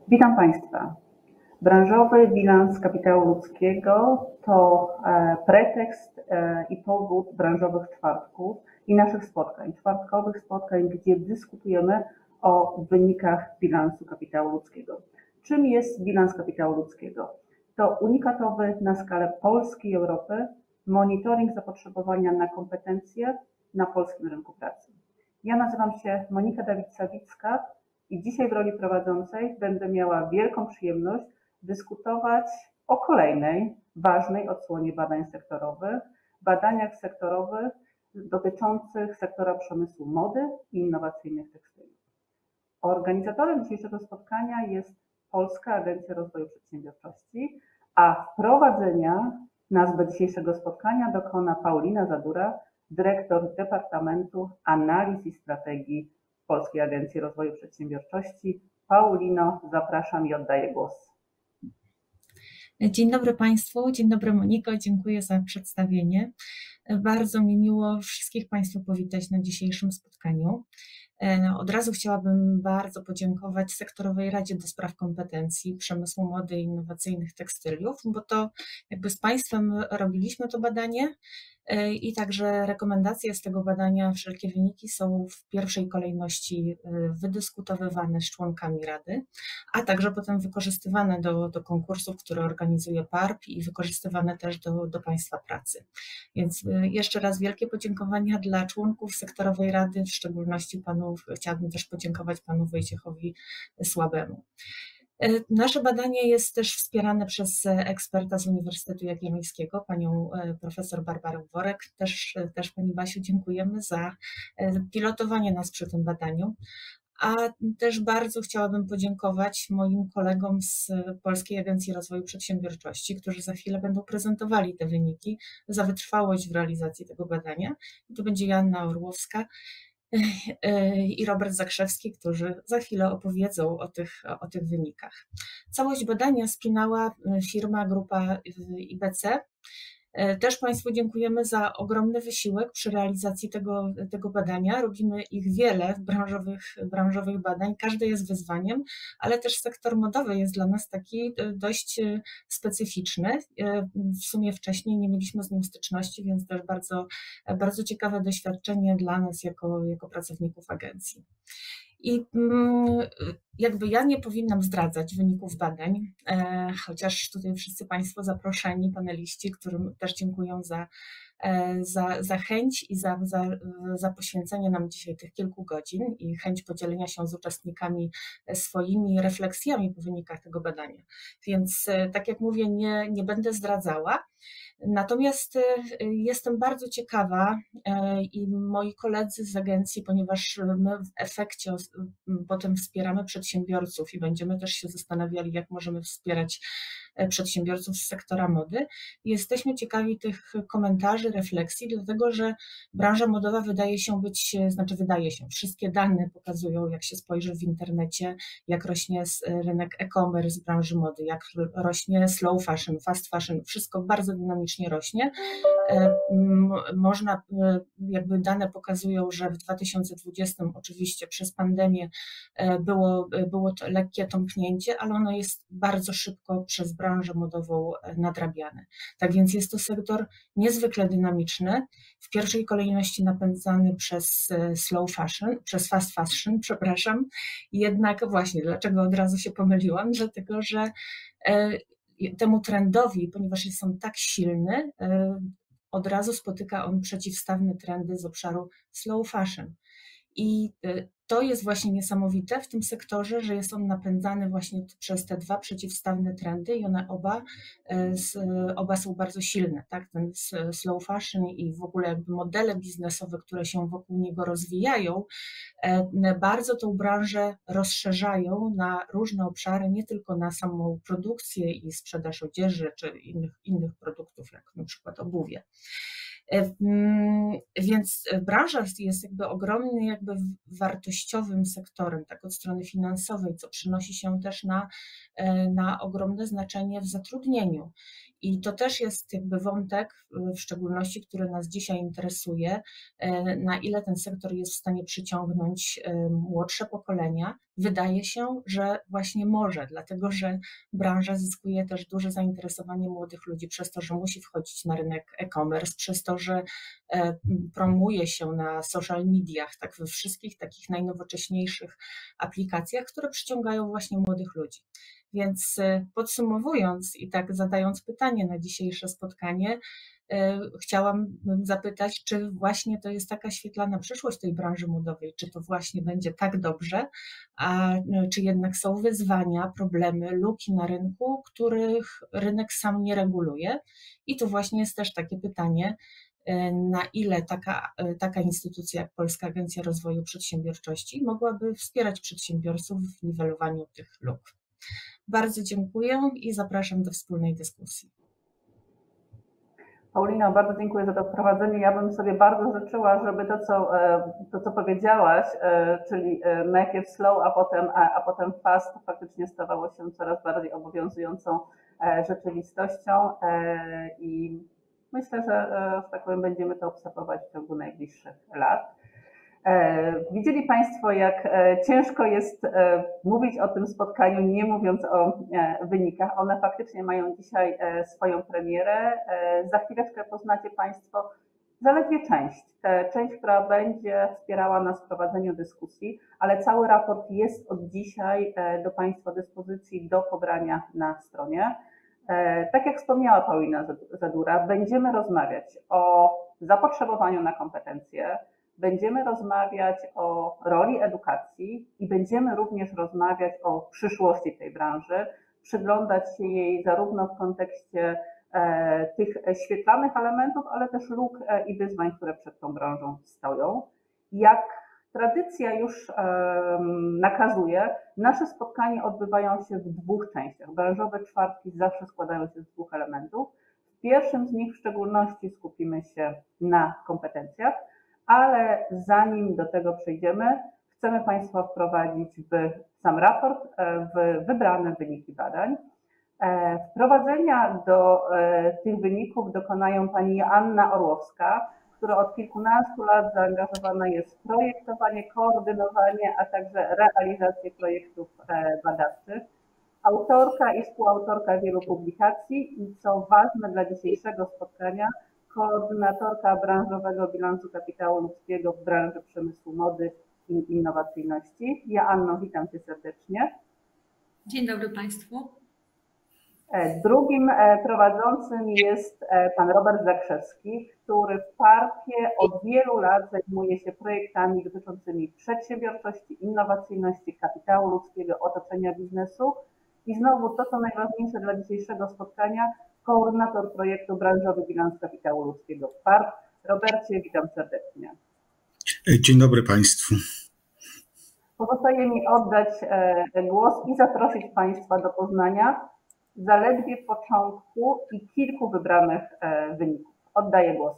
Witam Państwa. Branżowy bilans kapitału ludzkiego to pretekst i powód branżowych czwartków i naszych spotkań, czwartkowych spotkań, gdzie dyskutujemy o wynikach bilansu kapitału ludzkiego. Czym jest bilans kapitału ludzkiego? To unikatowy na skalę Polski i Europy monitoring zapotrzebowania na kompetencje na polskim rynku pracy. Ja nazywam się Monika Dawid-Sawicka i dzisiaj w roli prowadzącej będę miała wielką przyjemność dyskutować o kolejnej ważnej odsłonie badań sektorowych, badaniach sektorowych dotyczących sektora przemysłu mody i innowacyjnych tekstyli. Organizatorem dzisiejszego spotkania jest Polska Agencja Rozwoju Przedsiębiorczości, a wprowadzenia nas do dzisiejszego spotkania dokona Paulina Zadura, dyrektor Departamentu Analiz i Strategii Polskiej Agencji Rozwoju Przedsiębiorczości. Paulino, zapraszam i oddaję głos. Dzień dobry Państwu, dzień dobry Moniko, dziękuję za przedstawienie. Bardzo mi miło wszystkich Państwa powitać na dzisiejszym spotkaniu. Od razu chciałabym bardzo podziękować Sektorowej Radzie do Spraw Kompetencji Przemysłu Mody i Innowacyjnych Tekstyliów, bo to jakby z Państwem robiliśmy to badanie i także rekomendacje z tego badania, wszelkie wyniki są w pierwszej kolejności wydyskutowywane z członkami Rady, a także potem wykorzystywane do konkursów, które organizuje PARP i wykorzystywane też do Państwa pracy. Więc jeszcze raz wielkie podziękowania dla członków Sektorowej Rady, w szczególności chciałabym też podziękować panu Wojciechowi Słabemu. Nasze badanie jest też wspierane przez eksperta z Uniwersytetu Jagiellońskiego, panią profesor Barbarę Worek. Też pani Basiu dziękujemy za pilotowanie nas przy tym badaniu. A też bardzo chciałabym podziękować moim kolegom z Polskiej Agencji Rozwoju Przedsiębiorczości, którzy za chwilę będą prezentowali te wyniki, za wytrwałość w realizacji tego badania. I to będzie Joanna Orłowska i Robert Zakrzewski, którzy za chwilę opowiedzą o tych wynikach. Całość badania spinała grupa IBC. Też Państwu dziękujemy za ogromny wysiłek przy realizacji tego badania. Robimy ich wiele branżowych badań, każde jest wyzwaniem, ale też sektor modowy jest dla nas taki dość specyficzny. W sumie wcześniej nie mieliśmy z nim styczności, więc też bardzo ciekawe doświadczenie dla nas jako pracowników agencji. I jakby ja nie powinnam zdradzać wyników badań, chociaż tutaj wszyscy Państwo zaproszeni, paneliści, którym też dziękuję za chęć i za poświęcenie nam dzisiaj tych kilku godzin i chęć podzielenia się z uczestnikami swoimi refleksjami po wynikach tego badania. Więc tak jak mówię, nie będę zdradzała. Natomiast jestem bardzo ciekawa i moi koledzy z agencji, ponieważ my w efekcie potem wspieramy przedsiębiorców i będziemy też się zastanawiali, jak możemy wspierać przedsiębiorców z sektora mody. Jesteśmy ciekawi tych komentarzy, refleksji, dlatego że branża modowa wszystkie dane pokazują, jak się spojrzy w internecie, jak rośnie rynek e-commerce z branży mody, jak rośnie slow fashion, fast fashion, wszystko bardzo dynamicznie rośnie. Dane pokazują, że w 2020 oczywiście przez pandemię było to lekkie tąpnięcie, ale ono jest bardzo szybko przez branżę modową nadrabiane. Tak więc jest to sektor niezwykle dynamiczny, w pierwszej kolejności napędzany przez slow fashion, przez fast fashion, przepraszam. Jednak właśnie, dlaczego od razu się pomyliłam? Dlatego, że temu trendowi, ponieważ jest on tak silny, od razu spotyka on przeciwstawne trendy z obszaru slow fashion. I to jest właśnie niesamowite w tym sektorze, że jest on napędzany właśnie przez te dwa przeciwstawne trendy i one oba są bardzo silne, tak? Ten slow fashion i w ogóle jakby modele biznesowe, które się wokół niego rozwijają, bardzo tą branżę rozszerzają na różne obszary, nie tylko na samą produkcję i sprzedaż odzieży czy innych produktów, jak na przykład obuwie. Więc branża jest jakby ogromnie jakby wartościowym sektorem, tak od strony finansowej, co przynosi się też na ogromne znaczenie w zatrudnieniu. I to też jest jakby wątek, w szczególności, który nas dzisiaj interesuje, na ile ten sektor jest w stanie przyciągnąć młodsze pokolenia. Wydaje się, że właśnie może, dlatego że branża zyskuje też duże zainteresowanie młodych ludzi przez to, że musi wchodzić na rynek e-commerce, przez to, że promuje się na social mediach, tak we wszystkich takich najnowocześniejszych aplikacjach, które przyciągają właśnie młodych ludzi. Więc podsumowując i tak zadając pytanie na dzisiejsze spotkanie, chciałam zapytać, czy właśnie to jest taka świetlana przyszłość tej branży modowej, czy to właśnie będzie tak dobrze, a czy jednak są wyzwania, problemy, luki na rynku, których rynek sam nie reguluje. I tu właśnie jest też takie pytanie, na ile taka instytucja jak Polska Agencja Rozwoju Przedsiębiorczości mogłaby wspierać przedsiębiorców w niwelowaniu tych luk. Bardzo dziękuję i zapraszam do wspólnej dyskusji. Paulino, bardzo dziękuję za to wprowadzenie. Ja bym sobie bardzo życzyła, żeby to, co powiedziałaś, czyli najpierw slow, a potem fast, faktycznie stawało się coraz bardziej obowiązującą rzeczywistością i myślę, że tak powiem, będziemy to obserwować w ciągu najbliższych lat. Widzieli Państwo, jak ciężko jest mówić o tym spotkaniu, nie mówiąc o wynikach. One faktycznie mają dzisiaj swoją premierę. Za chwileczkę poznacie Państwo zaledwie część, która będzie wspierała nas w prowadzeniu dyskusji, ale cały raport jest od dzisiaj do Państwa dyspozycji do pobrania na stronie. Tak jak wspomniała Paulina Zadura, będziemy rozmawiać o zapotrzebowaniu na kompetencje, będziemy rozmawiać o roli edukacji i będziemy również rozmawiać o przyszłości tej branży, przyglądać się jej zarówno w kontekście tych świetlanych elementów, ale też luk i wyzwań, które przed tą branżą stoją. Jak tradycja już nakazuje, nasze spotkania odbywają się w dwóch częściach. Branżowe czwartki zawsze składają się z dwóch elementów. W pierwszym z nich w szczególności skupimy się na kompetencjach, ale zanim do tego przejdziemy, chcemy Państwa wprowadzić w sam raport, w wybrane wyniki badań. Wprowadzenia do tych wyników dokonają pani Joanna Orłowska, która od kilkunastu lat zaangażowana jest w projektowanie, koordynowanie, a także realizację projektów badawczych. Autorka i współautorka wielu publikacji i co ważne dla dzisiejszego spotkania, koordynatorka branżowego bilansu kapitału ludzkiego w branży przemysłu mody i innowacyjności. Joanno, witam Cię serdecznie. Dzień dobry Państwu. Drugim prowadzącym jest pan Robert Zakrzewski, który w PARP-ie od wielu lat zajmuje się projektami dotyczącymi przedsiębiorczości, innowacyjności, kapitału ludzkiego, otoczenia biznesu i znowu to, co najważniejsze dla dzisiejszego spotkania, koordynator projektu Branżowy Bilans Kapitału Ludzkiego w PARP. Robercie, witam serdecznie. Dzień dobry Państwu. Pozostaje mi oddać głos i zaprosić Państwa do poznania zaledwie początku i kilku wybranych wyników. Oddaję głos.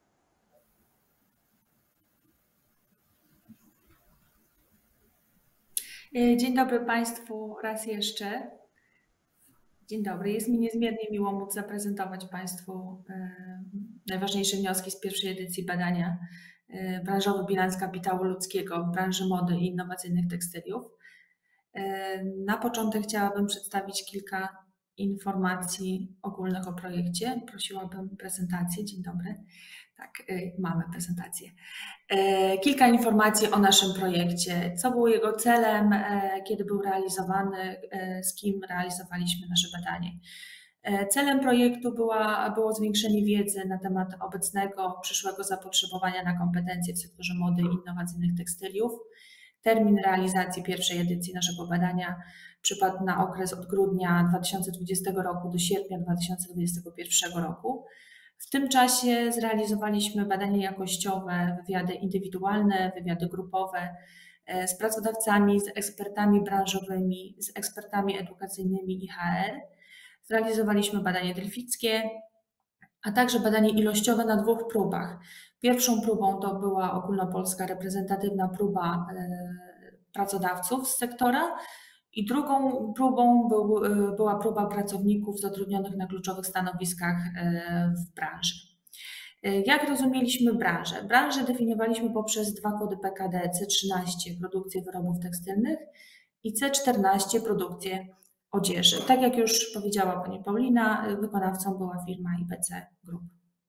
Dzień dobry Państwu raz jeszcze. Dzień dobry. Jest mi niezmiernie miło móc zaprezentować Państwu najważniejsze wnioski z pierwszej edycji badania Branżowy Bilans Kapitału Ludzkiego w branży mody i innowacyjnych tekstyliów. Na początek chciałabym przedstawić kilka informacji ogólnych o projekcie. Prosiłabym prezentację. Dzień dobry. Tak, mamy prezentację. Kilka informacji o naszym projekcie. Co było jego celem, kiedy był realizowany, z kim realizowaliśmy nasze badanie. Celem projektu było zwiększenie wiedzy na temat obecnego, przyszłego zapotrzebowania na kompetencje w sektorze mody i innowacyjnych tekstyliów. Termin realizacji pierwszej edycji naszego badania przypadł na okres od grudnia 2020 roku do sierpnia 2021 roku. W tym czasie zrealizowaliśmy badania jakościowe, wywiady indywidualne, wywiady grupowe z pracodawcami, z ekspertami branżowymi, z ekspertami edukacyjnymi i HR. Zrealizowaliśmy badanie delfickie, a także badanie ilościowe na dwóch próbach. Pierwszą próbą to była ogólnopolska reprezentatywna próba pracodawców z sektora I drugą próbą była próba pracowników zatrudnionych na kluczowych stanowiskach w branży. Jak rozumieliśmy branżę? Branżę definiowaliśmy poprzez 2 kody PKD: C13 produkcję wyrobów tekstylnych i C14 produkcję odzieży. Tak jak już powiedziała Pani Paulina, wykonawcą była firma IBC Group.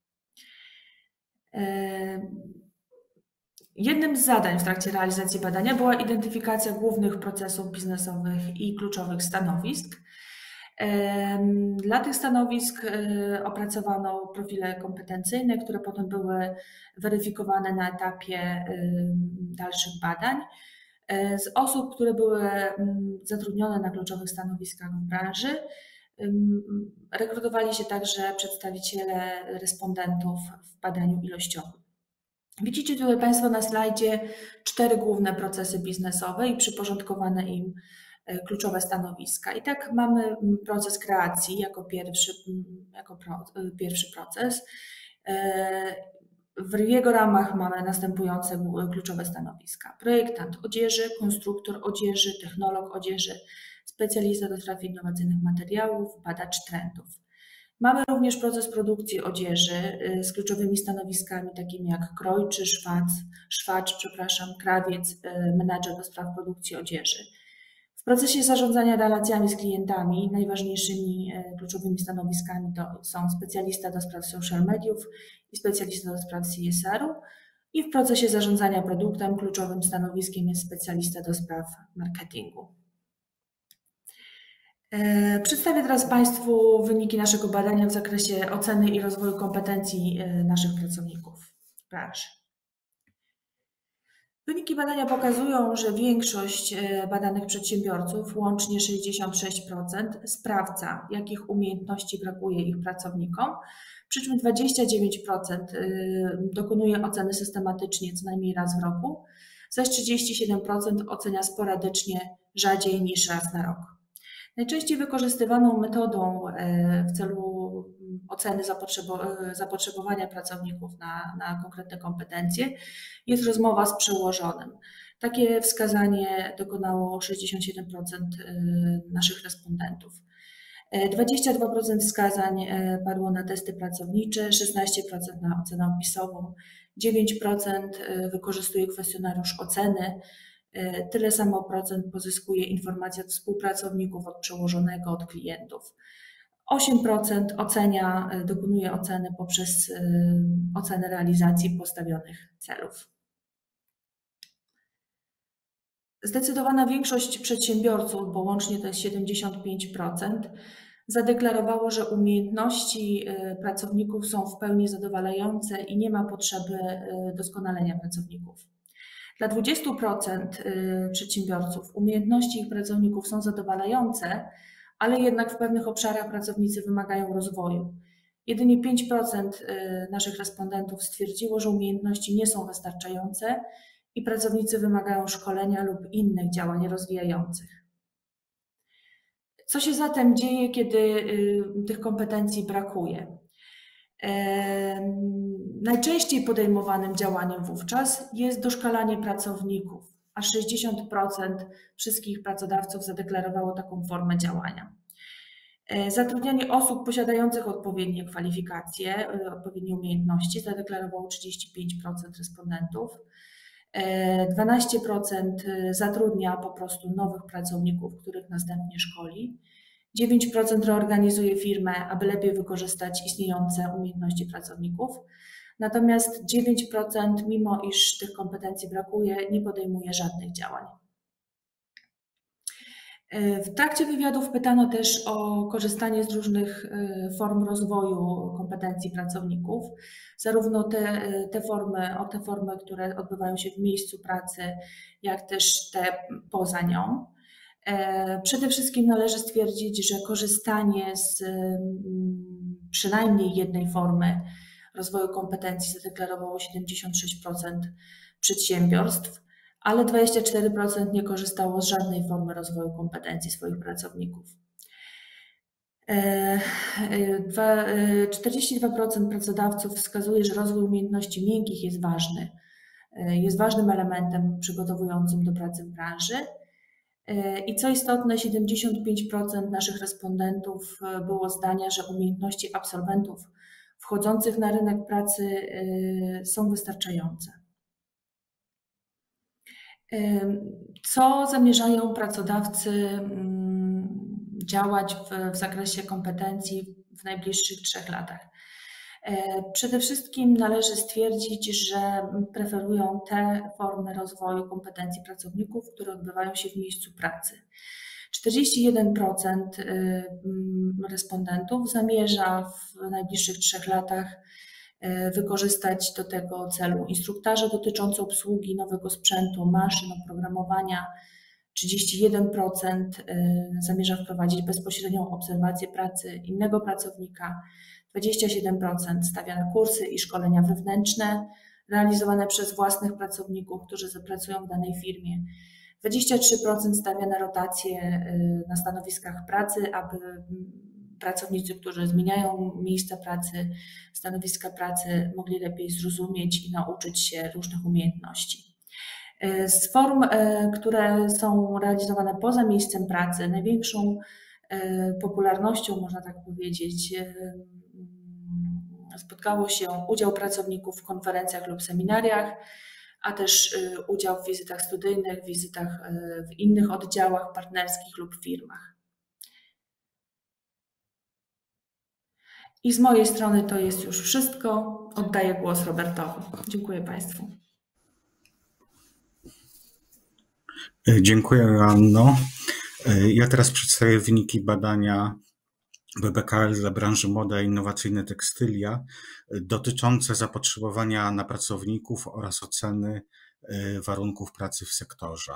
Jednym z zadań w trakcie realizacji badania była identyfikacja głównych procesów biznesowych i kluczowych stanowisk. Dla tych stanowisk opracowano profile kompetencyjne, które potem były weryfikowane na etapie dalszych badań. Z osób, które były zatrudnione na kluczowych stanowiskach w branży, rekrutowali się także przedstawiciele respondentów w badaniu ilościowym. Widzicie tutaj Państwo na slajdzie 4 główne procesy biznesowe i przyporządkowane im kluczowe stanowiska. I tak mamy proces kreacji jako pierwszy proces. W jego ramach mamy następujące kluczowe stanowiska: projektant odzieży, konstruktor odzieży, technolog odzieży, specjalista do spraw innowacyjnych materiałów, badacz trendów. Mamy również proces produkcji odzieży z kluczowymi stanowiskami takimi jak krojczy, krawiec, menadżer do spraw produkcji odzieży. W procesie zarządzania relacjami z klientami najważniejszymi kluczowymi stanowiskami to są specjalista do spraw social mediów i specjalista do spraw CSR-u. I w procesie zarządzania produktem kluczowym stanowiskiem jest specjalista do spraw marketingu. Przedstawię teraz Państwu wyniki naszego badania w zakresie oceny i rozwoju kompetencji naszych pracowników w branży. Wyniki badania pokazują, że większość badanych przedsiębiorców, łącznie 66%, sprawdza, jakich umiejętności brakuje ich pracownikom, przy czym 29% dokonuje oceny systematycznie co najmniej raz w roku, zaś 37% ocenia sporadycznie, rzadziej niż raz na rok. Najczęściej wykorzystywaną metodą w celu oceny zapotrzebowania pracowników na konkretne kompetencje jest rozmowa z przełożonym. Takie wskazanie dokonało 67% naszych respondentów. 22% wskazań padło na testy pracownicze, 16% na ocenę opisową, 9% wykorzystuje kwestionariusz oceny, tyle samo procent pozyskuje informacje od współpracowników, od przełożonego, od klientów. 8% dokonuje oceny poprzez ocenę realizacji postawionych celów. Zdecydowana większość przedsiębiorców, bo łącznie to jest 75%, zadeklarowało, że umiejętności pracowników są w pełni zadowalające i nie ma potrzeby doskonalenia pracowników. Dla 20% przedsiębiorców umiejętności ich pracowników są zadowalające, ale jednak w pewnych obszarach pracownicy wymagają rozwoju. Jedynie 5% naszych respondentów stwierdziło, że umiejętności nie są wystarczające i pracownicy wymagają szkolenia lub innych działań rozwijających. Co się zatem dzieje, kiedy tych kompetencji brakuje? Najczęściej podejmowanym działaniem wówczas jest doszkalanie pracowników. Aż 60% wszystkich pracodawców zadeklarowało taką formę działania. Zatrudnianie osób posiadających odpowiednie kwalifikacje, odpowiednie umiejętności zadeklarowało 35% respondentów. 12% zatrudnia po prostu nowych pracowników, których następnie szkoli. 9% reorganizuje firmę, aby lepiej wykorzystać istniejące umiejętności pracowników. Natomiast 9%, mimo iż tych kompetencji brakuje, nie podejmuje żadnych działań. W trakcie wywiadów pytano też o korzystanie z różnych form rozwoju kompetencji pracowników, zarówno te formy, które odbywają się w miejscu pracy, jak też te poza nią. Przede wszystkim należy stwierdzić, że korzystanie z przynajmniej jednej formy rozwoju kompetencji zadeklarowało 76% przedsiębiorstw, ale 24% nie korzystało z żadnej formy rozwoju kompetencji swoich pracowników. 42% pracodawców wskazuje, że rozwój umiejętności miękkich jest ważnym elementem przygotowującym do pracy w branży. I co istotne, 75% naszych respondentów było zdania, że umiejętności absolwentów wchodzących na rynek pracy są wystarczające. Co zamierzają pracodawcy działać w zakresie kompetencji w najbliższych 3 latach? Przede wszystkim należy stwierdzić, że preferują te formy rozwoju kompetencji pracowników, które odbywają się w miejscu pracy. 41% respondentów zamierza w najbliższych 3 latach wykorzystać do tego celu instruktaże dotyczące obsługi nowego sprzętu, maszyn, oprogramowania. 31% zamierza wprowadzić bezpośrednią obserwację pracy innego pracownika. 27% stawia na kursy i szkolenia wewnętrzne realizowane przez własnych pracowników, którzy pracują w danej firmie. 23% stawia na rotację na stanowiskach pracy, aby pracownicy, którzy zmieniają miejsca pracy, stanowiska pracy, mogli lepiej zrozumieć i nauczyć się różnych umiejętności. Z form, które są realizowane poza miejscem pracy, największą popularnością, można tak powiedzieć, spotkało się udział pracowników w konferencjach lub seminariach, a też udział w wizytach studyjnych, wizytach w innych oddziałach partnerskich lub firmach. I z mojej strony to jest już wszystko. Oddaję głos Robertowi. Dziękuję Państwu. Dziękuję, Joanno. Ja teraz przedstawię wyniki badania BBKL dla branży moda i innowacyjne tekstylia dotyczące zapotrzebowania na pracowników oraz oceny warunków pracy w sektorze.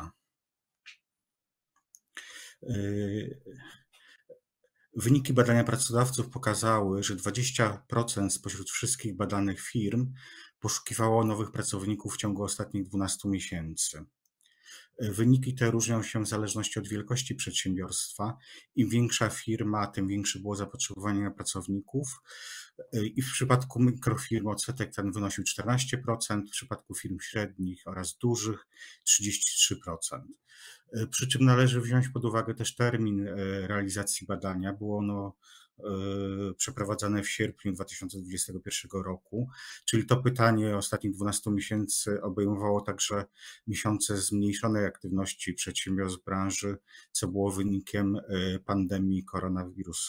Wyniki badania pracodawców pokazały, że 20% spośród wszystkich badanych firm poszukiwało nowych pracowników w ciągu ostatnich 12 miesięcy. Wyniki te różnią się w zależności od wielkości przedsiębiorstwa. Im większa firma, tym większe było zapotrzebowanie na pracowników. I w przypadku mikrofirm odsetek ten wynosił 14%, w przypadku firm średnich oraz dużych 33%. Przy czym należy wziąć pod uwagę też termin realizacji badania. Było ono przeprowadzane w sierpniu 2021 roku, czyli to pytanie ostatnich 12 miesięcy obejmowało także miesiące zmniejszonej aktywności przedsiębiorstw branży, co było wynikiem pandemii koronawirusa.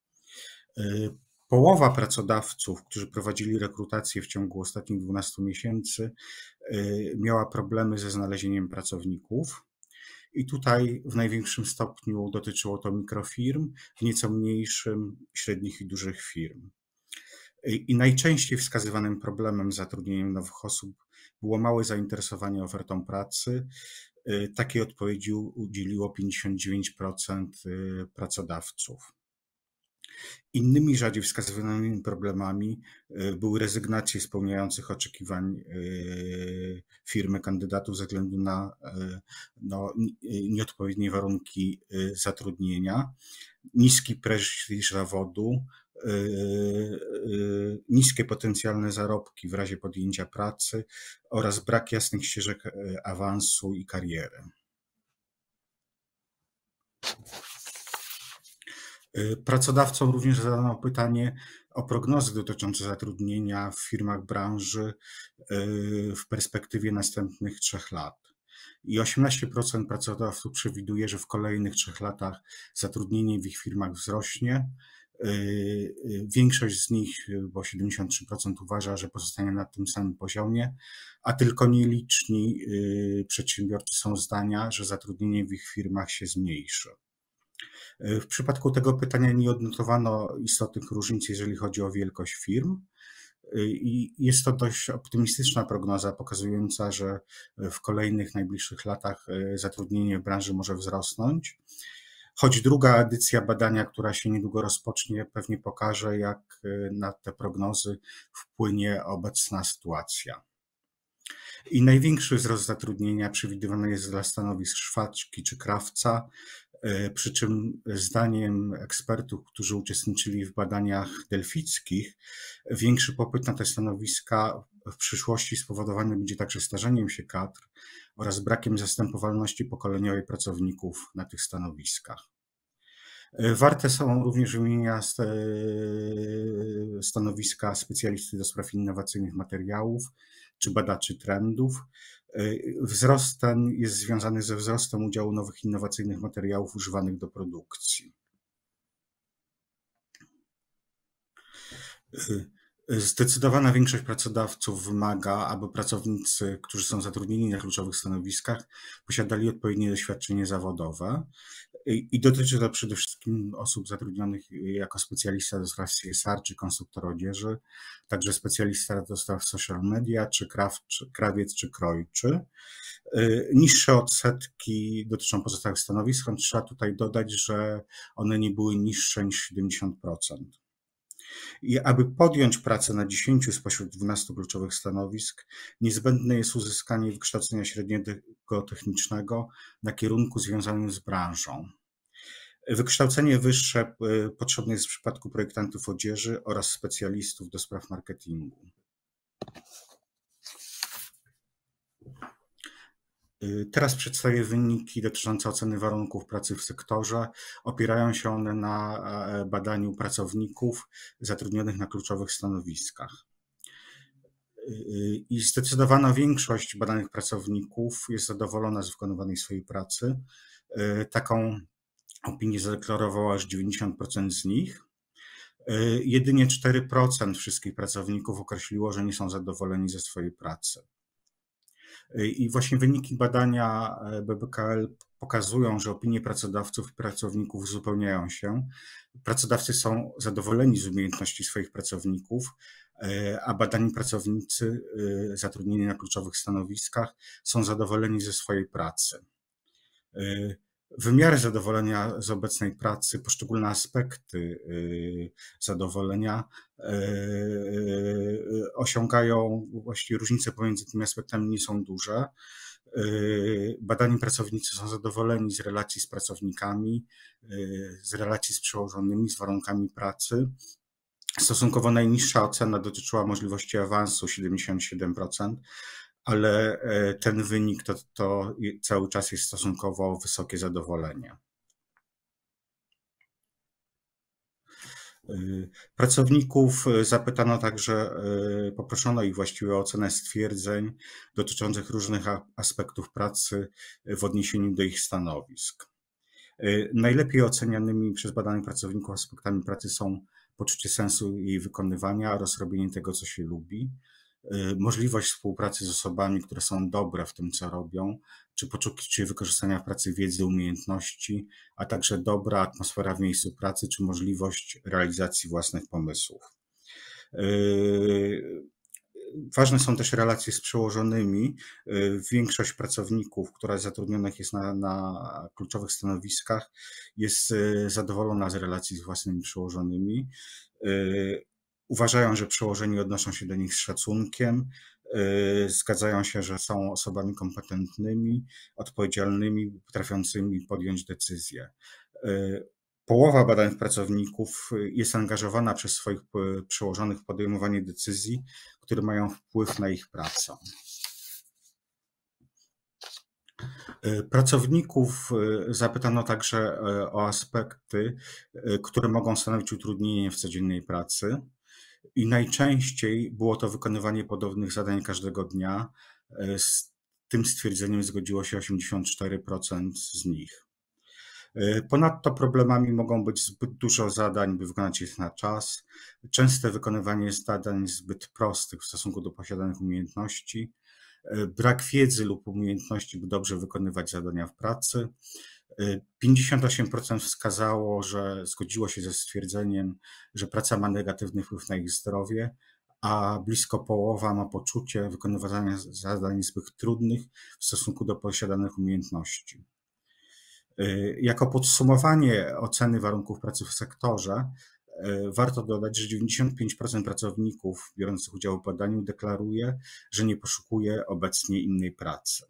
Połowa pracodawców, którzy prowadzili rekrutację w ciągu ostatnich 12 miesięcy, miała problemy ze znalezieniem pracowników. I tutaj w największym stopniu dotyczyło to mikrofirm, w nieco mniejszym średnich i dużych firm. I najczęściej wskazywanym problemem z zatrudnieniem nowych osób było małe zainteresowanie ofertą pracy. Takiej odpowiedzi udzieliło 59% pracodawców. Innymi rzadziej wskazywanymi problemami były rezygnacje spełniających oczekiwań firmy kandydatów ze względu na nieodpowiednie warunki zatrudnienia, niski prestiż zawodu, niskie potencjalne zarobki w razie podjęcia pracy oraz brak jasnych ścieżek awansu i kariery. Pracodawcom również zadano pytanie o prognozy dotyczące zatrudnienia w firmach branży w perspektywie następnych 3 lat. I 18% pracodawców przewiduje, że w kolejnych 3 latach zatrudnienie w ich firmach wzrośnie. Większość z nich, bo 73% uważa, że pozostanie na tym samym poziomie, a tylko nieliczni przedsiębiorcy są zdania, że zatrudnienie w ich firmach się zmniejszy. W przypadku tego pytania nie odnotowano istotnych różnic, jeżeli chodzi o wielkość firm. I jest to dość optymistyczna prognoza, pokazująca, że w kolejnych najbliższych latach zatrudnienie w branży może wzrosnąć. Choć druga edycja badania, która się niedługo rozpocznie, pewnie pokaże, jak na te prognozy wpłynie obecna sytuacja. I największy wzrost zatrudnienia przewidywany jest dla stanowisk szwaczki czy krawca, przy czym zdaniem ekspertów, którzy uczestniczyli w badaniach delfickich, większy popyt na te stanowiska w przyszłości spowodowane będzie także starzeniem się kadr oraz brakiem zastępowalności pokoleniowej pracowników na tych stanowiskach. Warte są również wymienienia stanowiska specjalisty do spraw innowacyjnych materiałów czy badaczy trendów. Wzrost ten jest związany ze wzrostem udziału nowych innowacyjnych materiałów używanych do produkcji. Zdecydowana większość pracodawców wymaga, aby pracownicy, którzy są zatrudnieni na kluczowych stanowiskach, posiadali odpowiednie doświadczenie zawodowe i dotyczy to przede wszystkim osób zatrudnionych jako specjalista do spraw CSR czy konstruktor odzieży, także specjalista do spraw social media, czy krawiec, czy krojczy. Niższe odsetki dotyczą pozostałych stanowisk, choć trzeba tutaj dodać, że one nie były niższe niż 70%. I aby podjąć pracę na 10 spośród 12 kluczowych stanowisk, niezbędne jest uzyskanie wykształcenia średniego technicznego na kierunku związanym z branżą. Wykształcenie wyższe potrzebne jest w przypadku projektantów odzieży oraz specjalistów do spraw marketingu. Teraz przedstawię wyniki dotyczące oceny warunków pracy w sektorze. Opierają się one na badaniu pracowników zatrudnionych na kluczowych stanowiskach. I zdecydowana większość badanych pracowników jest zadowolona z wykonywanej swojej pracy. Taką opinię zadeklarowało aż 90% z nich. Jedynie 4% wszystkich pracowników określiło, że nie są zadowoleni ze swojej pracy. I właśnie wyniki badania BBKL pokazują, że opinie pracodawców i pracowników uzupełniają się. Pracodawcy są zadowoleni z umiejętności swoich pracowników, a badani pracownicy zatrudnieni na kluczowych stanowiskach są zadowoleni ze swojej pracy. Wymiary zadowolenia z obecnej pracy, poszczególne aspekty zadowolenia osiągają, właściwie różnice pomiędzy tymi aspektami nie są duże. Badani pracownicy są zadowoleni z relacji z pracownikami, z relacji z przełożonymi, z warunkami pracy. Stosunkowo najniższa ocena dotyczyła możliwości awansu, 77%. Ale ten wynik to cały czas jest stosunkowo wysokie zadowolenie. Pracowników zapytano także, poproszono ich właściwie o ocenę stwierdzeń dotyczących różnych aspektów pracy w odniesieniu do ich stanowisk. Najlepiej ocenianymi przez badanych pracowników aspektami pracy są poczucie sensu jej wykonywania oraz robienie tego, co się lubi, możliwość współpracy z osobami, które są dobre w tym, co robią, czy poczucie wykorzystania w pracy wiedzy, umiejętności, a także dobra atmosfera w miejscu pracy, czy możliwość realizacji własnych pomysłów. Ważne są też relacje z przełożonymi. Większość pracowników, która zatrudnionych jest na kluczowych stanowiskach, jest zadowolona z relacji z własnymi przełożonymi. Uważają, że przełożeni odnoszą się do nich z szacunkiem, zgadzają się, że są osobami kompetentnymi, odpowiedzialnymi, potrafiącymi podjąć decyzje. Połowa badanych pracowników jest angażowana przez swoich przełożonych w podejmowanie decyzji, które mają wpływ na ich pracę. Pracowników zapytano także o aspekty, które mogą stanowić utrudnienie w codziennej pracy. I najczęściej było to wykonywanie podobnych zadań każdego dnia. Z tym stwierdzeniem zgodziło się 84% z nich. Ponadto problemami mogą być zbyt dużo zadań, by wykonać je na czas, częste wykonywanie zadań zbyt prostych w stosunku do posiadanych umiejętności, brak wiedzy lub umiejętności, by dobrze wykonywać zadania w pracy. 58% wskazało, że zgodziło się ze stwierdzeniem, że praca ma negatywny wpływ na ich zdrowie, a blisko połowa ma poczucie wykonywania zadań zbyt trudnych w stosunku do posiadanych umiejętności. Jako podsumowanie oceny warunków pracy w sektorze warto dodać, że 95% pracowników biorących udział w badaniu deklaruje, że nie poszukuje obecnie innej pracy.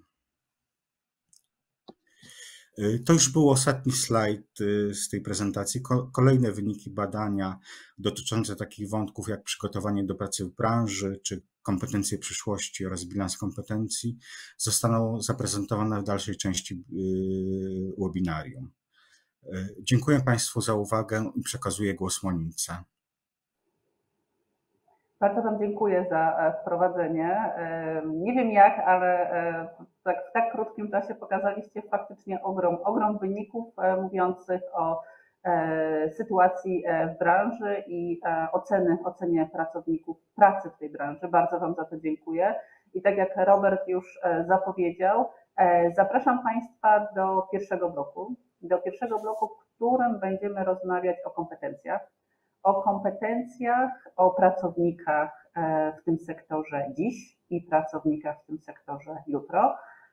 To już był ostatni slajd z tej prezentacji. Kolejne wyniki badania dotyczące takich wątków jak przygotowanie do pracy w branży czy kompetencje przyszłości oraz bilans kompetencji zostaną zaprezentowane w dalszej części webinarium. Dziękuję Państwu za uwagę i przekazuję głos Monice. Bardzo Wam dziękuję za wprowadzenie. Nie wiem jak, ale w tak krótkim czasie pokazaliście faktycznie ogrom wyników mówiących o sytuacji w branży i ocenie pracowników pracy w tej branży. Bardzo Wam za to dziękuję. I tak jak Robert już zapowiedział, zapraszam Państwa do pierwszego bloku, w którym będziemy rozmawiać o kompetencjach, o pracownikach w tym sektorze dziś i pracownikach w tym sektorze jutro.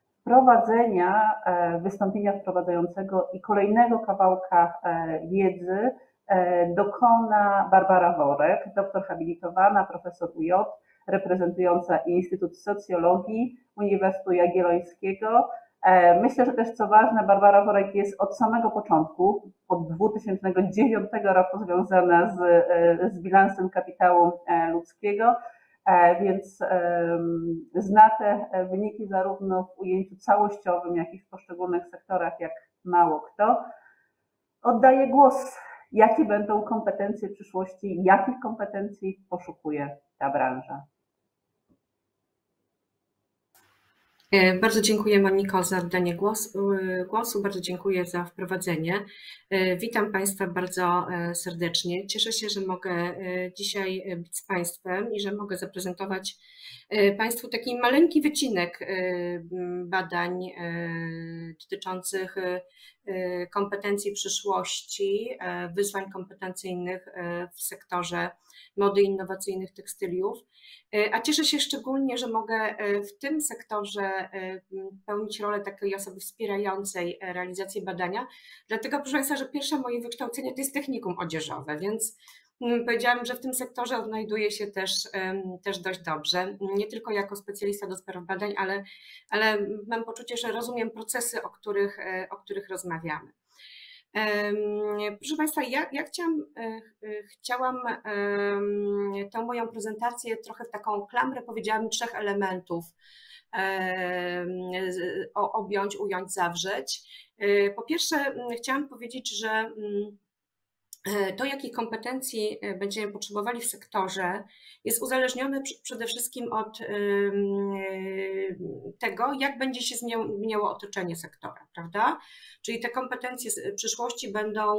Wystąpienia wprowadzającego i kolejnego kawałka wiedzy dokona Barbara Worek, doktor habilitowana, profesor UJ, reprezentująca Instytut Socjologii Uniwersytetu Jagiellońskiego. Myślę, że też co ważne, Barbara Worek jest od samego początku, od 2009 roku związana z bilansem kapitału ludzkiego, więc zna te wyniki zarówno w ujęciu całościowym, jak i w poszczególnych sektorach, jak mało kto. Oddaję głos. Jakie będą kompetencje przyszłości, jakich kompetencji poszukuje ta branża? Bardzo dziękuję Moniko za oddanie głosu, bardzo dziękuję za wprowadzenie. Witam Państwa bardzo serdecznie. Cieszę się, że mogę dzisiaj być z Państwem i że mogę zaprezentować Państwu taki maleńki wycinek badań dotyczących kompetencji przyszłości, wyzwań kompetencyjnych w sektorze mody innowacyjnych tekstyliów. A cieszę się szczególnie, że mogę w tym sektorze pełnić rolę takiej osoby wspierającej realizację badania, dlatego proszę Państwa, że pierwsze moje wykształcenie to jest technikum odzieżowe, więc powiedziałam, że w tym sektorze odnajduję się też dość dobrze, nie tylko jako specjalista do spraw badań, ale mam poczucie, że rozumiem procesy, o których rozmawiamy. Proszę Państwa, ja chciałam tę moją prezentację trochę w taką klamrę, powiedziałam, 3 elementów ująć, zawrzeć. Po pierwsze, chciałam powiedzieć, że to, jakich kompetencji będziemy potrzebowali w sektorze, jest uzależnione przede wszystkim od tego, jak będzie się zmieniało otoczenie sektora, prawda? Czyli te kompetencje z przyszłości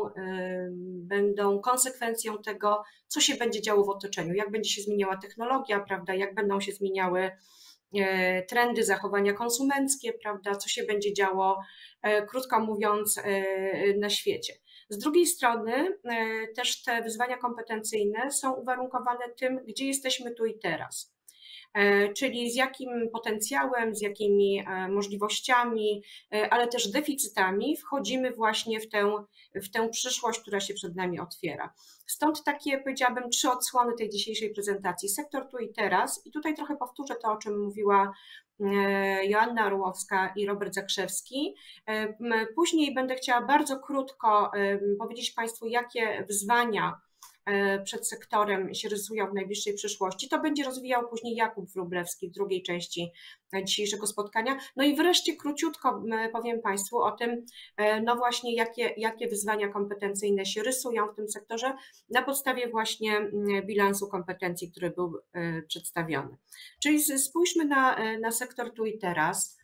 będą konsekwencją tego, co się będzie działo w otoczeniu, jak będzie się zmieniała technologia, prawda? Jak będą się zmieniały trendy, zachowania konsumenckie, prawda? Co się będzie działo, krótko mówiąc, na świecie. Z drugiej strony też te wyzwania kompetencyjne są uwarunkowane tym, gdzie jesteśmy tu i teraz, czyli z jakim potencjałem, z jakimi możliwościami, ale też deficytami wchodzimy właśnie w tę przyszłość, która się przed nami otwiera. Stąd takie, powiedziałabym, 3 odsłony tej dzisiejszej prezentacji. Sektor tu i teraz, i tutaj trochę powtórzę to, o czym mówiła Joanna Orłowska i Robert Zakrzewski. Później będę chciała bardzo krótko powiedzieć Państwu, jakie wyzwania przed sektorem się rysują w najbliższej przyszłości. To będzie rozwijał później Jakub Wróblewski w drugiej części dzisiejszego spotkania. No i wreszcie króciutko powiem Państwu o tym, no właśnie jakie wyzwania kompetencyjne się rysują w tym sektorze na podstawie właśnie bilansu kompetencji, który był przedstawiony. Czyli spójrzmy na sektor tu i teraz.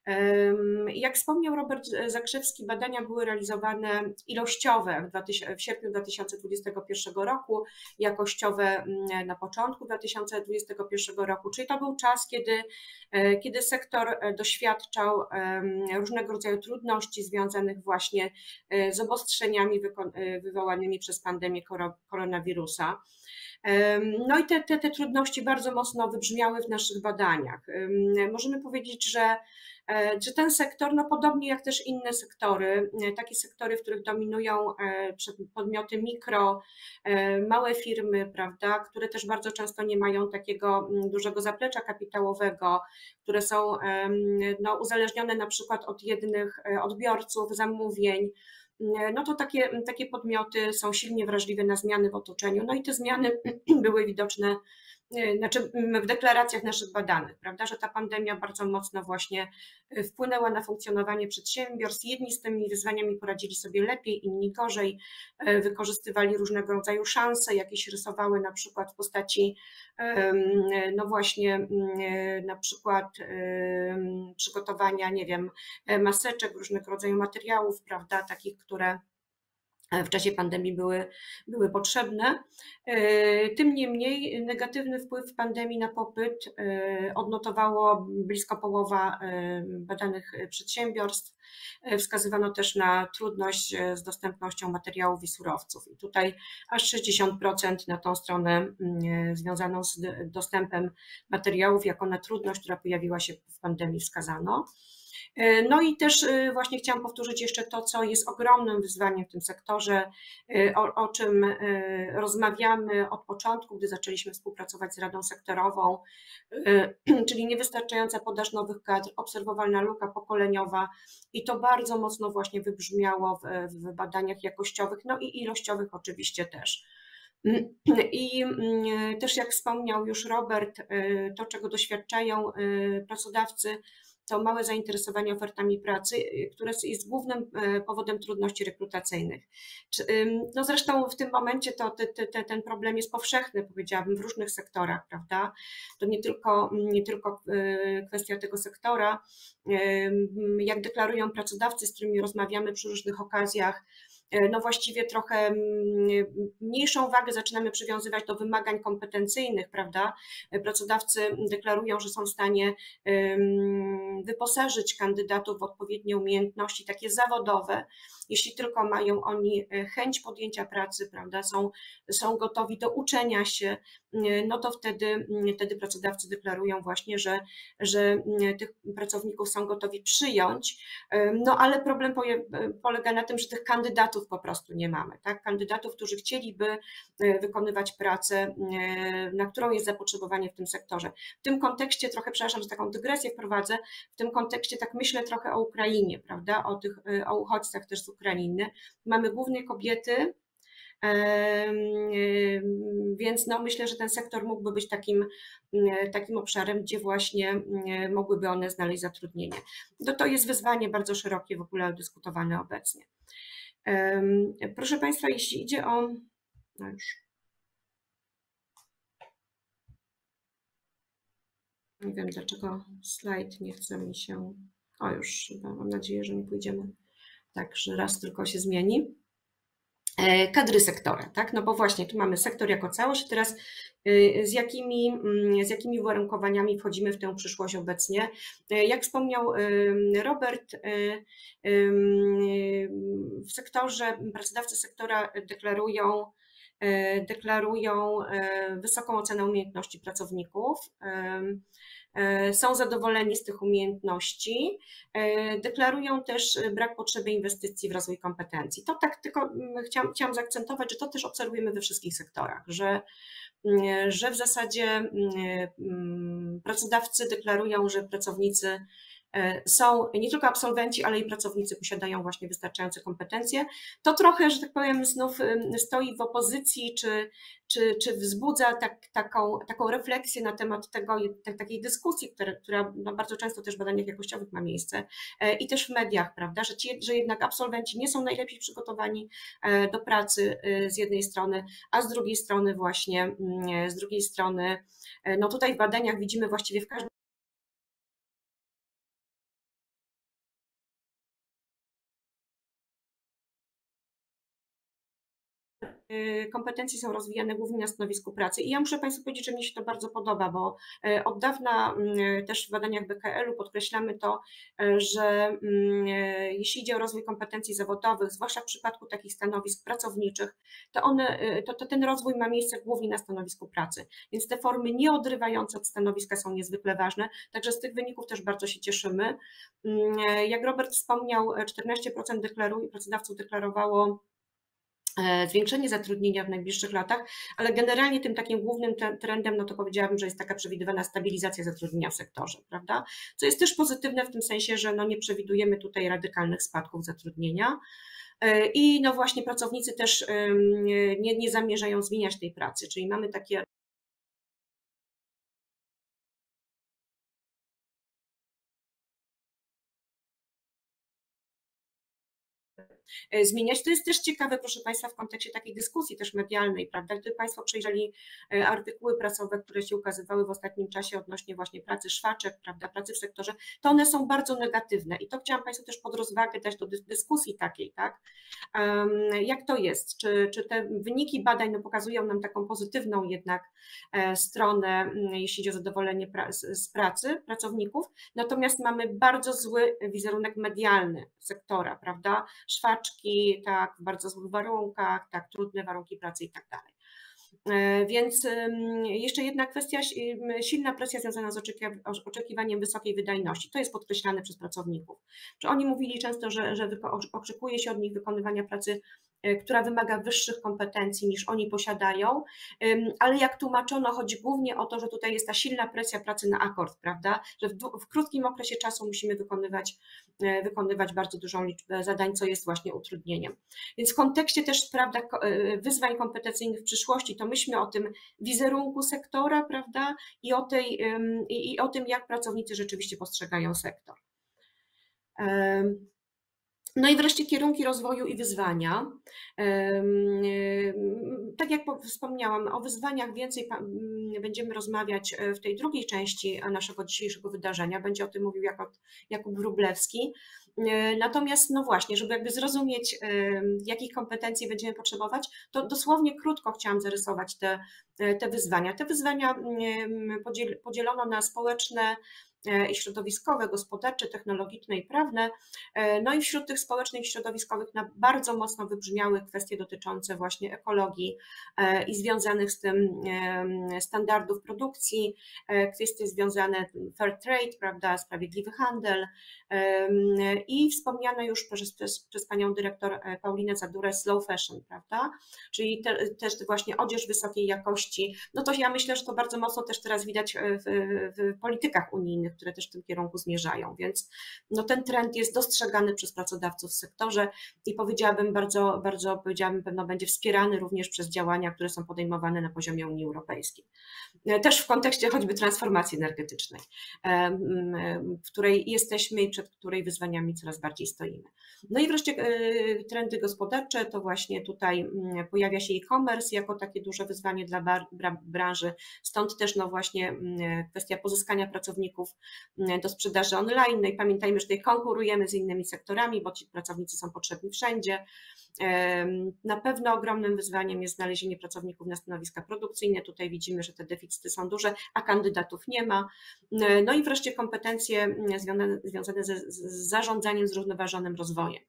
Jak wspomniał Robert Zakrzewski, badania były realizowane ilościowe w sierpniu 2021 roku, jakościowe na początku 2021 roku, czyli to był czas, kiedy sektor doświadczał różnego rodzaju trudności związanych właśnie z obostrzeniami wywołanymi przez pandemię koronawirusa. No i te trudności bardzo mocno wybrzmiały w naszych badaniach. Możemy powiedzieć, że ten sektor, no podobnie jak też inne sektory, takie sektory, w których dominują podmioty mikro, małe firmy, prawda, które też bardzo często nie mają takiego dużego zaplecza kapitałowego, które są no, uzależnione na przykład od jednych odbiorców, zamówień, no to takie podmioty są silnie wrażliwe na zmiany w otoczeniu, no i te zmiany były widoczne znaczy w deklaracjach naszych badanych, prawda, że ta pandemia bardzo mocno właśnie wpłynęła na funkcjonowanie przedsiębiorstw. Jedni z tymi wyzwaniami poradzili sobie lepiej, inni gorzej, wykorzystywali różnego rodzaju szanse, jakie się rysowały na przykład w postaci no właśnie na przykład przygotowania, nie wiem, maseczek, różnego rodzaju materiałów, prawda, takich, które w czasie pandemii były potrzebne. Tym niemniej negatywny wpływ pandemii na popyt odnotowało blisko połowa badanych przedsiębiorstw. Wskazywano też na trudność z dostępnością materiałów i surowców. I tutaj aż 60% na tą stronę związaną z dostępem materiałów jako na trudność, która pojawiła się w pandemii, wskazano. No i też właśnie chciałam powtórzyć jeszcze to, co jest ogromnym wyzwaniem w tym sektorze, o czym rozmawiamy od początku, gdy zaczęliśmy współpracować z Radą Sektorową, czyli niewystarczająca podaż nowych kadr, obserwowalna luka pokoleniowa i to bardzo mocno właśnie wybrzmiało w badaniach jakościowych, no i ilościowych oczywiście też. I też jak wspomniał już Robert, to czego doświadczają pracodawcy, to małe zainteresowanie ofertami pracy, które jest głównym powodem trudności rekrutacyjnych. No zresztą w tym momencie ten problem jest powszechny, powiedziałabym, w różnych sektorach, prawda? To nie tylko kwestia tego sektora. Jak deklarują pracodawcy, z którymi rozmawiamy przy różnych okazjach, no właściwie trochę mniejszą wagę zaczynamy przywiązywać do wymagań kompetencyjnych, prawda? Pracodawcy deklarują, że są w stanie wyposażyć kandydatów w odpowiednie umiejętności takie zawodowe, jeśli tylko mają oni chęć podjęcia pracy, prawda, są gotowi do uczenia się, no to wtedy pracodawcy deklarują właśnie, że tych pracowników są gotowi przyjąć, no ale problem polega na tym, że tych kandydatów po prostu nie mamy, tak? Kandydatów, którzy chcieliby wykonywać pracę, na którą jest zapotrzebowanie w tym sektorze. W tym kontekście trochę, przepraszam, że taką dygresję wprowadzę, w tym kontekście tak myślę trochę o Ukrainie, prawda, o uchodźcach też z Ukrainy. Mamy głównie kobiety, więc no myślę, że ten sektor mógłby być takim obszarem, gdzie właśnie mogłyby one znaleźć zatrudnienie. To jest wyzwanie bardzo szerokie, w ogóle dyskutowane obecnie. Proszę Państwa, jeśli idzie o... No już. Nie wiem, dlaczego slajd nie chce mi się... O, już chyba, mam nadzieję, że nie pójdziemy tak, że raz tylko się zmieni. Kadry sektora, tak? No bo właśnie tu mamy sektor jako całość, teraz z jakimi uwarunkowaniami wchodzimy w tę przyszłość obecnie. Jak wspomniał Robert, w sektorze, pracodawcy sektora deklarują wysoką ocenę umiejętności pracowników, są zadowoleni z tych umiejętności, deklarują też brak potrzeby inwestycji w rozwój kompetencji. To tak tylko chciałam zaakcentować, że to też obserwujemy we wszystkich sektorach, że w zasadzie pracodawcy deklarują, że pracownicy są nie tylko absolwenci, ale i pracownicy posiadają właśnie wystarczające kompetencje. To trochę, że tak powiem, znów stoi w opozycji, czy wzbudza taką refleksję na temat takiej dyskusji, która no bardzo często też w badaniach jakościowych ma miejsce i też w mediach, prawda, że jednak absolwenci nie są najlepiej przygotowani do pracy z jednej strony, a z drugiej strony właśnie, no tutaj w badaniach widzimy właściwie w każdym kompetencje są rozwijane głównie na stanowisku pracy. I ja muszę Państwu powiedzieć, że mnie się to bardzo podoba, bo od dawna też w badaniach BKL-u podkreślamy to, że jeśli idzie o rozwój kompetencji zawodowych, zwłaszcza w przypadku takich stanowisk pracowniczych, to ten rozwój ma miejsce głównie na stanowisku pracy. Więc te formy nieodrywające od stanowiska są niezwykle ważne, także z tych wyników też bardzo się cieszymy. Jak Robert wspomniał, 14% pracodawców deklarowało zwiększenie zatrudnienia w najbliższych latach, ale generalnie tym takim głównym trendem, no to powiedziałabym, że jest taka przewidywana stabilizacja zatrudnienia w sektorze, prawda? Co jest też pozytywne w tym sensie, że no nie przewidujemy tutaj radykalnych spadków zatrudnienia i no właśnie pracownicy też nie zamierzają zmieniać tej pracy, czyli mamy takie zmieniać. To jest też ciekawe, proszę Państwa, w kontekście takiej dyskusji też medialnej, prawda? Gdyby Państwo przejrzeli artykuły prasowe, które się ukazywały w ostatnim czasie odnośnie właśnie pracy szwaczek, prawda, pracy w sektorze, to one są bardzo negatywne i to chciałam Państwu też pod rozwagę dać do dyskusji takiej, tak? Jak to jest? Czy te wyniki badań no, pokazują nam taką pozytywną jednak stronę, jeśli chodzi o zadowolenie z pracy pracowników, natomiast mamy bardzo zły wizerunek medialny sektora, prawda? Szwaczki, tak, w bardzo złych warunkach, tak, trudne warunki pracy i tak dalej. Więc jeszcze jedna kwestia, silna presja związana z oczekiwaniem wysokiej wydajności. To jest podkreślane przez pracowników. Czy oni mówili często, że oczekuje się od nich wykonywania pracy, która wymaga wyższych kompetencji niż oni posiadają, ale jak tłumaczono, chodzi głównie o to, że tutaj jest ta silna presja pracy na akord, prawda, że w krótkim okresie czasu musimy wykonywać bardzo dużą liczbę zadań, co jest właśnie utrudnieniem. Więc w kontekście też, prawda, wyzwań kompetencyjnych w przyszłości, to myślmy o tym wizerunku sektora, prawda, i o tym, jak pracownicy rzeczywiście postrzegają sektor. No i wreszcie kierunki rozwoju i wyzwania. Tak jak wspomniałam, o wyzwaniach więcej będziemy rozmawiać w tej drugiej części naszego dzisiejszego wydarzenia. Będzie o tym mówił Jakub Wróblewski. Natomiast no właśnie, żeby jakby zrozumieć, jakich kompetencji będziemy potrzebować, to dosłownie krótko chciałam zarysować te wyzwania. Te wyzwania podzielono na społeczne i środowiskowe, gospodarcze, technologiczne i prawne. No i wśród tych społecznych i środowiskowych bardzo mocno wybrzmiały kwestie dotyczące właśnie ekologii i związanych z tym standardów produkcji, kwestie związane z fair trade, prawda, sprawiedliwy handel i wspomniane już przez panią dyrektor Paulinę Zadurę slow fashion, prawda, czyli też właśnie odzież wysokiej jakości. No to ja myślę, że to bardzo mocno też teraz widać w politykach unijnych, które też w tym kierunku zmierzają, więc no ten trend jest dostrzegany przez pracodawców w sektorze i powiedziałabym pewno będzie wspierany również przez działania, które są podejmowane na poziomie Unii Europejskiej. Też w kontekście choćby transformacji energetycznej, w której jesteśmy i przed której wyzwaniami coraz bardziej stoimy. No i wreszcie trendy gospodarcze, to właśnie tutaj pojawia się e-commerce jako takie duże wyzwanie dla branży, stąd też no właśnie kwestia pozyskania pracowników do sprzedaży online. No i pamiętajmy, że tutaj konkurujemy z innymi sektorami, bo ci pracownicy są potrzebni wszędzie. Na pewno ogromnym wyzwaniem jest znalezienie pracowników na stanowiska produkcyjne. Tutaj widzimy, że te deficyty są duże, a kandydatów nie ma. No i wreszcie kompetencje związane z zarządzaniem zrównoważonym rozwojem.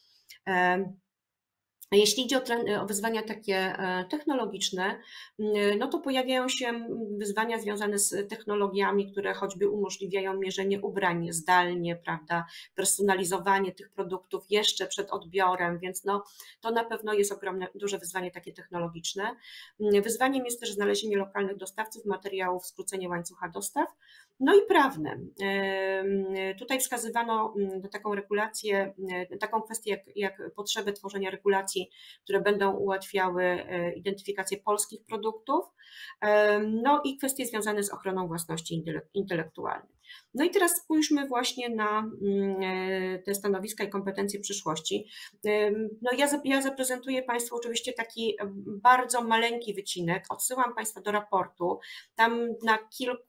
Jeśli idzie o wyzwania takie technologiczne, no to pojawiają się wyzwania związane z technologiami, które choćby umożliwiają mierzenie ubrań zdalnie, prawda, personalizowanie tych produktów jeszcze przed odbiorem, więc no, to na pewno jest duże wyzwanie takie technologiczne. Wyzwaniem jest też znalezienie lokalnych dostawców materiałów, skrócenie łańcucha dostaw, no i prawne. Tutaj wskazywano taką regulację, taką kwestię jak potrzebę tworzenia regulacji, które będą ułatwiały identyfikację polskich produktów, no i kwestie związane z ochroną własności intelektualnej. No i teraz spójrzmy właśnie na te stanowiska i kompetencje przyszłości. No ja zaprezentuję Państwu oczywiście taki bardzo maleńki wycinek, odsyłam Państwa do raportu, tam na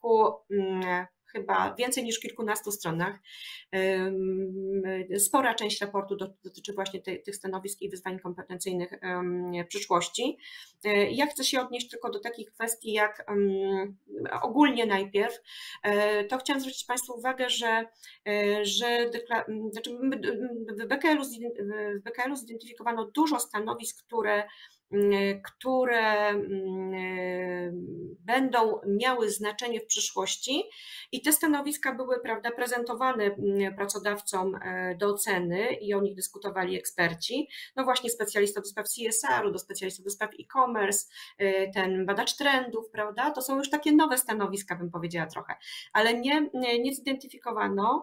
chyba więcej niż kilkunastu stronach. Spora część raportu dotyczy właśnie tych stanowisk i wyzwań kompetencyjnych przyszłości. Ja chcę się odnieść tylko do takich kwestii jak ogólnie najpierw, to chciałam zwrócić Państwu uwagę, że w BKL-u zidentyfikowano dużo stanowisk, które będą miały znaczenie w przyszłości i te stanowiska były, prawda, prezentowane pracodawcom do oceny i o nich dyskutowali eksperci. No właśnie specjalista do spraw CSR-u, do specjalista do spraw e-commerce, ten badacz trendów, prawda, to są już takie nowe stanowiska, bym powiedziała trochę, ale nie zidentyfikowano,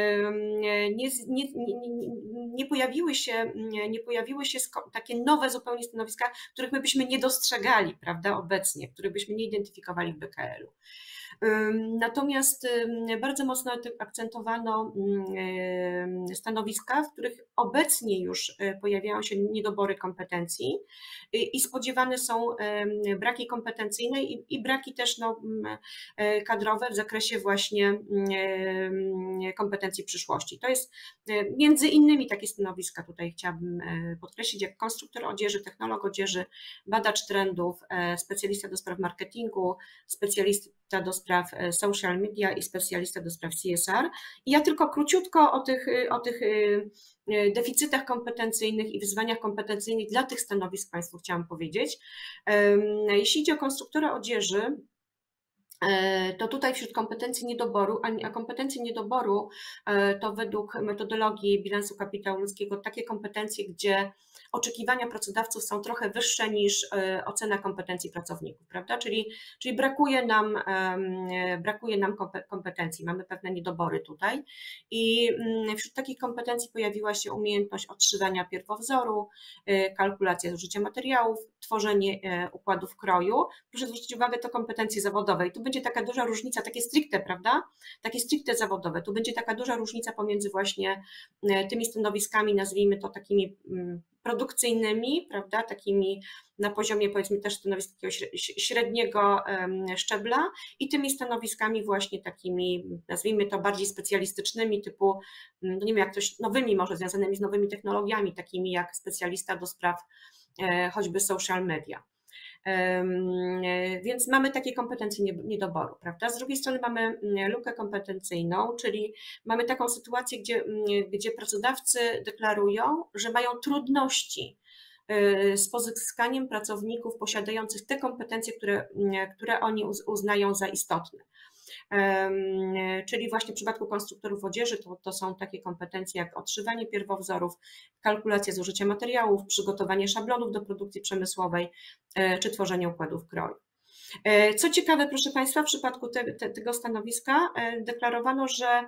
nie pojawiły się takie nowe zupełnie stanowiska, których my byśmy nie dostrzegali, prawda, obecnie, których byśmy nie identyfikowali w BKL-u. Natomiast bardzo mocno akcentowano stanowiska, w których obecnie już pojawiają się niedobory kompetencji i spodziewane są braki kompetencyjne i braki też kadrowe w zakresie właśnie kompetencji przyszłości. To jest między innymi takie stanowiska tutaj chciałabym podkreślić, jak konstruktor odzieży, technolog odzieży, badacz trendów, specjalista do spraw marketingu, specjalista do spraw social media i specjalista do spraw CSR. I ja tylko króciutko o tych deficytach kompetencyjnych i wyzwaniach kompetencyjnych dla tych stanowisk Państwu chciałam powiedzieć. Jeśli idzie o konstruktora odzieży, to tutaj wśród kompetencji niedoboru, a kompetencje niedoboru to według metodologii bilansu kapitału ludzkiego takie kompetencje, gdzie oczekiwania pracodawców są trochę wyższe niż ocena kompetencji pracowników, prawda? Czyli brakuje nam kompetencji, mamy pewne niedobory tutaj i wśród takich kompetencji pojawiła się umiejętność odszywania pierwowzoru, kalkulacja zużycia materiałów, tworzenie układów kroju. Proszę zwrócić uwagę, to kompetencje zawodowe i tu będzie taka duża różnica, takie stricte, prawda? Takie stricte zawodowe, tu będzie taka duża różnica pomiędzy właśnie tymi stanowiskami, nazwijmy to takimi produkcyjnymi, prawda, takimi na poziomie powiedzmy też stanowisk takiego średniego szczebla i tymi stanowiskami właśnie takimi, nazwijmy to bardziej specjalistycznymi typu, no nie wiem jak ktoś, nowymi może związanymi z nowymi technologiami, takimi jak specjalista do spraw choćby social media. Więc mamy takie kompetencje niedoboru, prawda? Z drugiej strony mamy lukę kompetencyjną, czyli mamy taką sytuację, gdzie pracodawcy deklarują, że mają trudności z pozyskaniem pracowników posiadających te kompetencje, które oni uznają za istotne. Czyli właśnie w przypadku konstruktorów odzieży to są takie kompetencje jak odszywanie pierwowzorów, kalkulacja zużycia materiałów, przygotowanie szablonów do produkcji przemysłowej czy tworzenie układów kroju. Co ciekawe, proszę Państwa, w przypadku tego stanowiska deklarowano, że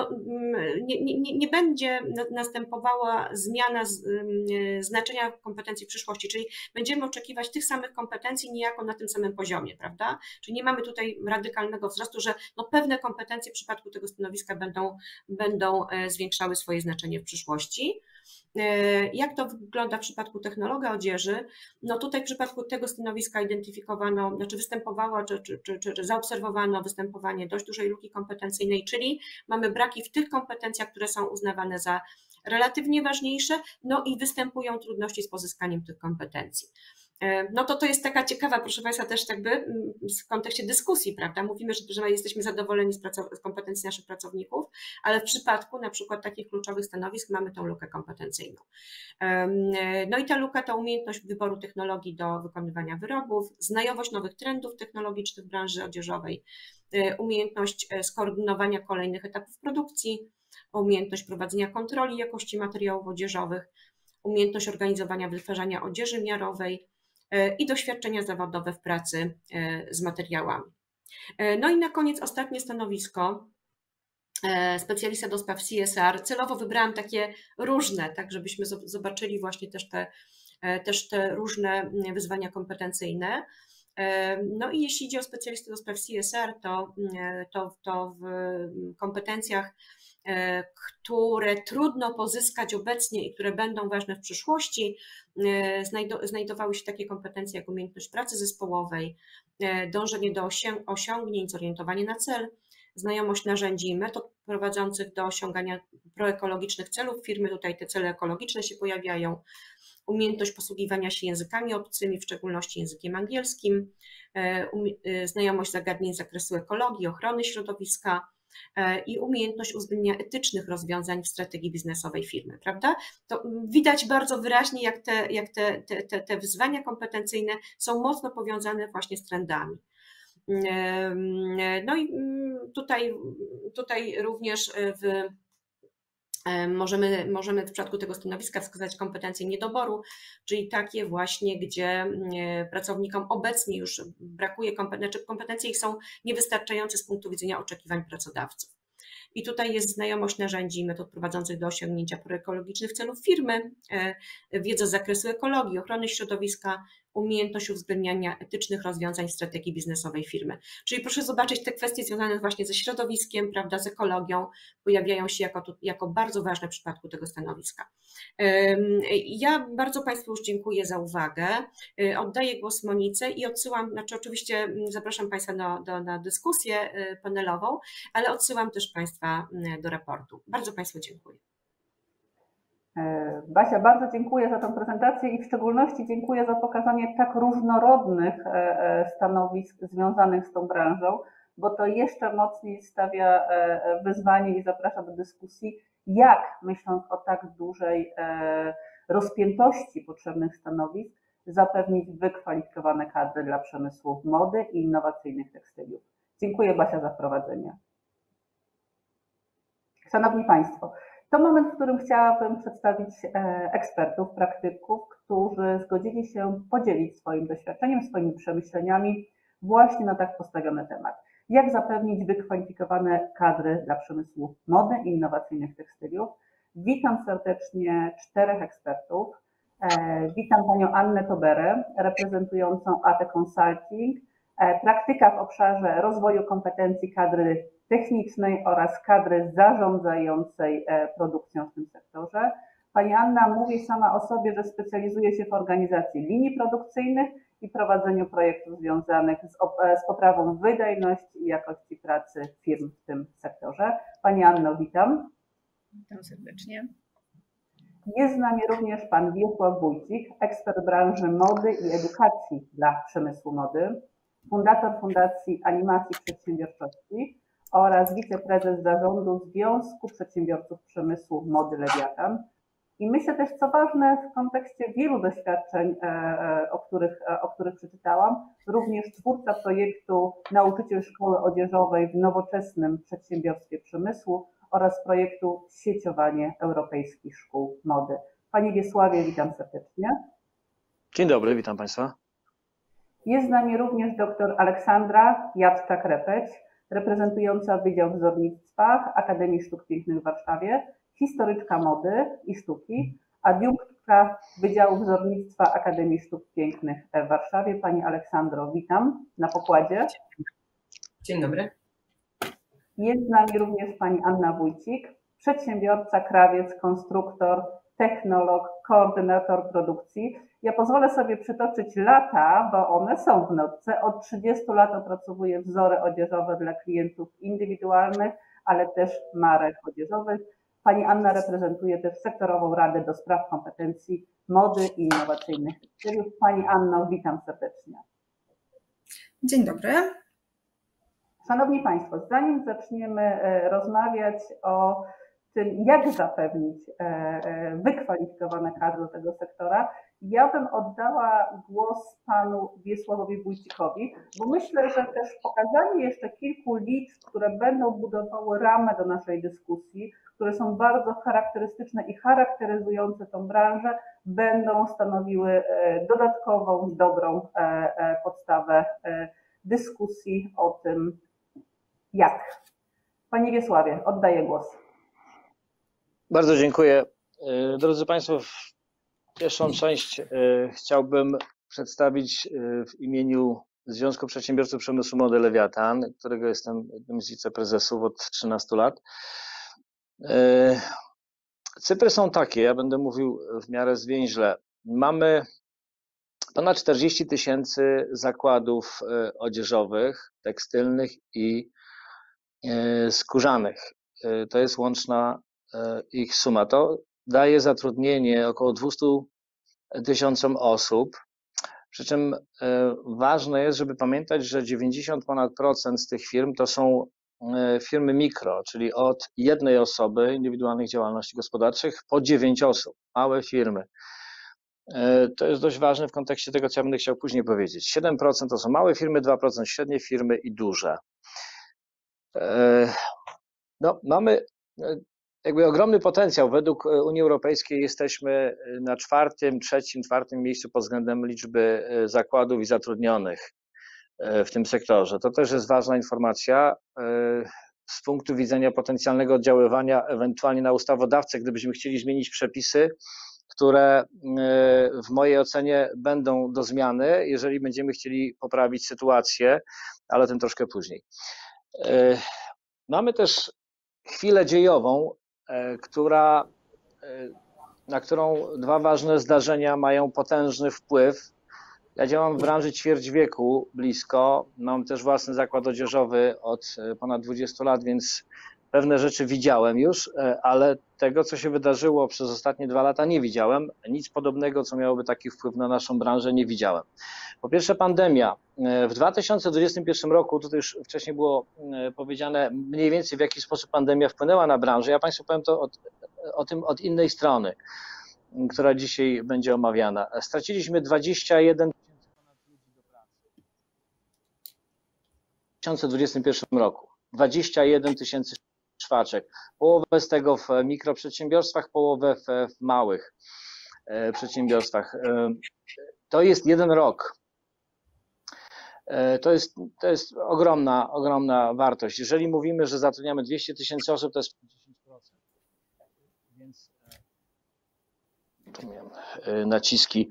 nie będzie następowała zmiana znaczenia kompetencji w przyszłości, czyli będziemy oczekiwać tych samych kompetencji niejako na tym samym poziomie, prawda? Czyli nie mamy tutaj radykalnego wzrostu, że pewne kompetencje w przypadku tego stanowiska będą zwiększały swoje znaczenie w przyszłości. Jak to wygląda w przypadku technologa odzieży? No tutaj w przypadku tego stanowiska identyfikowano, znaczy występowało, czy zaobserwowano występowanie dość dużej luki kompetencyjnej, czyli mamy braki w tych kompetencjach, które są uznawane za relatywnie ważniejsze, no i występują trudności z pozyskaniem tych kompetencji. No to jest taka ciekawa, proszę Państwa, też jakby w kontekście dyskusji, prawda? Mówimy, że jesteśmy zadowoleni z kompetencji naszych pracowników, ale w przypadku na przykład takich kluczowych stanowisk mamy tą lukę kompetencyjną. No i ta luka to umiejętność wyboru technologii do wykonywania wyrobów, znajomość nowych trendów technologicznych w branży odzieżowej, umiejętność skoordynowania kolejnych etapów produkcji, umiejętność prowadzenia kontroli jakości materiałów odzieżowych, umiejętność organizowania wytwarzania odzieży miarowej i doświadczenia zawodowe w pracy z materiałami. No i na koniec ostatnie stanowisko, specjalista do spraw CSR. Celowo wybrałam takie różne, tak żebyśmy zobaczyli właśnie też te różne wyzwania kompetencyjne. No i jeśli idzie o specjalistę do spraw CSR, to w kompetencjach, które trudno pozyskać obecnie i które będą ważne w przyszłości, znajdowały się takie kompetencje jak umiejętność pracy zespołowej, dążenie do osiągnięć, zorientowanie na cel, znajomość narzędzi i metod prowadzących do osiągania proekologicznych celów firmy, tutaj te cele ekologiczne się pojawiają, umiejętność posługiwania się językami obcymi, w szczególności językiem angielskim, znajomość zagadnień z zakresu ekologii, ochrony środowiska i umiejętność uwzględnienia etycznych rozwiązań w strategii biznesowej firmy, prawda? To widać bardzo wyraźnie, jak te wyzwania kompetencyjne są mocno powiązane właśnie z trendami. No i tutaj również możemy w przypadku tego stanowiska wskazać kompetencje niedoboru, czyli takie właśnie, gdzie pracownikom obecnie już brakuje kompetencji, kompetencje ich są niewystarczające z punktu widzenia oczekiwań pracodawców. I tutaj jest znajomość narzędzi i metod prowadzących do osiągnięcia proekologicznych celów firmy, wiedza z zakresu ekologii, ochrony środowiska, umiejętność uwzględniania etycznych rozwiązań strategii biznesowej firmy. Czyli proszę zobaczyć, te kwestie związane właśnie ze środowiskiem, prawda, z ekologią pojawiają się jako bardzo ważne w przypadku tego stanowiska. Ja bardzo Państwu już dziękuję za uwagę. Oddaję głos Monice i odsyłam, znaczy oczywiście zapraszam Państwa na dyskusję panelową, ale odsyłam też Państwa do raportu. Bardzo Państwu dziękuję. Basia, bardzo dziękuję za tę prezentację i w szczególności dziękuję za pokazanie tak różnorodnych stanowisk związanych z tą branżą, bo to jeszcze mocniej stawia wyzwanie i zaprasza do dyskusji, jak myśląc o tak dużej rozpiętości potrzebnych stanowisk, zapewnić wykwalifikowane kadry dla przemysłu mody i innowacyjnych tekstyliów. Dziękuję Basia za wprowadzenie. Szanowni Państwo, to moment, w którym chciałabym przedstawić ekspertów, praktyków, którzy zgodzili się podzielić swoim doświadczeniem, swoimi przemyśleniami właśnie na tak postawiony temat. Jak zapewnić wykwalifikowane kadry dla przemysłu mody i innowacyjnych tekstyliów? Witam serdecznie 4 ekspertów. Witam Panią Annę Toberę, reprezentującą AT Consulting, praktyka w obszarze rozwoju kompetencji kadry technicznej oraz kadry zarządzającej produkcją w tym sektorze. Pani Anna mówi sama o sobie, że specjalizuje się w organizacji linii produkcyjnych i prowadzeniu projektów związanych z poprawą wydajności i jakości pracy firm w tym sektorze. Pani Anno, witam. Witam serdecznie. Jest z nami również pan Wiesław Wójcik, ekspert branży mody i edukacji dla przemysłu mody, fundator Fundacji Animacji Przedsiębiorczości oraz wiceprezes zarządu Związku Przedsiębiorców Przemysłu Mody Lewiatan. I myślę też, co ważne w kontekście wielu doświadczeń, o których przeczytałam, również twórca projektu Nauczyciel Szkoły Odzieżowej w nowoczesnym przedsiębiorstwie przemysłu oraz projektu Sieciowanie Europejskich Szkół Mody. Panie Wiesławie, witam serdecznie. Dzień dobry, witam Państwa. Jest z nami również dr Aleksandra Jadczak-Repeć, reprezentująca Wydział Wzornictwa Akademii Sztuk Pięknych w Warszawie, historyczka mody i sztuki, adiunktka Wydziału Wzornictwa Akademii Sztuk Pięknych w Warszawie. Pani Aleksandro, witam na pokładzie. Dzień dobry. Jest z nami również pani Anna Wójcik, przedsiębiorca, krawiec, konstruktor, technolog, koordynator produkcji. Ja pozwolę sobie przytoczyć lata, bo one są w notce. Od 30 lat opracowuje wzory odzieżowe dla klientów indywidualnych, ale też marek odzieżowych. Pani Anna reprezentuje też sektorową Radę do Spraw Kompetencji Mody i Innowacyjnych Tekstyliów. Pani Anno, witam serdecznie. Dzień dobry. Szanowni Państwo, zanim zaczniemy rozmawiać o tym, jak zapewnić wykwalifikowane kadry do tego sektora, ja bym oddała głos panu Wiesławowi Wójcikowi, bo myślę, że też pokazanie jeszcze kilku liczb, które będą budowały ramę do naszej dyskusji, które są bardzo charakterystyczne i charakteryzujące tą branżę, będą stanowiły dodatkową, dobrą podstawę dyskusji o tym, jak. Panie Wiesławie, oddaję głos. Bardzo dziękuję. Drodzy Państwo, pierwszą część chciałbym przedstawić w imieniu Związku Przedsiębiorców Przemysłu Mody Lewiatan, którego jestem jednym z wiceprezesów od 13 lat. Cyfry są takie, ja będę mówił w miarę zwięźle. Mamy ponad 40 000 zakładów odzieżowych, tekstylnych i skórzanych. To jest łączna ich suma. To daje zatrudnienie około 200 000 osób. Przy czym ważne jest, żeby pamiętać, że 90% ponad z tych firm to są firmy mikro, czyli od jednej osoby indywidualnych działalności gospodarczych po 9 osób, małe firmy. To jest dość ważne w kontekście tego, co ja będę chciał później powiedzieć. 7% to są małe firmy, 2% średnie firmy i duże. No, mamy jakby ogromny potencjał. Według Unii Europejskiej jesteśmy na 4., 3., 4. miejscu pod względem liczby zakładów i zatrudnionych w tym sektorze. To też jest ważna informacja z punktu widzenia potencjalnego oddziaływania ewentualnie na ustawodawcę, gdybyśmy chcieli zmienić przepisy, które w mojej ocenie będą do zmiany, jeżeli będziemy chcieli poprawić sytuację, ale o tym troszkę później. Mamy też chwilę dziejową, na którą dwa ważne zdarzenia mają potężny wpływ. Ja działam w branży ćwierć wieku blisko, mam też własny zakład odzieżowy od ponad 20 lat, więc pewne rzeczy widziałem już, ale tego, co się wydarzyło przez ostatnie 2 lata, nie widziałem. Nic podobnego, co miałoby taki wpływ na naszą branżę, nie widziałem. Po pierwsze pandemia. W 2021 roku, tutaj już wcześniej było powiedziane mniej więcej, w jaki sposób pandemia wpłynęła na branżę. Ja Państwu powiem to o tym od innej strony, która dzisiaj będzie omawiana. Straciliśmy 21 ludzi do pracy w 2021 roku. 21 tysięcy szwaczek. Połowę z tego w mikroprzedsiębiorstwach, połowę w małych przedsiębiorstwach. To jest 1 rok. To jest ogromna wartość. Jeżeli mówimy, że zatrudniamy 200 tysięcy osób, to jest 10%. Więc tu miałem naciski.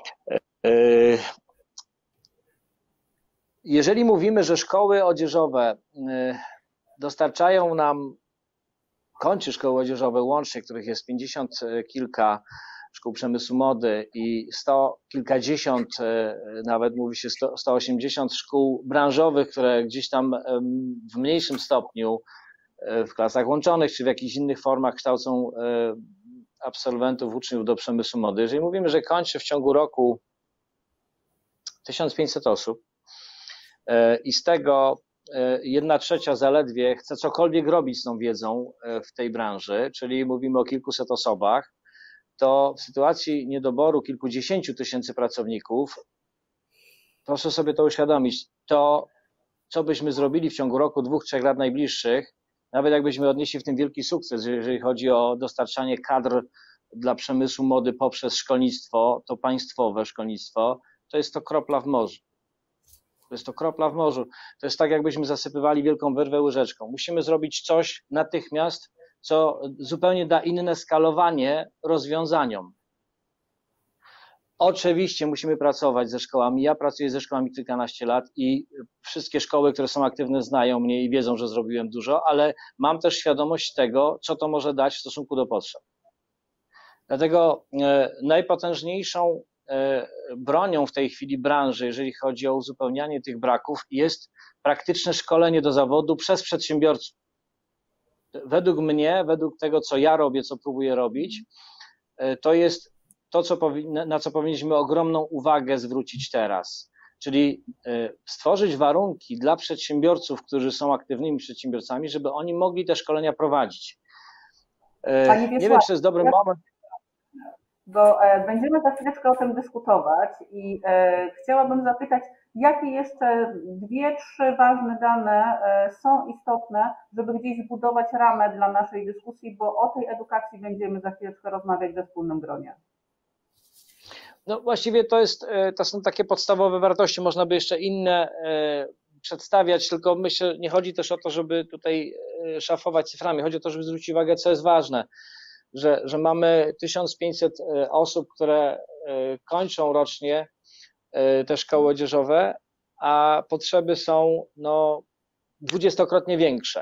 Jeżeli mówimy, że szkoły odzieżowe dostarczają nam, kończy szkoły odzieżowe łącznie, których jest 50 kilka szkół przemysłu mody i 100 kilkadziesiąt, nawet mówi się 180 szkół branżowych, które gdzieś tam w mniejszym stopniu w klasach łączonych czy w jakichś innych formach kształcą absolwentów, uczniów do przemysłu mody. Jeżeli mówimy, że kończy w ciągu roku 1500 osób i z tego 1/3 zaledwie chce cokolwiek robić z tą wiedzą w tej branży, czyli mówimy o kilkuset osobach, to w sytuacji niedoboru kilkudziesięciu tysięcy pracowników, proszę sobie to uświadomić, to co byśmy zrobili w ciągu roku, 2-3 lat najbliższych, nawet jakbyśmy odnieśli w tym wielki sukces, jeżeli chodzi o dostarczanie kadr dla przemysłu mody poprzez szkolnictwo, to państwowe szkolnictwo, to jest to kropla w morzu. To jest to kropla w morzu. To jest tak, jakbyśmy zasypywali wielką wyrwę łyżeczką. Musimy zrobić coś natychmiast, co zupełnie da inne skalowanie rozwiązaniom. Oczywiście musimy pracować ze szkołami. Ja pracuję ze szkołami kilkanaście lat i wszystkie szkoły, które są aktywne, znają mnie i wiedzą, że zrobiłem dużo, ale mam też świadomość tego, co to może dać w stosunku do potrzeb. Dlatego najpotężniejszą bronią w tej chwili branży, jeżeli chodzi o uzupełnianie tych braków, jest praktyczne szkolenie do zawodu przez przedsiębiorców. Według mnie, według tego, co ja robię, co próbuję robić, to jest to, na co powinniśmy ogromną uwagę zwrócić teraz. Czyli stworzyć warunki dla przedsiębiorców, którzy są aktywnymi przedsiębiorcami, żeby oni mogli te szkolenia prowadzić. Nie wiem, czy to jest dobry moment. Bo będziemy za chwileczkę o tym dyskutować i chciałabym zapytać, jakie jeszcze 2-3 ważne dane są istotne, żeby gdzieś zbudować ramę dla naszej dyskusji, bo o tej edukacji będziemy za chwileczkę rozmawiać we wspólnym gronie. No właściwie to są takie podstawowe wartości, można by jeszcze inne przedstawiać, tylko myślę, nie chodzi też o to, żeby tutaj szafować cyframi, chodzi o to, żeby zwrócić uwagę, co jest ważne. Że mamy 1500 osób, które kończą rocznie te szkoły odzieżowe, a potrzeby są 20-krotnie większe.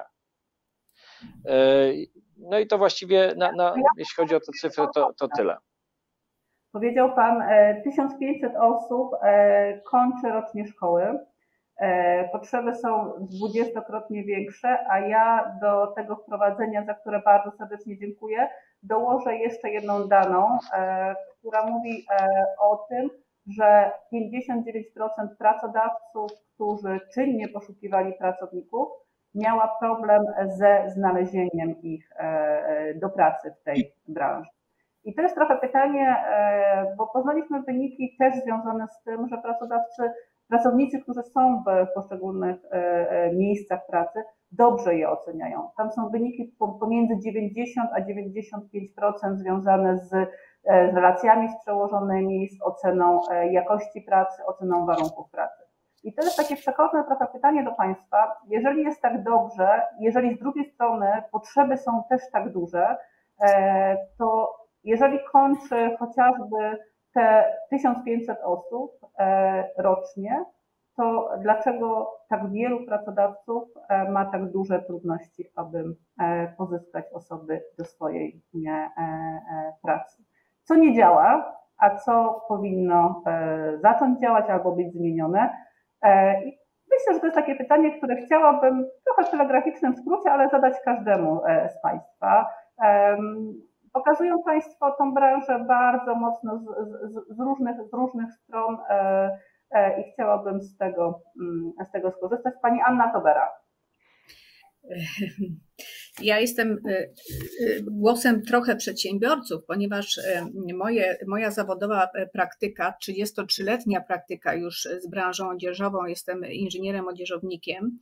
No i to właściwie, jeśli chodzi o te cyfry, to tyle. Powiedział Pan, 1500 osób kończy rocznie szkoły. Potrzeby są 20-krotnie większe, a ja do tego wprowadzenia, za które bardzo serdecznie dziękuję, dołożę jeszcze jedną daną, która mówi o tym, że 59% pracodawców, którzy czynnie poszukiwali pracowników, miała problem ze znalezieniem ich do pracy w tej branży. I to jest trochę pytanie, bo poznaliśmy wyniki też związane z tym, że pracownicy, którzy są w poszczególnych miejscach pracy, dobrze je oceniają. Tam są wyniki pomiędzy 90 a 95% związane z relacjami z przełożonymi, z oceną jakości pracy, oceną warunków pracy. I to jest takie przekorne trochę pytanie do Państwa. Jeżeli jest tak dobrze, jeżeli z drugiej strony potrzeby są też tak duże, to jeżeli kończy chociażby te 1500 osób rocznie, to dlaczego tak wielu pracodawców ma tak duże trudności, aby pozyskać osoby do swojej pracy? Co nie działa, a co powinno zacząć działać albo być zmienione? I myślę, że to jest takie pytanie, które chciałabym trochę w telegraficznym skrócie, ale zadać każdemu z Państwa. Pokazują Państwo tą branżę bardzo mocno z różnych stron i chciałabym z tego skorzystać. Pani Anna Tobera. Ja jestem głosem trochę przedsiębiorców, ponieważ moja zawodowa praktyka, 33-letnia praktyka już z branżą odzieżową, jestem inżynierem odzieżownikiem,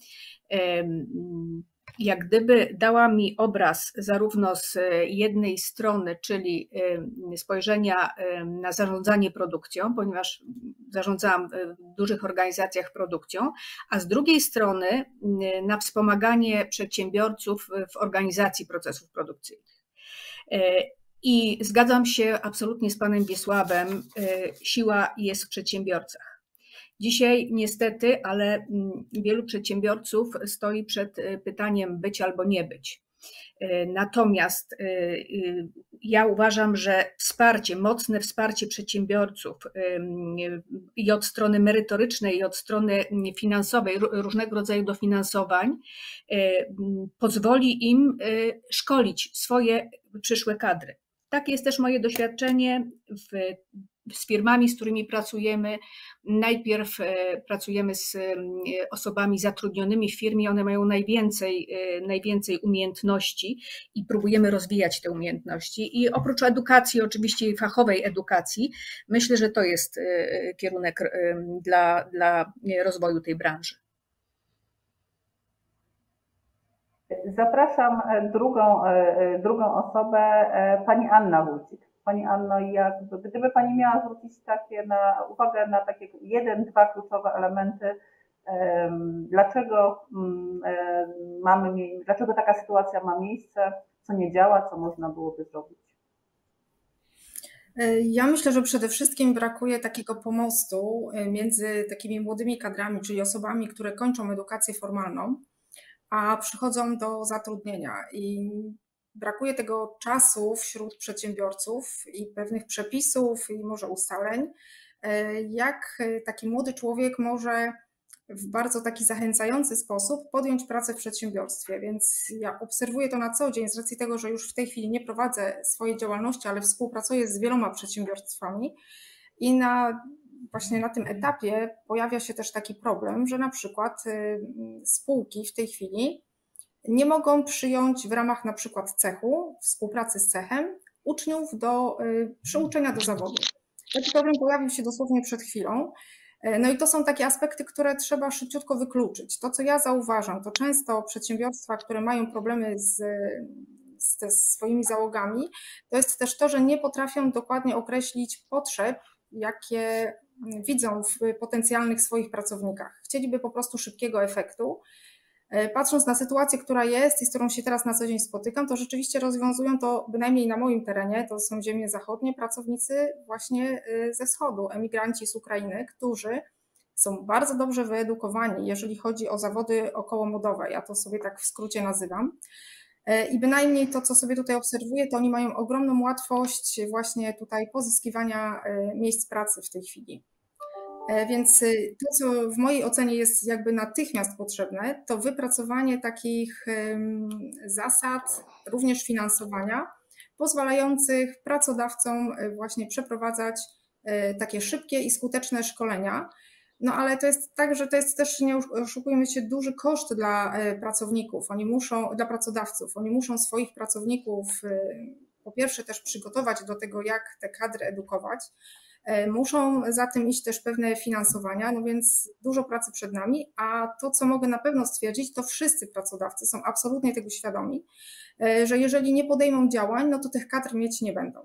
jak gdyby dała mi obraz zarówno z jednej strony, czyli spojrzenia na zarządzanie produkcją, ponieważ zarządzałam w dużych organizacjach produkcją, a z drugiej strony na wspomaganie przedsiębiorców w organizacji procesów produkcyjnych. I zgadzam się absolutnie z panem Wiesławem, siła jest w przedsiębiorcach. Dzisiaj niestety, ale wielu przedsiębiorców stoi przed pytaniem być albo nie być. Natomiast ja uważam, że mocne wsparcie przedsiębiorców i od strony merytorycznej, i od strony finansowej, różnego rodzaju dofinansowań pozwoli im szkolić swoje przyszłe kadry. Takie jest też moje doświadczenie z firmami, z którymi pracujemy. Najpierw pracujemy z osobami zatrudnionymi w firmie, one mają najwięcej umiejętności i próbujemy rozwijać te umiejętności. I oprócz edukacji, oczywiście fachowej edukacji, myślę, że to jest kierunek dla rozwoju tej branży. Zapraszam drugą osobę, pani Anna Wójcik. Pani Anno, gdyby Pani miała zwrócić uwagę na takie 1-2 kluczowe elementy, dlaczego taka sytuacja ma miejsce, co nie działa, co można byłoby zrobić? Ja myślę, że przede wszystkim brakuje takiego pomostu między takimi młodymi kadrami, czyli osobami, które kończą edukację formalną, a przychodzą do zatrudnienia. I brakuje tego czasu wśród przedsiębiorców i pewnych przepisów i może ustaleń, jak taki młody człowiek może w bardzo taki zachęcający sposób podjąć pracę w przedsiębiorstwie. Więc ja obserwuję to na co dzień z racji tego, że już w tej chwili nie prowadzę swojej działalności, ale współpracuję z wieloma przedsiębiorstwami i właśnie na tym etapie pojawia się też taki problem, że na przykład spółki w tej chwili nie mogą przyjąć w ramach na przykład cechu, współpracy z cechem, uczniów do przyuczenia do zawodu. Taki problem pojawił się dosłownie przed chwilą. No i to są takie aspekty, które trzeba szybciutko wykluczyć. To, co ja zauważam, to często przedsiębiorstwa, które mają problemy ze swoimi załogami, to jest też to, że nie potrafią dokładnie określić potrzeb, jakie widzą w potencjalnych swoich pracownikach. Chcieliby po prostu szybkiego efektu. Patrząc na sytuację, która jest i z którą się teraz na co dzień spotykam, to rzeczywiście rozwiązują to, bynajmniej na moim terenie, to są ziemie zachodnie, pracownicy właśnie ze wschodu, emigranci z Ukrainy, którzy są bardzo dobrze wyedukowani, jeżeli chodzi o zawody okołomodowe, ja to sobie tak w skrócie nazywam. I bynajmniej to, co sobie tutaj obserwuję, to oni mają ogromną łatwość właśnie tutaj pozyskiwania miejsc pracy w tej chwili. Więc to, co w mojej ocenie jest jakby natychmiast potrzebne, to wypracowanie takich zasad, również finansowania, pozwalających pracodawcom właśnie przeprowadzać takie szybkie i skuteczne szkolenia. No ale to jest tak, że to jest też, nie oszukujmy się, duży koszt dla pracowników, dla pracodawców. Oni muszą swoich pracowników po pierwsze też przygotować do tego, jak te kadry edukować. Muszą za tym iść też pewne finansowania, no więc dużo pracy przed nami, a to, co mogę na pewno stwierdzić, to wszyscy pracodawcy są absolutnie tego świadomi, że jeżeli nie podejmą działań, no to tych kadr mieć nie będą.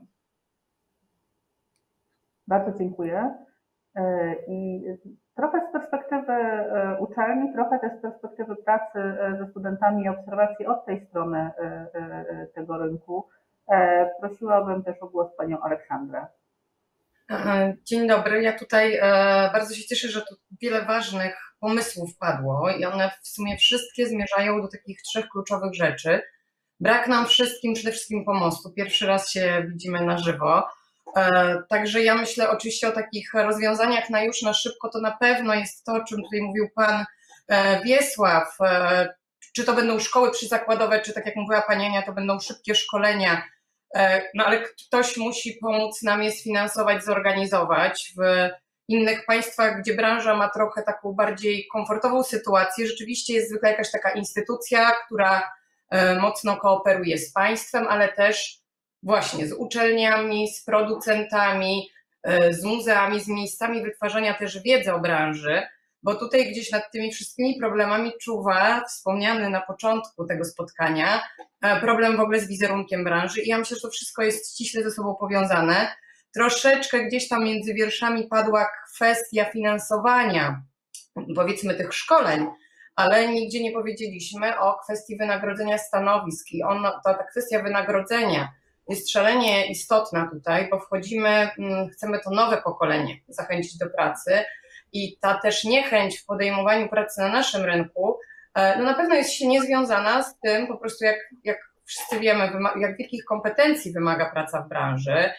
Bardzo dziękuję. I trochę z perspektywy uczelni, trochę też z perspektywy pracy ze studentami i obserwacji od tej strony tego rynku. Prosiłabym też o głos panią Aleksandrę. Dzień dobry. Ja tutaj bardzo się cieszę, że tu wiele ważnych pomysłów padło i one w sumie wszystkie zmierzają do takich 3 kluczowych rzeczy. Brak nam wszystkim przede wszystkim pomostu. Pierwszy raz się widzimy na żywo. Także ja myślę oczywiście o takich rozwiązaniach na już, na szybko. To na pewno jest to, o czym tutaj mówił pan Wiesław. Czy to będą szkoły przyzakładowe, czy tak jak mówiła pani Ania, to będą szybkie szkolenia. No ale ktoś musi pomóc nam je sfinansować, zorganizować. W innych państwach, gdzie branża ma trochę taką bardziej komfortową sytuację, rzeczywiście jest zwykle jakaś taka instytucja, która mocno kooperuje z państwem, ale też właśnie z uczelniami, z producentami, z muzeami, z miejscami wytwarzania też wiedzy o branży, bo tutaj gdzieś nad tymi wszystkimi problemami czuwa wspomniany na początku tego spotkania problem w ogóle z wizerunkiem branży i ja myślę, że to wszystko jest ściśle ze sobą powiązane. Troszeczkę gdzieś tam między wierszami padła kwestia finansowania, powiedzmy tych szkoleń, ale nigdzie nie powiedzieliśmy o kwestii wynagrodzenia stanowisk i ta kwestia wynagrodzenia jest szalenie istotna tutaj, bo chcemy to nowe pokolenie zachęcić do pracy i ta też niechęć w podejmowaniu pracy na naszym rynku no na pewno jest silnie związana z tym po prostu jak wszyscy wiemy, jak wielkich kompetencji wymaga praca w branży.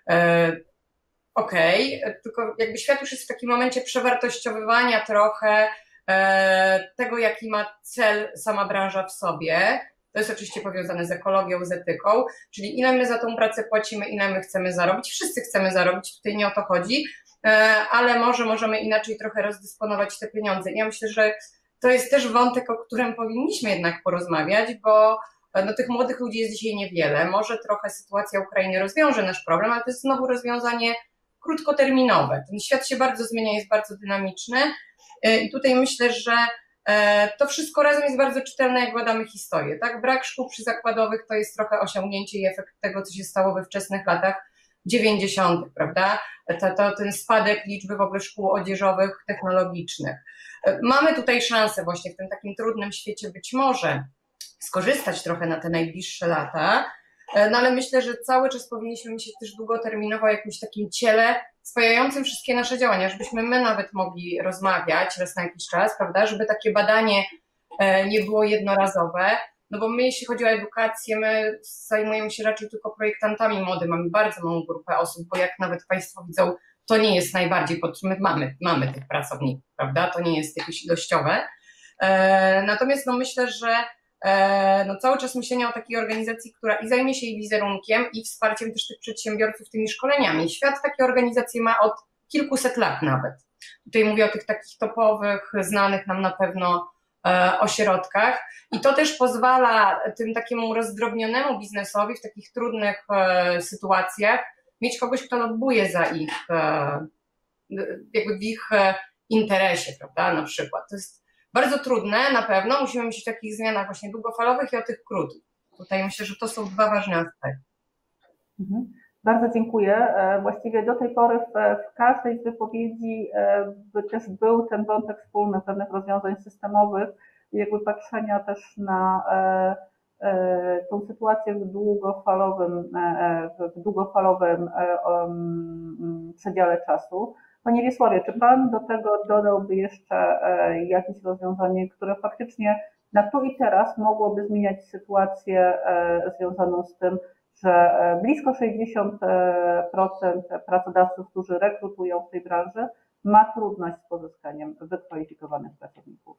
Tylko jakby świat już jest w takim momencie przewartościowywania trochę tego, jaki ma cel sama branża w sobie. To jest oczywiście powiązane z ekologią, z etyką, czyli ile my za tą pracę płacimy, ile my chcemy zarobić. Wszyscy chcemy zarobić, tutaj nie o to chodzi, ale może możemy inaczej trochę rozdysponować te pieniądze. Ja myślę, że to jest też wątek, o którym powinniśmy jednak porozmawiać, bo no, tych młodych ludzi jest dzisiaj niewiele. Może trochę sytuacja Ukrainy rozwiąże nasz problem, ale to jest znowu rozwiązanie krótkoterminowe. Ten świat się bardzo zmienia, jest bardzo dynamiczny i tutaj myślę, że to wszystko razem jest bardzo czytelne, jak badamy historię. Tak? Brak szkół przyzakładowych to jest trochę osiągnięcie i efekt tego, co się stało we wczesnych latach 90., prawda? Ten spadek liczby w ogóle szkół odzieżowych, technologicznych. Mamy tutaj szansę właśnie w tym takim trudnym świecie być może skorzystać trochę na te najbliższe lata, no ale myślę, że cały czas powinniśmy myśleć też długoterminowo o jakimś takim ciele spajającym wszystkie nasze działania, żebyśmy my nawet mogli rozmawiać raz na jakiś czas, prawda, żeby takie badanie nie było jednorazowe, no bo my jeśli chodzi o edukację, my zajmujemy się raczej tylko projektantami mody, mamy bardzo małą grupę osób, bo jak nawet Państwo widzą, to nie jest najbardziej potrzebne, mamy tych pracowników, prawda, to nie jest jakieś ilościowe, natomiast no myślę, że no cały czas myślenia o takiej organizacji, która i zajmie się jej wizerunkiem i wsparciem też tych przedsiębiorców tymi szkoleniami. Świat takie organizacje ma od kilkuset lat nawet. Tutaj mówię o tych takich topowych, znanych nam na pewno ośrodkach i to też pozwala tym takiemu rozdrobnionemu biznesowi w takich trudnych sytuacjach mieć kogoś, kto lobbuje za ich, jakby w ich interesie, prawda, na przykład. To jest bardzo trudne na pewno, musimy myśleć o takich zmianach właśnie długofalowych i o tych krótkich. Tutaj myślę, że to są 2 ważne aspekty. Bardzo dziękuję. Właściwie do tej pory w każdej z wypowiedzi też był ten wątek wspólny pewnych rozwiązań systemowych, jakby patrzenia też na tą sytuację w długofalowym przedziale czasu. Panie Wiesławie, czy Pan do tego dodałby jeszcze jakieś rozwiązanie, które faktycznie na tu i teraz mogłoby zmieniać sytuację związaną z tym, że blisko 60% pracodawców, którzy rekrutują w tej branży, ma trudność z pozyskaniem wykwalifikowanych pracowników?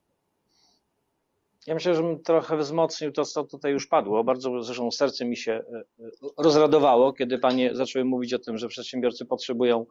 Ja myślę, że bym trochę wzmocnił to, co tutaj już padło. Bardzo zresztą serce mi się rozradowało, kiedy panie zaczęły mówić o tym, że przedsiębiorcy potrzebują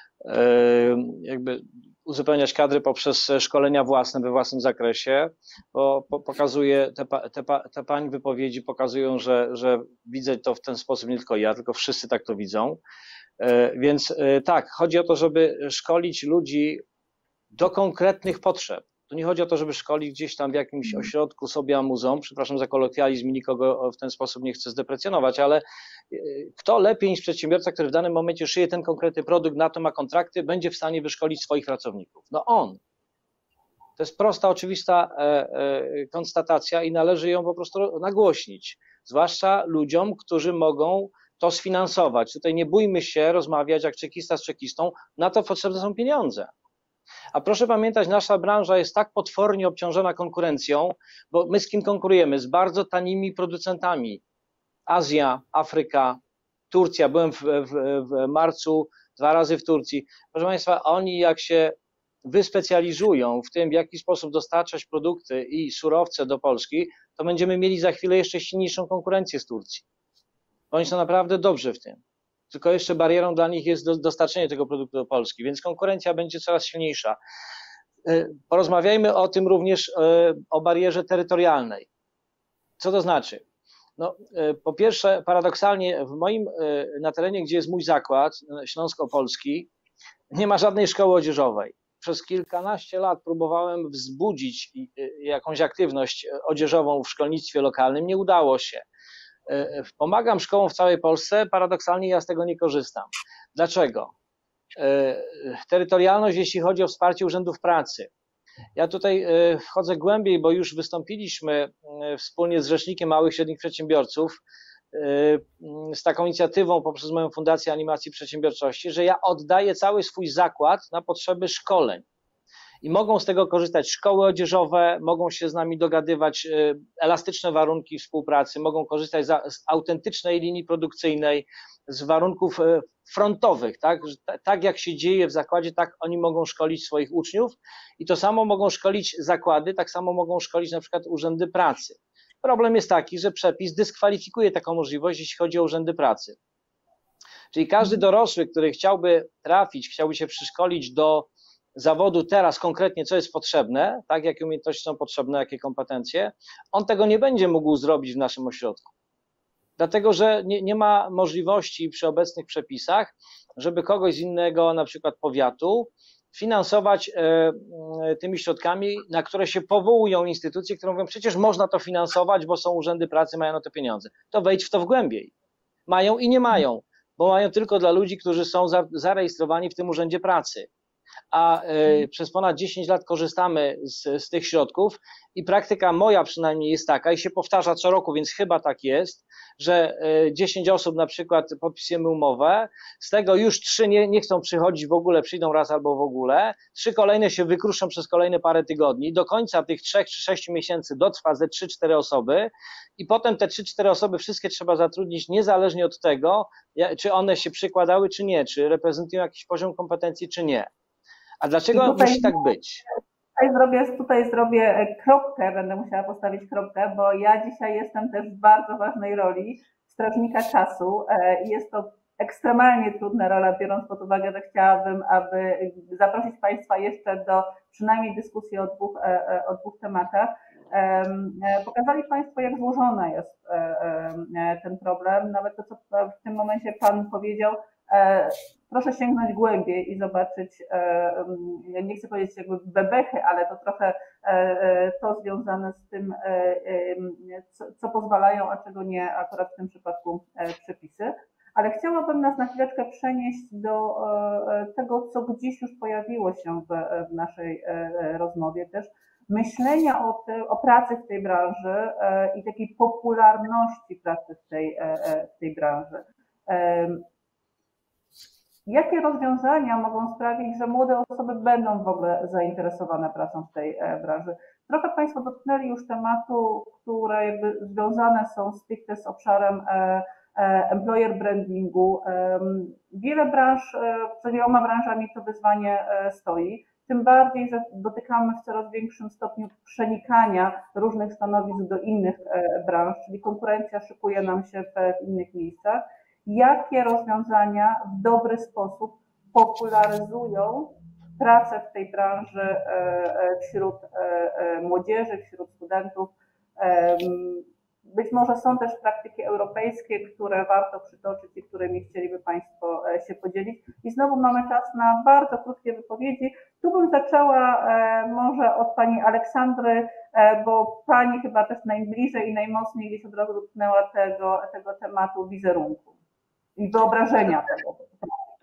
jakby uzupełniać kadry poprzez szkolenia własne we własnym zakresie, bo pokazuje, te pań wypowiedzi pokazują, że widzę to w ten sposób nie tylko ja, tylko wszyscy tak to widzą. Więc tak, chodzi o to, żeby szkolić ludzi do konkretnych potrzeb. Tu nie chodzi o to, żeby szkolić gdzieś tam w jakimś ośrodku sobie amuzą, przepraszam za kolokwializm, nikogo w ten sposób nie chcę zdeprecjonować, ale kto lepiej niż przedsiębiorca, który w danym momencie szyje ten konkretny produkt, na to ma kontrakty, będzie w stanie wyszkolić swoich pracowników? No on. To jest prosta, oczywista konstatacja i należy ją po prostu nagłośnić, zwłaszcza ludziom, którzy mogą to sfinansować. Tutaj nie bójmy się rozmawiać jak czekista z czekistą, na to potrzebne są pieniądze. A proszę pamiętać, nasza branża jest tak potwornie obciążona konkurencją, bo my z kim konkurujemy? Z bardzo tanimi producentami. Azja, Afryka, Turcja. Byłem w marcu 2 razy w Turcji. Proszę Państwa, oni jak się wyspecjalizują w tym, w jaki sposób dostarczać produkty i surowce do Polski, to będziemy mieli za chwilę jeszcze silniejszą konkurencję z Turcji. Oni są naprawdę dobrzy w tym. Tylko jeszcze barierą dla nich jest dostarczenie tego produktu do Polski, więc konkurencja będzie coraz silniejsza. Porozmawiajmy o tym również, o barierze terytorialnej. Co to znaczy? No, po pierwsze, paradoksalnie na terenie, gdzie jest mój zakład, Śląsko-Opolski, nie ma żadnej szkoły odzieżowej. Przez kilkanaście lat próbowałem wzbudzić jakąś aktywność odzieżową w szkolnictwie lokalnym, nie udało się. Pomagam szkołom w całej Polsce, paradoksalnie ja z tego nie korzystam. Dlaczego? Terytorialność, jeśli chodzi o wsparcie urzędów pracy. Ja tutaj wchodzę głębiej, bo już wystąpiliśmy wspólnie z Rzecznikiem Małych i Średnich Przedsiębiorców z taką inicjatywą poprzez moją Fundację Animacji Przedsiębiorczości, że ja oddaję cały swój zakład na potrzeby szkoleń. I mogą z tego korzystać szkoły odzieżowe, mogą się z nami dogadywać, elastyczne warunki współpracy, mogą korzystać z autentycznej linii produkcyjnej, z warunków frontowych, tak? Tak jak się dzieje w zakładzie, tak oni mogą szkolić swoich uczniów i to samo mogą szkolić zakłady, tak samo mogą szkolić na przykład urzędy pracy. Problem jest taki, że przepis dyskwalifikuje taką możliwość, jeśli chodzi o urzędy pracy. Czyli każdy dorosły, który chciałby się przeszkolić do zawodu teraz konkretnie, co jest potrzebne, tak, jakie umiejętności są potrzebne, jakie kompetencje, on tego nie będzie mógł zrobić w naszym ośrodku. Dlatego, że nie ma możliwości przy obecnych przepisach, żeby kogoś z innego, na przykład powiatu, finansować tymi środkami, na które się powołują instytucje, które mówią, przecież można to finansować, bo są urzędy pracy, mają na to pieniądze. To wejdź w to w głębiej. Mają i nie mają, bo mają tylko dla ludzi, którzy są zarejestrowani w tym urzędzie pracy. A przez ponad 10 lat korzystamy z tych środków i praktyka moja przynajmniej jest taka i się powtarza co roku, więc chyba tak jest, że 10 osób na przykład podpisujemy umowę, z tego już 3 nie chcą przychodzić w ogóle, przyjdą raz albo w ogóle, 3 kolejne się wykruszą przez kolejne parę tygodni, do końca tych 3 czy 6 miesięcy dotrwa ze 3-4 osoby i potem te 3-4 osoby wszystkie trzeba zatrudnić niezależnie od tego, czy one się przykładały czy nie, czy reprezentują jakiś poziom kompetencji czy nie. A dlaczego musi tak być? Tutaj zrobię kropkę, będę musiała postawić kropkę, bo ja dzisiaj jestem też w bardzo ważnej roli strażnika czasu i jest to ekstremalnie trudna rola, biorąc pod uwagę, że chciałabym, aby zaprosić Państwa jeszcze do przynajmniej dyskusji o dwóch tematach. Pokazali Państwo, jak złożony jest ten problem, nawet to, co w tym momencie Pan powiedział. Proszę sięgnąć głębiej i zobaczyć, ja nie chcę powiedzieć jakby bebechy, ale to trochę to związane z tym, co pozwalają, a czego nie akurat w tym przypadku przepisy. Ale chciałabym nas na chwileczkę przenieść do tego, co gdzieś już pojawiło się w naszej rozmowie też, myślenia o pracy w tej branży i takiej popularności pracy w tej branży. Jakie rozwiązania mogą sprawić, że młode osoby będą w ogóle zainteresowane pracą w tej branży? Trochę Państwo dotknęli już tematu, które jakby związane są stricte z obszarem employer brandingu. Wiele branż, przed wieloma branżami to wyzwanie stoi, tym bardziej, że dotykamy w coraz większym stopniu przenikania różnych stanowisk do innych branż, czyli konkurencja szykuje nam się w innych miejscach. Jakie rozwiązania w dobry sposób popularyzują pracę w tej branży wśród młodzieży, wśród studentów? Być może są też praktyki europejskie, które warto przytoczyć i którymi chcieliby Państwo się podzielić. I znowu mamy czas na bardzo krótkie wypowiedzi. Tu bym zaczęła może od Pani Aleksandry, bo Pani chyba też najbliżej i najmocniej gdzieś od razu dotknęła tego tematu wizerunku i wyobrażenia tego.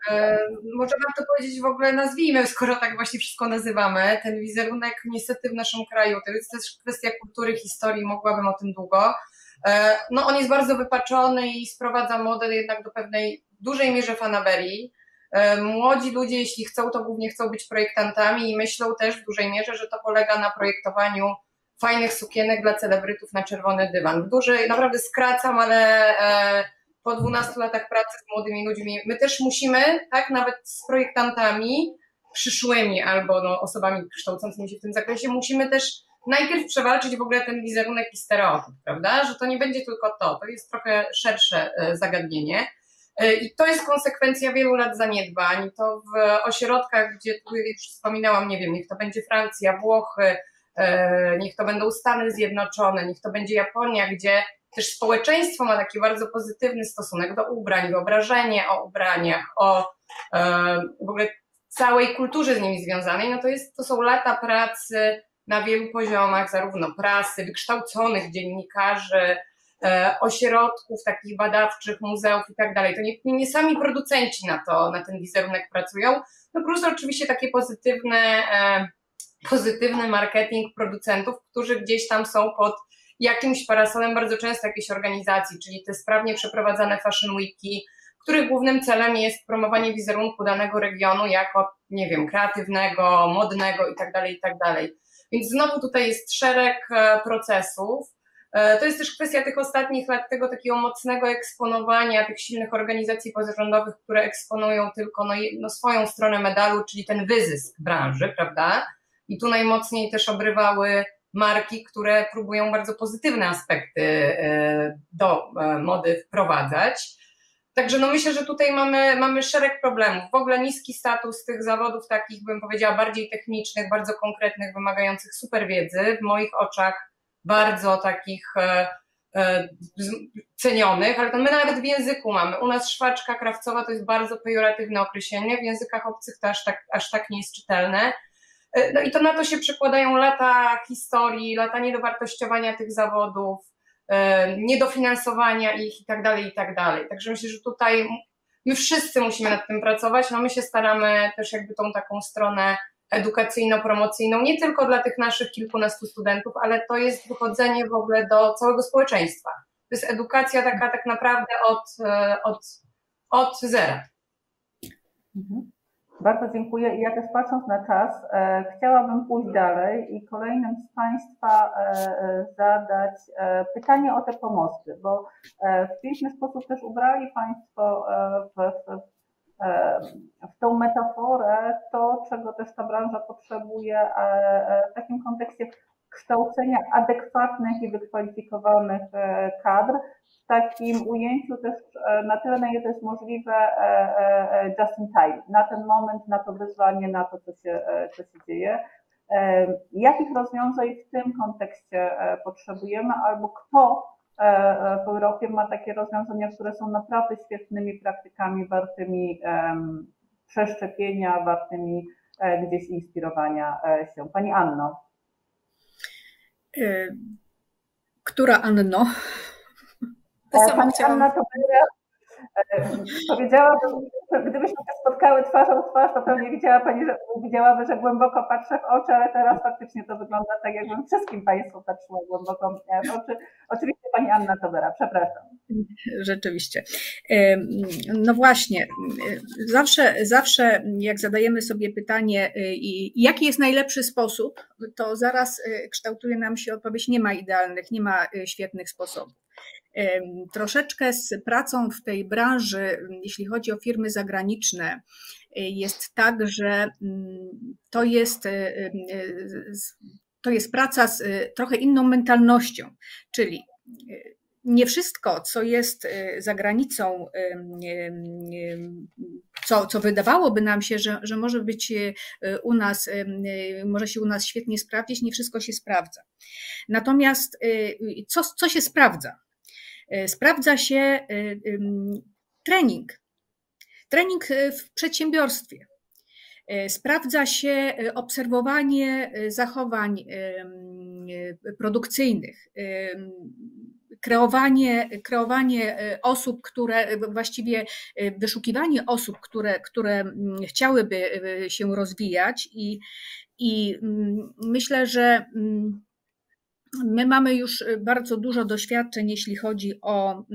Może warto powiedzieć w ogóle, nazwijmy, skoro tak właśnie wszystko nazywamy, ten wizerunek niestety w naszym kraju, to jest też kwestia kultury, historii, mogłabym o tym długo. No on jest bardzo wypaczony i sprowadza modę jednak do pewnej dużej mierze fanaberii. Młodzi ludzie, jeśli chcą, to głównie chcą być projektantami i myślą też w dużej mierze, że to polega na projektowaniu fajnych sukienek dla celebrytów na czerwony dywan. Naprawdę skracam, ale po 12 latach pracy z młodymi ludźmi my też musimy, tak, nawet z projektantami przyszłymi albo osobami kształcącymi się w tym zakresie, musimy też najpierw przewalczyć w ogóle ten wizerunek i stereotyp, prawda, że to nie będzie tylko to jest trochę szersze zagadnienie. I to jest konsekwencja wielu lat zaniedbań. To w ośrodkach, gdzie tu już wspominałam, nie wiem, niech to będzie Francja, Włochy, niech to będą Stany Zjednoczone, niech to będzie Japonia, gdzie też społeczeństwo ma taki bardzo pozytywny stosunek do ubrań, wyobrażenie o ubraniach, o w ogóle całej kulturze z nimi związanej, no to są lata pracy na wielu poziomach, zarówno prasy, wykształconych dziennikarzy, ośrodków takich badawczych, muzeów i tak dalej. To nie sami producenci na ten wizerunek pracują, no plus oczywiście takie pozytywny marketing producentów, którzy gdzieś tam są pod jakimś parasolem bardzo często jakiejś organizacji, czyli te sprawnie przeprowadzane fashion weeki, których głównym celem jest promowanie wizerunku danego regionu jako, nie wiem, kreatywnego, modnego i tak dalej. Więc znowu tutaj jest szereg procesów. To jest też kwestia tych ostatnich lat, tego takiego mocnego eksponowania tych silnych organizacji pozarządowych, które eksponują tylko swoją stronę medalu, czyli ten wyzysk branży, prawda? I tu najmocniej też obrywały marki, które próbują bardzo pozytywne aspekty do mody wprowadzać. Także myślę, że tutaj mamy szereg problemów. W ogóle niski status tych zawodów takich, bym powiedziała, bardziej technicznych, bardzo konkretnych, wymagających super wiedzy, w moich oczach bardzo takich cenionych, ale to my nawet w języku mamy. U nas szwaczka krawcowa to jest bardzo pejoratywne określenie, w językach obcych to aż tak nie jest czytelne. No i to na to się przekładają lata historii, lata niedowartościowania tych zawodów, niedofinansowania ich i tak dalej. Także myślę, że tutaj my wszyscy musimy nad tym pracować. My się staramy też jakby tą taką stronę edukacyjno-promocyjną, nie tylko dla tych naszych kilkunastu studentów, ale to jest wychodzenie w ogóle do całego społeczeństwa. To jest edukacja taka tak naprawdę od zera. Bardzo dziękuję i ja też patrząc na czas, chciałabym pójść dalej i kolejnym z Państwa zadać pytanie o te pomosty, bo w piękny sposób też ubrali Państwo w tą metaforę to, czego też ta branża potrzebuje w takim kontekście kształcenia adekwatnych i wykwalifikowanych kadr, w takim ujęciu też na tyle, na ile to jest możliwe, just in time, na ten moment, na to wyzwanie, na to, co się dzieje. Jakich rozwiązań w tym kontekście potrzebujemy, albo kto w Europie ma takie rozwiązania, które są naprawdę świetnymi praktykami, wartymi przeszczepienia, wartymi gdzieś inspirowania się. Pani Anno. Która Anno? Pani Anna Tobera powiedziałabym, że gdybyśmy się spotkały twarzą w twarz, to pewnie widziałaby, że głęboko patrzę w oczy, ale teraz faktycznie to wygląda tak, jakbym wszystkim Państwu patrzyła głęboko w oczy. Oczywiście Pani Anna Tobera, przepraszam. Rzeczywiście. No właśnie, zawsze jak zadajemy sobie pytanie, jaki jest najlepszy sposób, to zaraz kształtuje nam się odpowiedź, nie ma idealnych, nie ma świetnych sposobów. Troszeczkę z pracą w tej branży, jeśli chodzi o firmy zagraniczne, jest tak, że to jest praca z trochę inną mentalnością, czyli nie wszystko, co jest za granicą, co wydawałoby nam się, że może być może się u nas świetnie sprawdzić, nie wszystko się sprawdza. Natomiast co się sprawdza? Sprawdza się trening w przedsiębiorstwie. Sprawdza się obserwowanie zachowań produkcyjnych, kreowanie osób, które właściwie wyszukiwanie osób, które chciałyby się rozwijać i myślę, że my mamy już bardzo dużo doświadczeń, jeśli chodzi o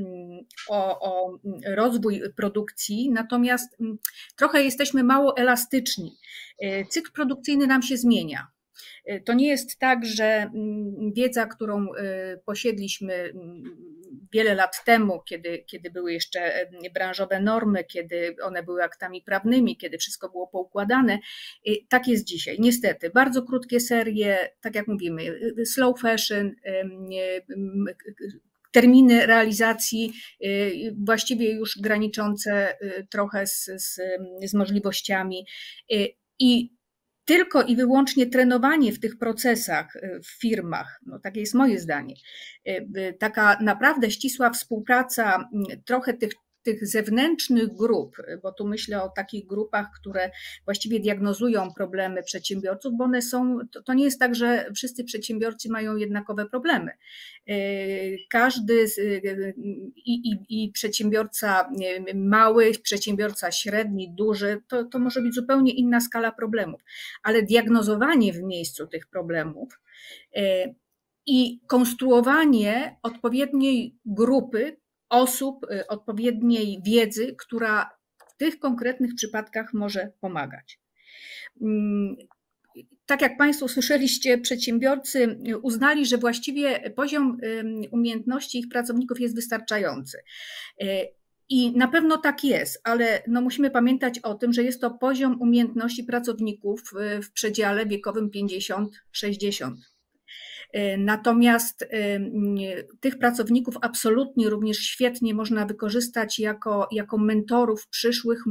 rozwój produkcji, natomiast trochę jesteśmy mało elastyczni. Cykl produkcyjny nam się zmienia. To nie jest tak, że wiedza, którą posiedliśmy wiele lat temu, kiedy były jeszcze branżowe normy, kiedy one były aktami prawnymi, kiedy wszystko było poukładane, tak jest dzisiaj. Niestety, bardzo krótkie serie, tak jak mówimy, slow fashion, terminy realizacji właściwie już graniczące trochę z możliwościami i tylko i wyłącznie trenowanie w tych procesach w firmach, no takie jest moje zdanie, taka naprawdę ścisła współpraca trochę tych zewnętrznych grup, bo tu myślę o takich grupach, które właściwie diagnozują problemy przedsiębiorców, bo one są, to nie jest tak, że wszyscy przedsiębiorcy mają jednakowe problemy. Każdy i przedsiębiorca mały, przedsiębiorca średni, duży, to może być zupełnie inna skala problemów, ale diagnozowanie w miejscu tych problemów i konstruowanie odpowiedniej grupy osób, odpowiedniej wiedzy, która w tych konkretnych przypadkach może pomagać. Tak jak Państwo słyszeliście, przedsiębiorcy uznali, że właściwie poziom umiejętności ich pracowników jest wystarczający. I na pewno tak jest, ale no musimy pamiętać o tym, że jest to poziom umiejętności pracowników w przedziale wiekowym 50-60. Natomiast tych pracowników absolutnie również świetnie można wykorzystać jako mentorów przyszłych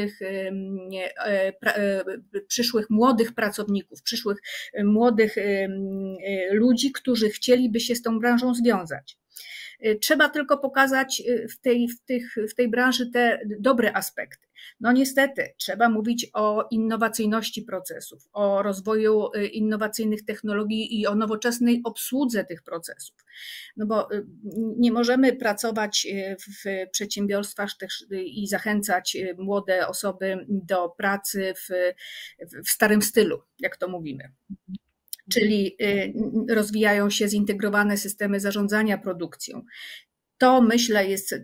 młodych pracowników, przyszłych młodych ludzi, którzy chcieliby się z tą branżą związać. Trzeba tylko pokazać w tej branży te dobre aspekty. No niestety, trzeba mówić o innowacyjności procesów, o rozwoju innowacyjnych technologii i o nowoczesnej obsłudze tych procesów. No bo nie możemy pracować w przedsiębiorstwach i zachęcać młode osoby do pracy w starym stylu, jak to mówimy. Czyli rozwijają się zintegrowane systemy zarządzania produkcją. To myślę jest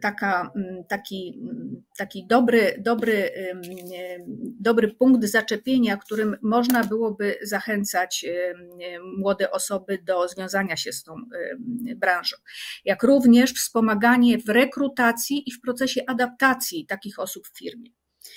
taki dobry punkt zaczepienia, którym można byłoby zachęcać młode osoby do związania się z tą branżą. Jak również wspomaganie w rekrutacji i w procesie adaptacji takich osób w firmie.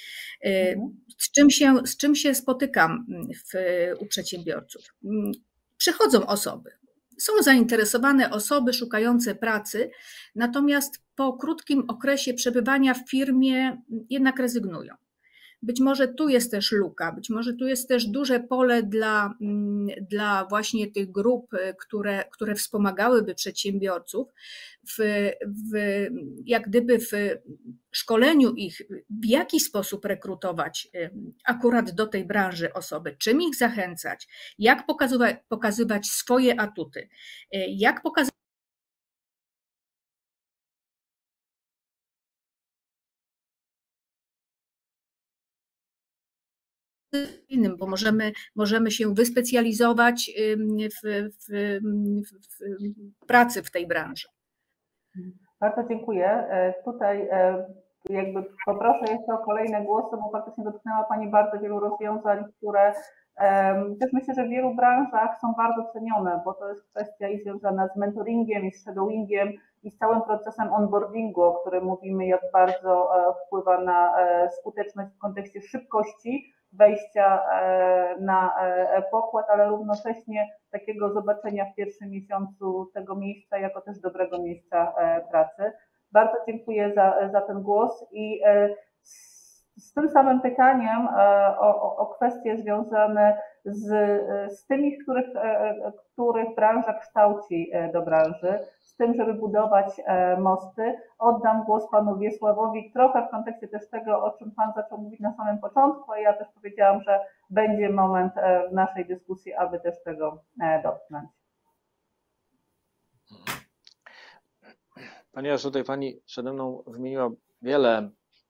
Z czym się spotykam u przedsiębiorców? Przychodzą osoby, są zainteresowane osoby szukające pracy, natomiast po krótkim okresie przebywania w firmie jednak rezygnują. Być może tu jest też luka, być może tu jest też duże pole dla właśnie tych grup, które wspomagałyby przedsiębiorców jak gdyby w szkoleniu ich, w jaki sposób rekrutować akurat do tej branży osoby, czym ich zachęcać, jak pokazywać swoje atuty, jak pokazywać innym, bo możemy się wyspecjalizować w pracy w tej branży. Bardzo dziękuję. Tutaj jakby poproszę jeszcze o kolejne głosy, bo faktycznie dotknęła Pani bardzo wielu rozwiązań, które też myślę, że w wielu branżach są bardzo cenione, bo to jest kwestia i związana z mentoringiem, i z shadowingiem, i z całym procesem onboardingu, o którym mówimy, jak bardzo wpływa na skuteczność w kontekście szybkości wejścia na pokład, ale równocześnie takiego zobaczenia w pierwszym miesiącu tego miejsca jako też dobrego miejsca pracy. Bardzo dziękuję za ten głos i z tym samym pytaniem o kwestie związane z tymi, których branża kształci do branży, z tym, żeby budować mosty. Oddam głos Panu Wiesławowi trochę w kontekście też tego, o czym Pan zaczął mówić na samym początku, a ja też powiedziałam, że będzie moment w naszej dyskusji, aby też tego dotknąć. Ponieważ tutaj Pani przede mną wymieniła wiele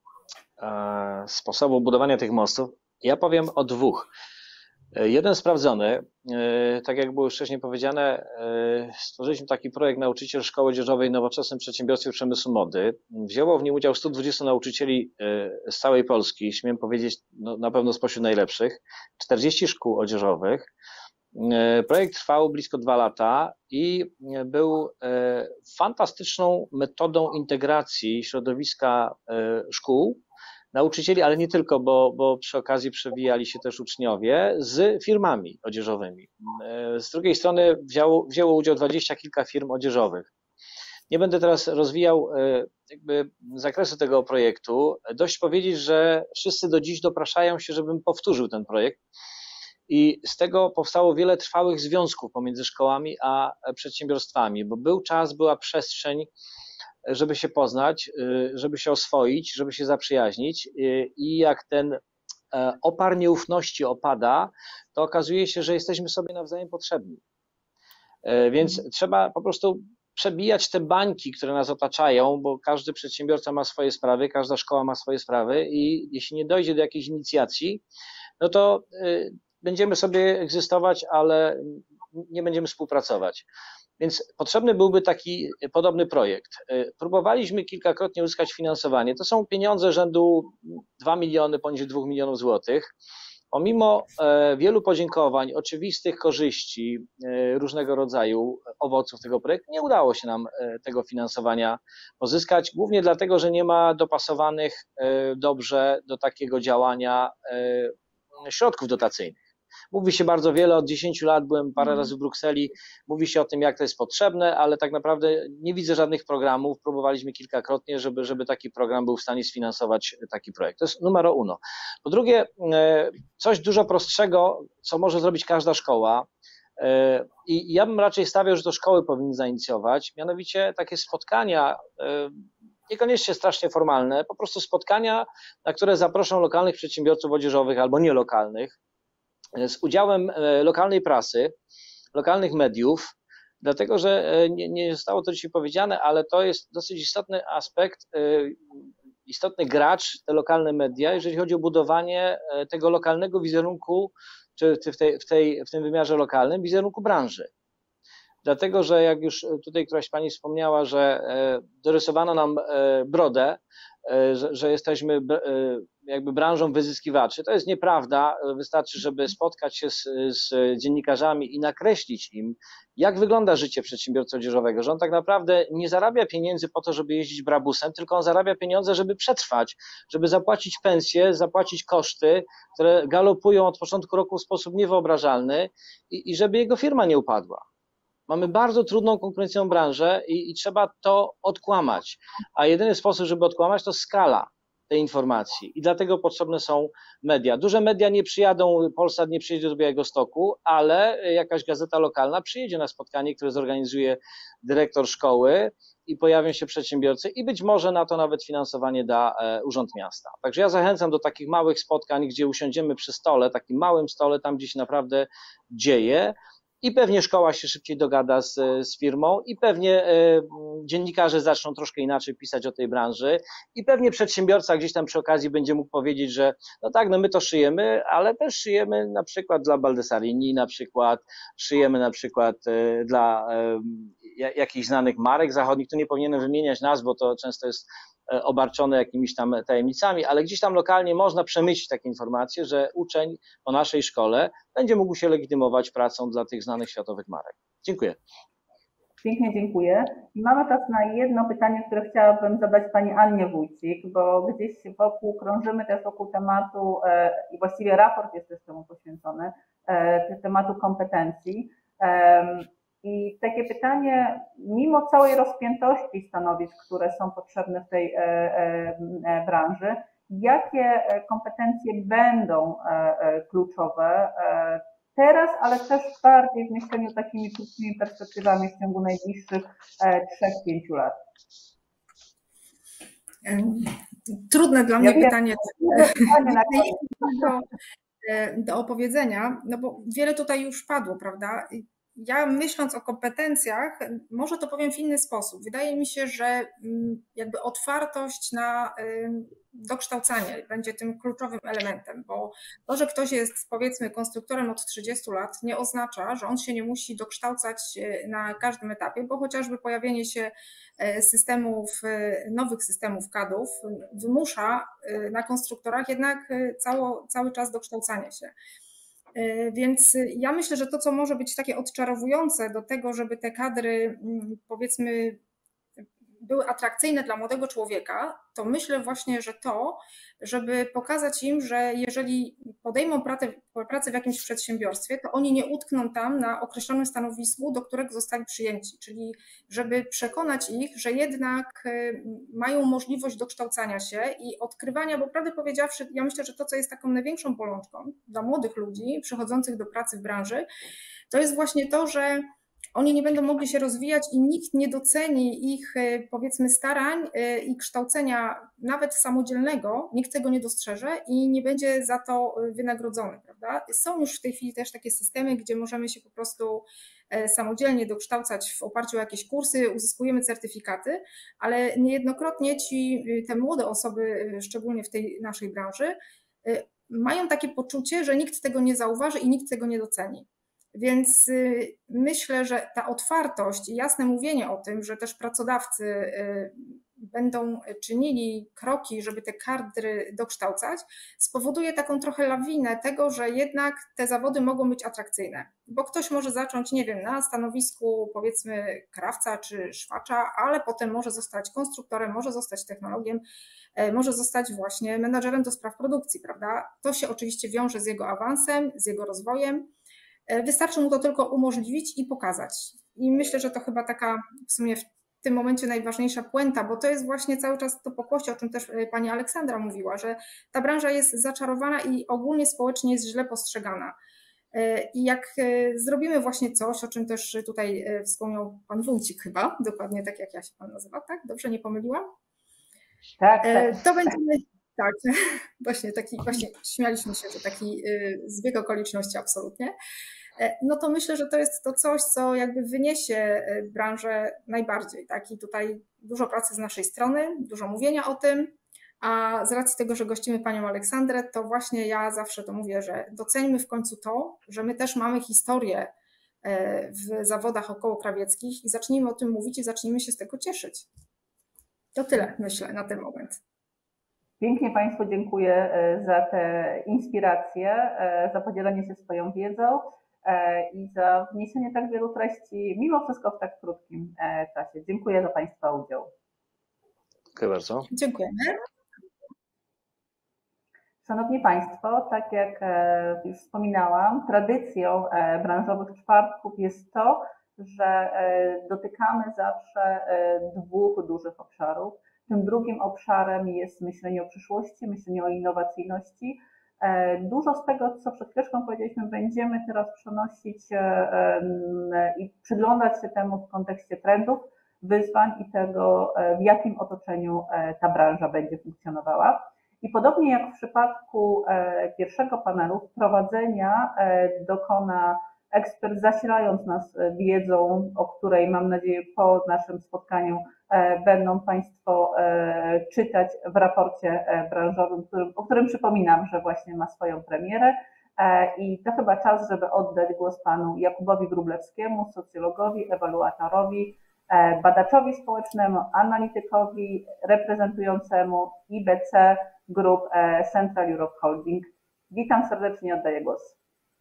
sposobów budowania tych mostów, ja powiem o dwóch. Jeden sprawdzony, tak jak było już wcześniej powiedziane, stworzyliśmy taki projekt Nauczyciel Szkoły Odzieżowej w nowoczesnym przedsiębiorstwie przemysłu mody. Wzięło w nim udział 120 nauczycieli z całej Polski, śmiem powiedzieć, no, na pewno spośród najlepszych, 40 szkół odzieżowych. Projekt trwał blisko 2 lata i był fantastyczną metodą integracji środowiska szkół, nauczycieli, ale nie tylko, bo przy okazji przewijali się też uczniowie z firmami odzieżowymi. Z drugiej strony wzięło udział 20 kilka firm odzieżowych. Nie będę teraz rozwijał jakby zakresu tego projektu. Dość powiedzieć, że wszyscy do dziś dopraszają się, żebym powtórzył ten projekt. I z tego powstało wiele trwałych związków pomiędzy szkołami a przedsiębiorstwami, bo był czas, była przestrzeń, żeby się poznać, żeby się oswoić, żeby się zaprzyjaźnić i jak ten opar nieufności opada, to okazuje się, że jesteśmy sobie nawzajem potrzebni. Więc trzeba po prostu przebijać te bańki, które nas otaczają, bo każdy przedsiębiorca ma swoje sprawy, każda szkoła ma swoje sprawy i jeśli nie dojdzie do jakiejś inicjacji, no to będziemy sobie egzystować, ale nie będziemy współpracować. Więc potrzebny byłby taki podobny projekt. Próbowaliśmy kilkakrotnie uzyskać finansowanie. To są pieniądze rzędu 2 miliony, poniżej 2 milionów złotych. Pomimo wielu podziękowań, oczywistych korzyści, różnego rodzaju owoców tego projektu, nie udało się nam tego finansowania pozyskać, głównie dlatego, że nie ma dopasowanych dobrze do takiego działania środków dotacyjnych. Mówi się bardzo wiele, od 10 lat byłem parę razy w Brukseli, mówi się o tym, jak to jest potrzebne, ale tak naprawdę nie widzę żadnych programów. Próbowaliśmy kilkakrotnie, żeby taki program był w stanie sfinansować taki projekt. To jest numero uno. Po drugie, coś dużo prostszego, co może zrobić każda szkoła, i ja bym raczej stawiał, że to szkoły powinny zainicjować, mianowicie takie spotkania, niekoniecznie strasznie formalne, po prostu spotkania, na które zaproszą lokalnych przedsiębiorców odzieżowych albo nielokalnych, z udziałem lokalnej prasy, lokalnych mediów, dlatego że nie zostało to dzisiaj powiedziane, ale to jest dosyć istotny aspekt, istotny gracz, te lokalne media, jeżeli chodzi o budowanie tego lokalnego wizerunku, czy w tym wymiarze lokalnym, wizerunku branży. Dlatego, że jak już tutaj któraś pani wspomniała, że dorysowano nam brodę, że jesteśmy jakby branżą wyzyskiwaczy. To jest nieprawda. Wystarczy, żeby spotkać się z dziennikarzami i nakreślić im, jak wygląda życie przedsiębiorcy odzieżowego, że on tak naprawdę nie zarabia pieniędzy po to, żeby jeździć brabusem, tylko on zarabia pieniądze, żeby przetrwać, żeby zapłacić pensje, zapłacić koszty, które galopują od początku roku w sposób niewyobrażalny i żeby jego firma nie upadła. Mamy bardzo trudną, konkurencyjną branżę i trzeba to odkłamać. A jedyny sposób, żeby odkłamać, to skala tej informacji. I dlatego potrzebne są media. Duże media nie przyjadą, Polsat nie przyjedzie do Białegostoku, ale jakaś gazeta lokalna przyjedzie na spotkanie, które zorganizuje dyrektor szkoły i pojawią się przedsiębiorcy i być może na to nawet finansowanie da Urząd Miasta. Także ja zachęcam do takich małych spotkań, gdzie usiądziemy przy stole, takim małym stole, tam gdzie się naprawdę dzieje. I pewnie szkoła się szybciej dogada z firmą i pewnie dziennikarze zaczną troszkę inaczej pisać o tej branży i pewnie przedsiębiorca gdzieś tam przy okazji będzie mógł powiedzieć, że no tak, no my to szyjemy, ale też szyjemy na przykład dla Baldessarini, na przykład szyjemy na przykład dla jakichś znanych marek zachodnich. Tu nie powinienem wymieniać nazw, bo to często jest obarczone jakimiś tam tajemnicami, ale gdzieś tam lokalnie można przemyśleć takie informacje, że uczeń po naszej szkole będzie mógł się legitymować pracą dla tych znanych światowych marek. Dziękuję. Pięknie dziękuję. I mamy czas na jedno pytanie, które chciałabym zadać pani Annie Wójcik, bo gdzieś krążymy też wokół tematu i właściwie raport jest też temu poświęcony, tematu kompetencji. I takie pytanie, mimo całej rozpiętości stanowisk, które są potrzebne w tej branży, jakie kompetencje będą kluczowe teraz, ale też bardziej w myśleniu takimi krótkimi perspektywami w ciągu najbliższych 3-5 lat? Trudne dla mnie pytanie do opowiedzenia, no bo wiele tutaj już padło, prawda? ja myśląc o kompetencjach, może to powiem w inny sposób. Wydaje mi się, że jakby otwartość na dokształcanie będzie tym kluczowym elementem, bo to, że ktoś jest powiedzmy konstruktorem od 30 lat, nie oznacza, że on się nie musi dokształcać na każdym etapie, bo chociażby pojawienie się nowych systemów CAD-ów wymusza na konstruktorach jednak cały czas dokształcanie się. Więc ja myślę, że to, co może być takie odczarowujące do tego, żeby te kadry, powiedzmy, były atrakcyjne dla młodego człowieka, to myślę właśnie, że to, żeby pokazać im, że jeżeli podejmą pracę w jakimś przedsiębiorstwie, to oni nie utkną tam na określonym stanowisku, do którego zostali przyjęci, czyli żeby przekonać ich, że jednak mają możliwość dokształcania się i odkrywania, bo prawdę powiedziawszy, ja myślę, że to, co jest taką największą bolączką dla młodych ludzi przychodzących do pracy w branży, to jest właśnie to, że oni nie będą mogli się rozwijać i nikt nie doceni ich, powiedzmy, starań i kształcenia nawet samodzielnego, nikt tego nie dostrzeże i nie będzie za to wynagrodzony, prawda? Są już w tej chwili też takie systemy, gdzie możemy się po prostu samodzielnie dokształcać w oparciu o jakieś kursy, uzyskujemy certyfikaty, ale niejednokrotnie te młode osoby, szczególnie w tej naszej branży, mają takie poczucie, że nikt tego nie zauważy i nikt tego nie doceni. Więc myślę, że ta otwartość i jasne mówienie o tym, że też pracodawcy będą czynili kroki, żeby te kadry dokształcać, spowoduje taką trochę lawinę tego, że jednak te zawody mogą być atrakcyjne. Bo ktoś może zacząć, nie wiem, na stanowisku powiedzmy krawca czy szwacza, ale potem może zostać konstruktorem, może zostać technologiem, może zostać właśnie menadżerem do spraw produkcji, prawda? To się oczywiście wiąże z jego awansem, z jego rozwojem. Wystarczy mu to tylko umożliwić i pokazać. I myślę, że to chyba taka w sumie w tym momencie najważniejsza puenta, bo to jest właśnie cały czas to pokłosie, o czym też pani Aleksandra mówiła, że ta branża jest zaczarowana i ogólnie społecznie jest źle postrzegana. I jak zrobimy właśnie coś, o czym też tutaj wspomniał pan Wójcik chyba, dokładnie tak jak ja się pan nazywa, tak? Dobrze, nie pomyliłam? Tak. To będziemy... Tak, właśnie śmialiśmy się, że taki zbieg okoliczności absolutnie. No to myślę, że to jest to coś, co jakby wyniesie branżę najbardziej. Tak? I tutaj dużo pracy z naszej strony, dużo mówienia o tym, a z racji tego, że gościmy panią Aleksandrę, to właśnie ja zawsze to mówię, że doceńmy w końcu to, że my też mamy historię w zawodach okołokrawieckich i zacznijmy o tym mówić i zacznijmy się z tego cieszyć. To tyle, myślę, na ten moment. Pięknie Państwu dziękuję za te inspiracje, za podzielenie się swoją wiedzą i za wniesienie tak wielu treści, mimo wszystko w tak krótkim czasie. Dziękuję za Państwa udział. Dziękuję bardzo. Dziękujemy. Szanowni Państwo, tak jak już wspominałam, tradycją branżowych czwartków jest to, że dotykamy zawsze dwóch dużych obszarów. Tym drugim obszarem jest myślenie o przyszłości, myślenie o innowacyjności. Dużo z tego, co przed chwileczką powiedzieliśmy, będziemy teraz przenosić i przyglądać się temu w kontekście trendów, wyzwań i tego, w jakim otoczeniu ta branża będzie funkcjonowała. I podobnie jak w przypadku pierwszego panelu, wprowadzenia dokona ekspert, zasilając nas wiedzą, o której mam nadzieję po naszym spotkaniu będą Państwo czytać w raporcie branżowym, o którym przypominam, że właśnie ma swoją premierę. I to chyba czas, żeby oddać głos panu Jakubowi Wróblewskiemu, socjologowi, ewaluatorowi, badaczowi społecznemu, analitykowi reprezentującemu IBC Group Central Europe Holding. Witam serdecznie, oddaję głos.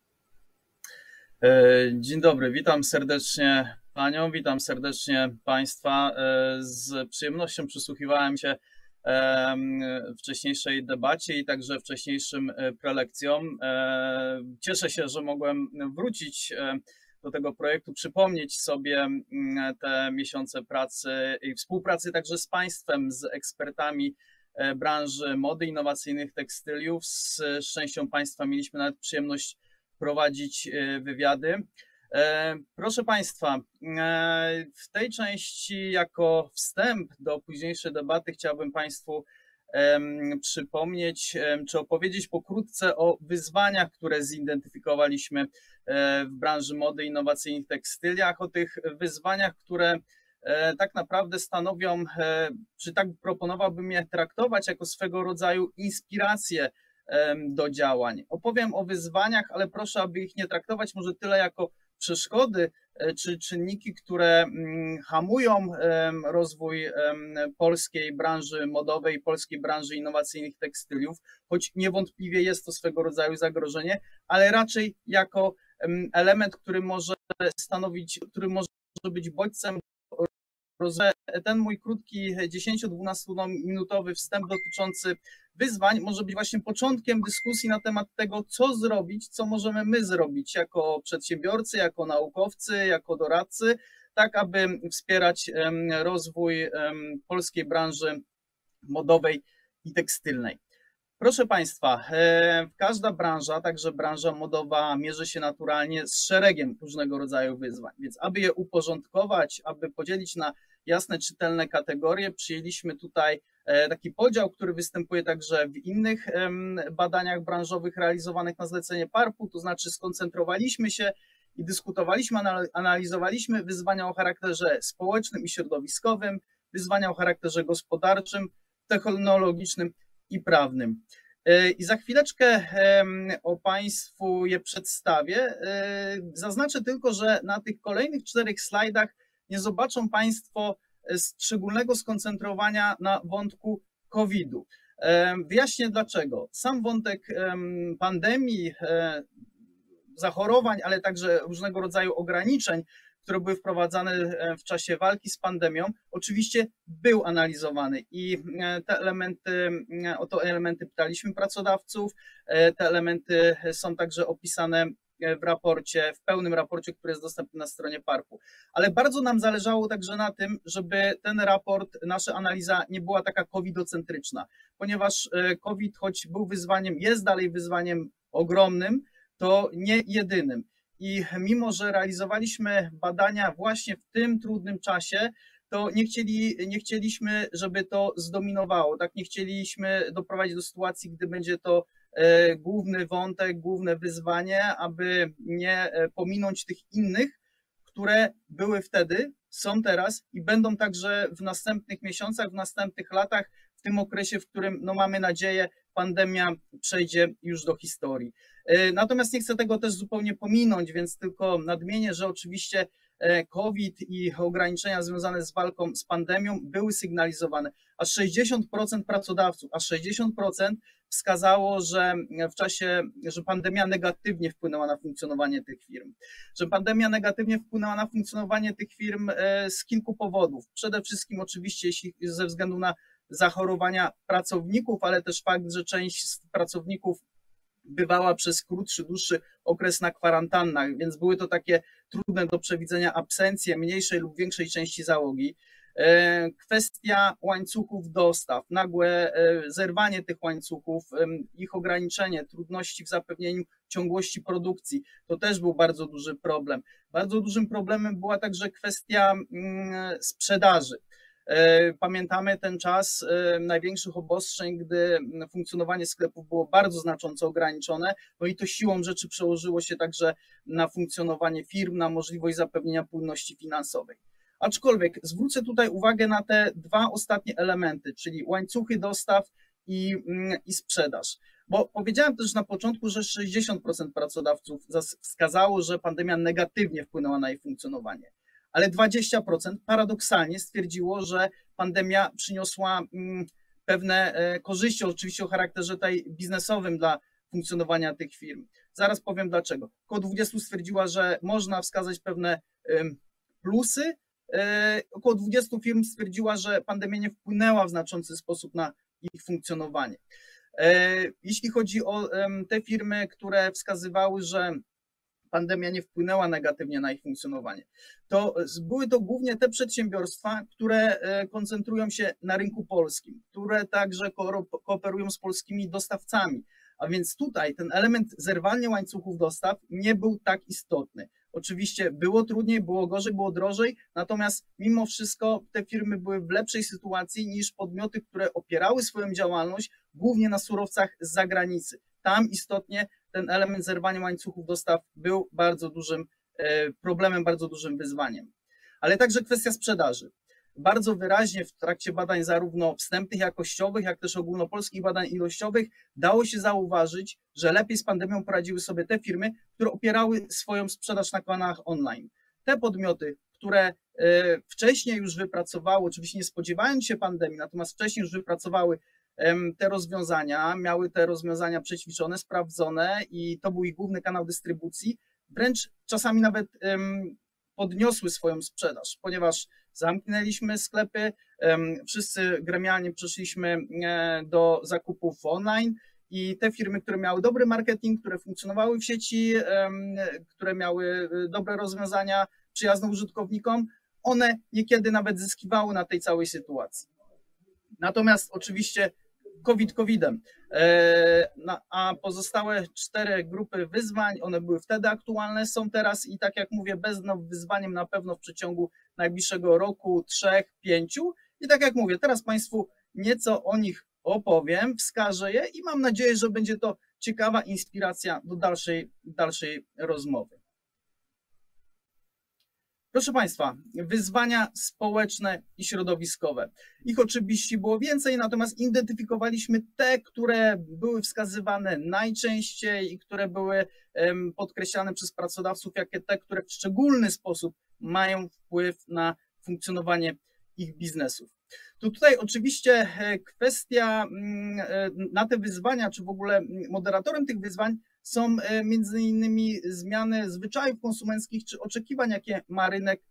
Dzień dobry, witam serdecznie Panią, witam serdecznie Państwa. Z przyjemnością przysłuchiwałem się wcześniejszej debacie i także wcześniejszym prelekcjom. Cieszę się, że mogłem wrócić do tego projektu, przypomnieć sobie te miesiące pracy i współpracy także z Państwem, z ekspertami branży mody, innowacyjnych tekstyliów. Z częścią Państwa mieliśmy nawet przyjemność prowadzić wywiady. Proszę Państwa, w tej części jako wstęp do późniejszej debaty chciałbym Państwu przypomnieć, czy opowiedzieć pokrótce o wyzwaniach, które zidentyfikowaliśmy w branży mody, innowacyjnych tekstyliach, o tych wyzwaniach, które tak naprawdę stanowią, czy tak proponowałbym je traktować jako swego rodzaju inspirację do działań. Opowiem o wyzwaniach, ale proszę, aby ich nie traktować może tyle jako przeszkody czy czynniki, które hamują rozwój polskiej branży modowej, polskiej branży innowacyjnych tekstyliów, choć niewątpliwie jest to swego rodzaju zagrożenie, ale raczej jako element, który może stanowić, który może być bodźcem. Ten mój krótki 10-12 minutowy wstęp dotyczący wyzwań może być właśnie początkiem dyskusji na temat tego, co zrobić, co możemy my zrobić jako przedsiębiorcy, jako naukowcy, jako doradcy, tak aby wspierać rozwój polskiej branży modowej i tekstylnej. Proszę Państwa, każda branża, także branża modowa, mierzy się naturalnie z szeregiem różnego rodzaju wyzwań, więc aby je uporządkować, aby podzielić na jasne, czytelne kategorie, przyjęliśmy tutaj taki podział, który występuje także w innych badaniach branżowych realizowanych na zlecenie PARP-u, to znaczy skoncentrowaliśmy się i dyskutowaliśmy, analizowaliśmy wyzwania o charakterze społecznym i środowiskowym, wyzwania o charakterze gospodarczym, technologicznym i prawnym. I za chwileczkę Państwu je przedstawię. Zaznaczę tylko, że na tych kolejnych 4 slajdach nie zobaczą Państwo szczególnego skoncentrowania na wątku COVID-u. Wyjaśnię dlaczego. Sam wątek pandemii, zachorowań, ale także różnego rodzaju ograniczeń, które były wprowadzane w czasie walki z pandemią, oczywiście był analizowany i o te elementy pytaliśmy pracodawców, te elementy są także opisane w raporcie, w pełnym raporcie, który jest dostępny na stronie PARP-u. Ale bardzo nam zależało także na tym, żeby ten raport, nasza analiza nie była taka covidocentryczna, ponieważ COVID, choć był wyzwaniem, jest dalej wyzwaniem ogromnym, to nie jedynym. I mimo, że realizowaliśmy badania właśnie w tym trudnym czasie, to nie chcieliśmy, żeby to zdominowało. Tak, nie chcieliśmy doprowadzić do sytuacji, gdy będzie to główny wątek, główne wyzwanie, aby nie pominąć tych innych, które były wtedy, są teraz i będą także w następnych miesiącach, w następnych latach, w tym okresie, w którym mamy nadzieję, pandemia przejdzie już do historii. Natomiast nie chcę tego też zupełnie pominąć, więc tylko nadmienię, że oczywiście COVID i ograniczenia związane z walką z pandemią były sygnalizowane. Aż 60% pracodawców, aż 60% wskazało, że że pandemia negatywnie wpłynęła na funkcjonowanie tych firm. Że pandemia negatywnie wpłynęła na funkcjonowanie tych firm z kilku powodów. Przede wszystkim oczywiście ze względu na zachorowania pracowników, ale też fakt, że część z pracowników bywała przez krótszy, dłuższy okres na kwarantannach, więc były to takie trudne do przewidzenia absencje mniejszej lub większej części załogi. Kwestia łańcuchów dostaw, nagłe zerwanie tych łańcuchów, ich ograniczenie, trudności w zapewnieniu ciągłości produkcji, to też był bardzo duży problem. Bardzo dużym problemem była także kwestia sprzedaży. Pamiętamy ten czas największych obostrzeń, gdy funkcjonowanie sklepów było bardzo znacząco ograniczone, no i to siłą rzeczy przełożyło się także na funkcjonowanie firm, na możliwość zapewnienia płynności finansowej. Aczkolwiek zwrócę tutaj uwagę na te 2 ostatnie elementy, czyli łańcuchy dostaw i sprzedaż. Bo powiedziałem też na początku, że 60% pracodawców wskazało, że pandemia negatywnie wpłynęła na ich funkcjonowanie. Ale 20% paradoksalnie stwierdziło, że pandemia przyniosła pewne korzyści, oczywiście o charakterze biznesowym dla funkcjonowania tych firm. Zaraz powiem dlaczego. Około 20 stwierdziła, że można wskazać pewne plusy. Około 20 firm stwierdziła, że pandemia nie wpłynęła w znaczący sposób na ich funkcjonowanie. Jeśli chodzi o te firmy, które wskazywały, że pandemia nie wpłynęła negatywnie na ich funkcjonowanie, to były to głównie te przedsiębiorstwa, które koncentrują się na rynku polskim, które także kooperują z polskimi dostawcami, a więc tutaj ten element zerwania łańcuchów dostaw nie był tak istotny. Oczywiście było trudniej, było gorzej, było drożej, natomiast mimo wszystko te firmy były w lepszej sytuacji niż podmioty, które opierały swoją działalność głównie na surowcach z zagranicy. Tam istotnie ten element zerwania łańcuchów dostaw był bardzo dużym problemem, bardzo dużym wyzwaniem. Ale także kwestia sprzedaży. Bardzo wyraźnie w trakcie badań zarówno wstępnych jakościowych, jak też ogólnopolskich badań ilościowych dało się zauważyć, że lepiej z pandemią poradziły sobie te firmy, które opierały swoją sprzedaż na kanałach online. Te podmioty, które wcześniej już wypracowały, oczywiście nie spodziewając się pandemii, natomiast wcześniej już wypracowały te rozwiązania, miały te rozwiązania przećwiczone, sprawdzone i to był ich główny kanał dystrybucji, wręcz czasami nawet podniosły swoją sprzedaż, ponieważ zamknęliśmy sklepy, wszyscy gremialnie przeszliśmy do zakupów online i te firmy, które miały dobry marketing, które funkcjonowały w sieci, które miały dobre rozwiązania przyjazne użytkownikom, one niekiedy nawet zyskiwały na tej całej sytuacji. Natomiast oczywiście COVID COVID-em, a pozostałe 4 grupy wyzwań, one były wtedy aktualne, są teraz i tak jak mówię, bezdną wyzwaniem na pewno w przeciągu najbliższego roku, 3, 5 i tak jak mówię, teraz Państwu nieco o nich opowiem, wskażę je i mam nadzieję, że będzie to ciekawa inspiracja do dalszej rozmowy. Proszę Państwa, wyzwania społeczne i środowiskowe. Ich oczywiście było więcej, natomiast identyfikowaliśmy te, które były wskazywane najczęściej i które były podkreślane przez pracodawców, jako te, które w szczególny sposób mają wpływ na funkcjonowanie ich biznesów. To tutaj oczywiście kwestia na te wyzwania, czy w ogóle moderatorem tych wyzwań są między innymi zmiany zwyczajów konsumenckich czy oczekiwań, jakie ma rynek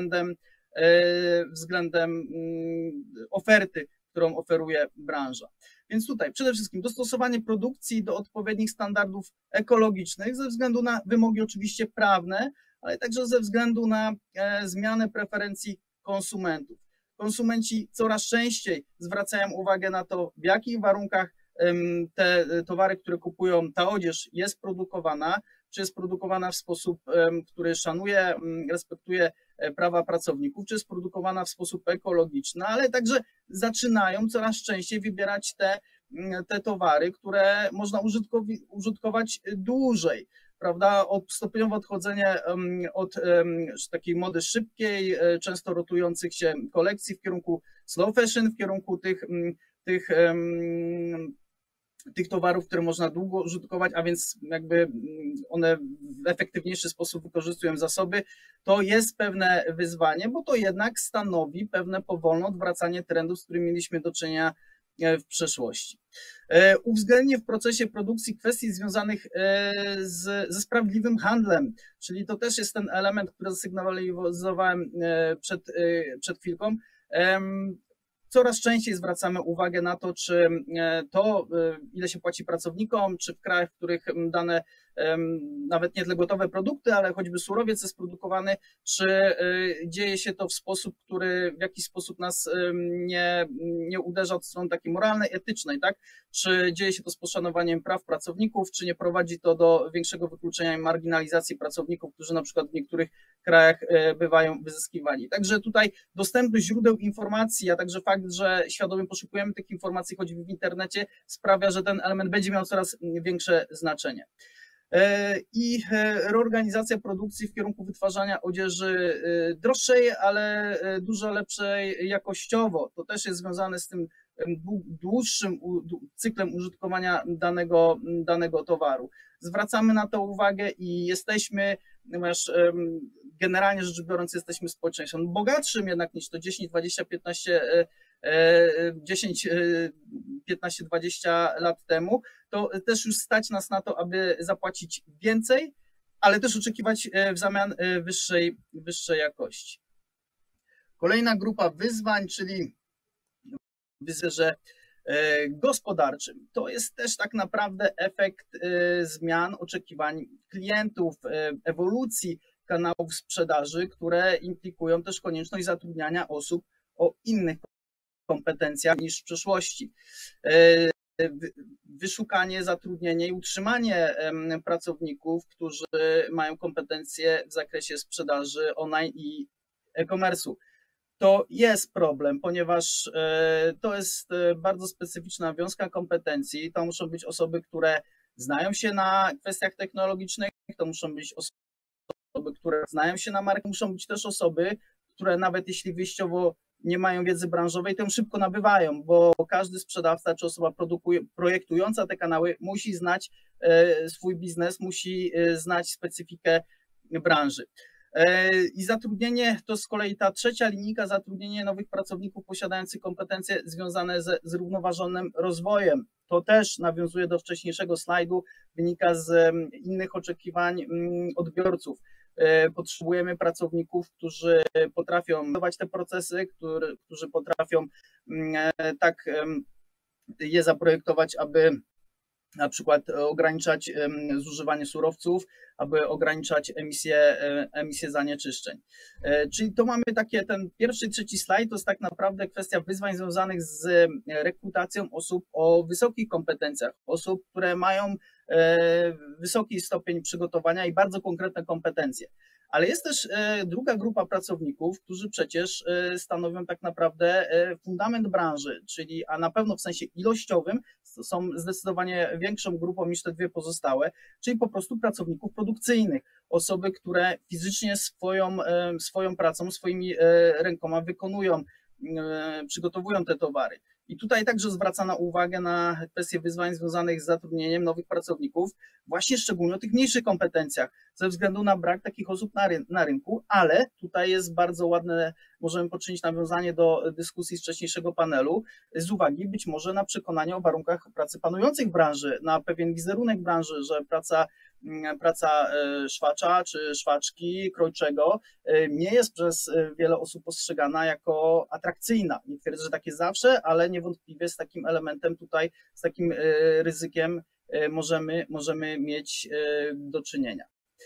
względem oferty, którą oferuje branża. Więc tutaj przede wszystkim dostosowanie produkcji do odpowiednich standardów ekologicznych ze względu na wymogi oczywiście prawne, ale także ze względu na zmianę preferencji konsumentów. Konsumenci coraz częściej zwracają uwagę na to, w jakich warunkach te towary, które kupują, ta odzież jest produkowana, czy jest produkowana w sposób, który szanuje, respektuje prawa pracowników, czy jest produkowana w sposób ekologiczny, ale także zaczynają coraz częściej wybierać te towary, które można użytkować dłużej, prawda? Stopniowe odchodzenie od takiej mody szybkiej, często rotujących się kolekcji w kierunku slow fashion, w kierunku tych towarów, które można długo użytkować, a więc jakby one w efektywniejszy sposób wykorzystują zasoby, to jest pewne wyzwanie, bo to jednak stanowi pewne powolne odwracanie trendów, z którymi mieliśmy do czynienia w przeszłości. Uwzględnienie w procesie produkcji kwestii związanych ze sprawiedliwym handlem, czyli to też jest ten element, który zasygnalizowałem przed chwilką. Coraz częściej zwracamy uwagę na to, czy to, ile się płaci pracownikom, czy w krajach, w których dane, nawet nie tyle gotowe produkty, ale choćby surowiec jest produkowany, czy dzieje się to w sposób, który w jakiś sposób nas nie uderza od strony takiej moralnej, etycznej, tak? Czy dzieje się to z poszanowaniem praw pracowników, czy nie prowadzi to do większego wykluczenia i marginalizacji pracowników, którzy na przykład w niektórych krajach bywają wyzyskiwani. Także tutaj dostępność źródeł informacji, a także fakt, że świadomie poszukujemy tych informacji choćby w internecie, sprawia, że ten element będzie miał coraz większe znaczenie. I reorganizacja produkcji w kierunku wytwarzania odzieży droższej, ale dużo lepszej jakościowo. To też jest związane z tym dłuższym cyklem użytkowania danego towaru. Zwracamy na to uwagę i jesteśmy, ponieważ generalnie rzecz biorąc jesteśmy społeczeństwem bogatszym jednak niż to 10, 20, 15-20 lat temu, to też już stać nas na to, aby zapłacić więcej, ale też oczekiwać w zamian wyższej jakości. Kolejna grupa wyzwań, czyli wyzwanie gospodarczym. To jest też tak naprawdę efekt zmian, oczekiwań klientów, ewolucji kanałów sprzedaży, które implikują też konieczność zatrudniania osób o innych kompetencjach niż w przeszłości. Wyszukanie, zatrudnienie i utrzymanie pracowników, którzy mają kompetencje w zakresie sprzedaży online i e-commerce'u. To jest problem, ponieważ to jest bardzo specyficzna wiązka kompetencji. To muszą być osoby, które znają się na kwestiach technologicznych, to muszą być osoby, które znają się na markę, muszą być też osoby, które nawet jeśli wyjściowo nie mają wiedzy branżowej, to ją szybko nabywają, bo każdy sprzedawca czy osoba projektująca te kanały musi znać swój biznes, musi znać specyfikę branży. I zatrudnienie to z kolei ta trzecia linijka, zatrudnienie nowych pracowników posiadających kompetencje związane ze zrównoważonym rozwojem. To też nawiązuje do wcześniejszego slajdu, wynika z innych oczekiwań odbiorców. Potrzebujemy pracowników, którzy potrafią budować te procesy, którzy potrafią tak je zaprojektować, aby na przykład ograniczać zużywanie surowców, aby ograniczać emisję zanieczyszczeń. Czyli to mamy takie, ten pierwszy, trzeci slajd, to jest tak naprawdę kwestia wyzwań związanych z rekrutacją osób o wysokich kompetencjach, osób, które mają wysoki stopień przygotowania i bardzo konkretne kompetencje. Ale jest też druga grupa pracowników, którzy przecież stanowią tak naprawdę fundament branży, czyli a na pewno w sensie ilościowym są zdecydowanie większą grupą niż te dwie pozostałe, czyli po prostu pracowników produkcyjnych, osoby, które fizycznie swoją pracą, swoimi rękoma wykonują, przygotowują te towary. I tutaj także zwracano uwagę na kwestie wyzwań związanych z zatrudnieniem nowych pracowników, właśnie szczególnie o tych mniejszych kompetencjach, ze względu na brak takich osób na rynku, ale tutaj jest bardzo ładne, możemy poczynić nawiązanie do dyskusji z wcześniejszego panelu, z uwagi być może na przekonanie o warunkach pracy panujących w branży, na pewien wizerunek branży, że praca szwacza czy szwaczki, krojczego nie jest przez wiele osób postrzegana jako atrakcyjna. Nie twierdzę, że tak jest zawsze, ale niewątpliwie z takim elementem tutaj, z takim ryzykiem możemy mieć do czynienia.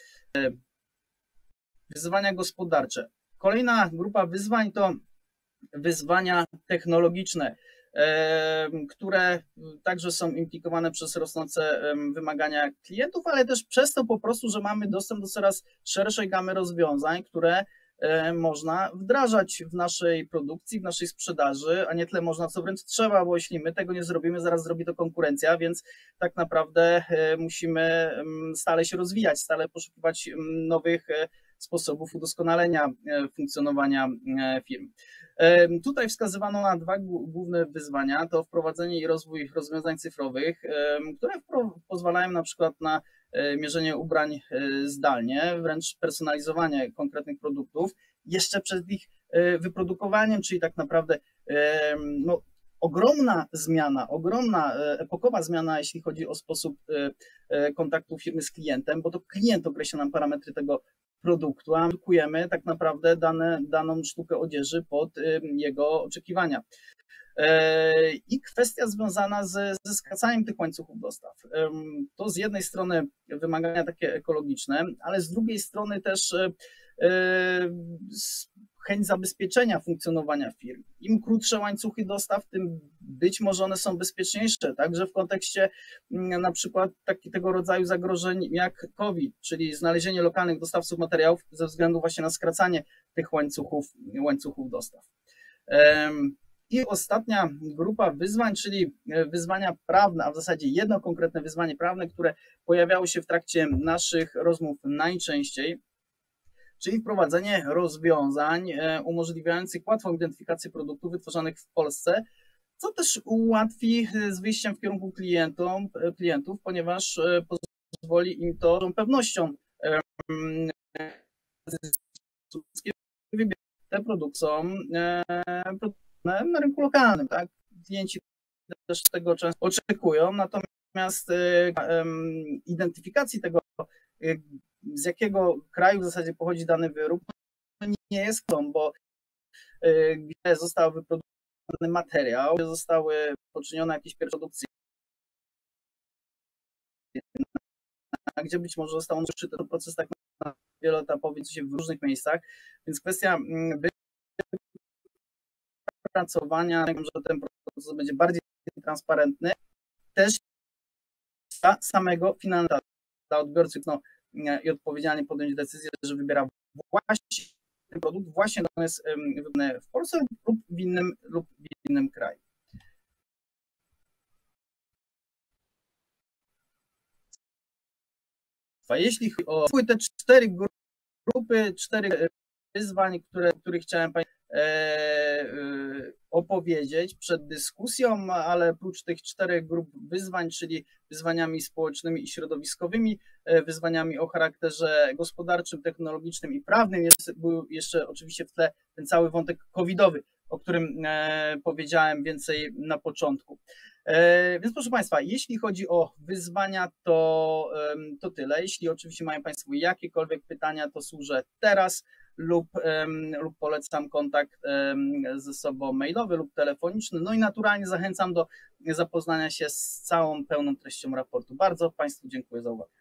Wyzwania gospodarcze. Kolejna grupa wyzwań to wyzwania technologiczne, które także są implikowane przez rosnące wymagania klientów, ale też przez to po prostu, że mamy dostęp do coraz szerszej gamy rozwiązań, które można wdrażać w naszej produkcji, w naszej sprzedaży, a nie tyle można, co wręcz trzeba, bo jeśli my tego nie zrobimy, zaraz zrobi to konkurencja, więc tak naprawdę musimy stale się rozwijać, stale poszukiwać nowych sposobów udoskonalenia funkcjonowania firm. Tutaj wskazywano na dwa główne wyzwania, to wprowadzenie i rozwój rozwiązań cyfrowych, które pozwalają na przykład na mierzenie ubrań zdalnie, wręcz personalizowanie konkretnych produktów jeszcze przed ich wyprodukowaniem, czyli tak naprawdę no, ogromna zmiana, epokowa zmiana, jeśli chodzi o sposób kontaktu firmy z klientem, bo to klient określa nam parametry tego produktu, a produkujemy tak naprawdę daną sztukę odzieży pod jego oczekiwania. I kwestia związana ze skracaniem tych łańcuchów dostaw. To z jednej strony wymagania takie ekologiczne, ale z drugiej strony też chęć zabezpieczenia funkcjonowania firm. Im krótsze łańcuchy dostaw, tym być może one są bezpieczniejsze, także w kontekście na przykład tego rodzaju zagrożeń jak COVID, czyli znalezienie lokalnych dostawców materiałów ze względu właśnie na skracanie tych łańcuchów dostaw. I ostatnia grupa wyzwań, czyli wyzwania prawne, a w zasadzie jedno konkretne wyzwanie prawne, które pojawiało się w trakcie naszych rozmów najczęściej, czyli wprowadzenie rozwiązań umożliwiających łatwą identyfikację produktów wytworzonych w Polsce, co też ułatwi z wyjściem w kierunku klientów, ponieważ pozwoli im to z pewnością wybierać te produkty są na rynku lokalnym, tak? Klienci też tego często oczekują, natomiast identyfikacji tego, z jakiego kraju w zasadzie pochodzi dany wyrób, nie jest tą, bo gdzie został wyprodukowany materiał, gdzie zostały poczynione jakieś pierwsze produkcje, gdzie być może został on jeszcze ten proces tak wieloetapowy, co się w różnych miejscach, więc kwestia pracowania, że ten proces będzie bardziej transparentny, też dla samego finalnego, dla odbiorcy, no, i odpowiedzialnie podjąć decyzję, że wybiera właśnie ten produkt, właśnie on jest wybrany w Polsce lub w innym kraju. Jeśli chodzi o te 4 grupy, 4 wyzwań, które chciałem Państwu opowiedzieć przed dyskusją, ale oprócz tych 4 grup wyzwań, czyli wyzwaniami społecznymi i środowiskowymi, wyzwaniami o charakterze gospodarczym, technologicznym i prawnym, był jeszcze oczywiście w tle ten cały wątek covidowy, o którym powiedziałem więcej na początku. Więc proszę Państwa, jeśli chodzi o wyzwania, to tyle. Jeśli oczywiście mają Państwo jakiekolwiek pytania, to służę teraz lub polecam kontakt ze sobą mailowy lub telefoniczny. No i naturalnie zachęcam do zapoznania się z całą pełną treścią raportu. Bardzo Państwu dziękuję za uwagę.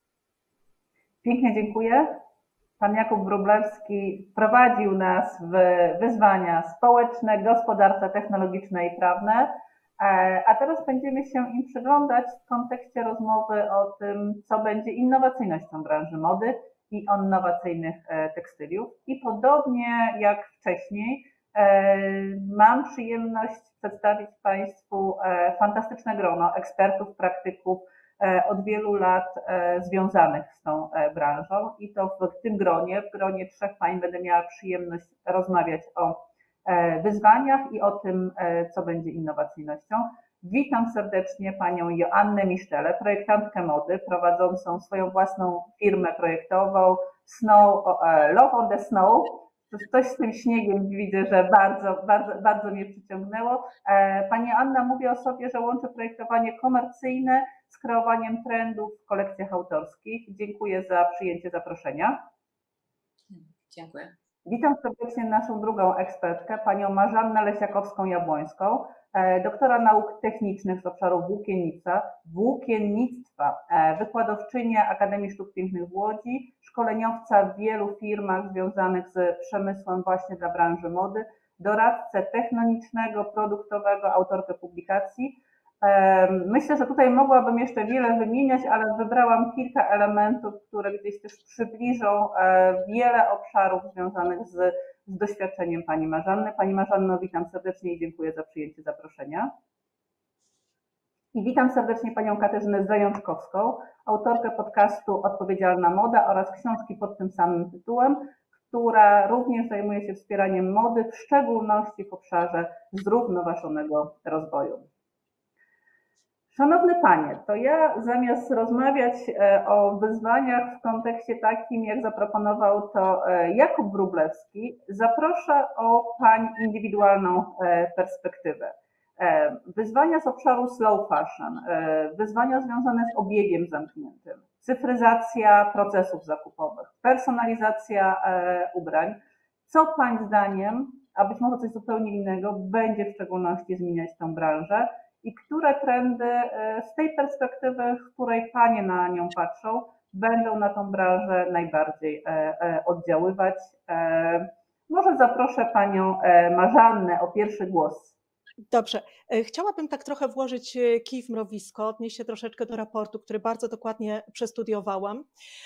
Pięknie dziękuję. Pan Jakub Wróblewski wprowadził nas w wyzwania społeczne, gospodarcze, technologiczne i prawne, a teraz będziemy się im przyglądać w kontekście rozmowy o tym, co będzie innowacyjnością branży mody i innowacyjnych tekstyliów. I podobnie jak wcześniej, mam przyjemność przedstawić Państwu fantastyczne grono ekspertów, praktyków od wielu lat związanych z tą branżą i to w tym gronie 3 pań będę miała przyjemność rozmawiać o wyzwaniach i o tym, co będzie innowacyjnością. Witam serdecznie panią Joannę Misztelę, projektantkę mody, prowadzącą swoją własną firmę projektową Love on the Snow. Coś z tym śniegiem widzę, że bardzo mnie przyciągnęło. Pani Joanna mówi o sobie, że łączy projektowanie komercyjne z kreowaniem trendów w kolekcjach autorskich. Dziękuję za przyjęcie zaproszenia. Dziękuję. Witam serdecznie naszą drugą ekspertkę, panią Marzannę Lesiakowską-Jabłońską, doktora nauk technicznych z obszaru włókiennictwa, wykładowczynię Akademii Sztuk Pięknych w Łodzi, szkoleniowca w wielu firmach związanych z przemysłem właśnie dla branży mody, doradcę technicznego, produktowego, autorkę publikacji. Myślę, że tutaj mogłabym jeszcze wiele wymieniać, ale wybrałam kilka elementów, które gdzieś też przybliżą wiele obszarów związanych z doświadczeniem pani Marzanny. Pani Marzanno, witam serdecznie i dziękuję za przyjęcie zaproszenia. I witam serdecznie panią Katarzynę Zajączkowską, autorkę podcastu Odpowiedzialna Moda oraz książki pod tym samym tytułem, która również zajmuje się wspieraniem mody, w szczególności w obszarze zrównoważonego rozwoju. Szanowne Panie, to ja zamiast rozmawiać o wyzwaniach w kontekście takim, jak zaproponował to Jakub Wróblewski, zaproszę o Pań indywidualną perspektywę. Wyzwania z obszaru slow fashion, wyzwania związane z obiegiem zamkniętym, cyfryzacja procesów zakupowych, personalizacja ubrań. Co Pań zdaniem, a być może coś zupełnie innego, będzie w szczególności zmieniać tę branżę? I które trendy z tej perspektywy, w której Panie na nią patrzą, będą na tą branżę najbardziej oddziaływać? Może zaproszę Panią Marzannę o pierwszy głos. Dobrze. Chciałabym tak trochę włożyć kij w mrowisko, odnieść się troszeczkę do raportu, który bardzo dokładnie przestudiowałam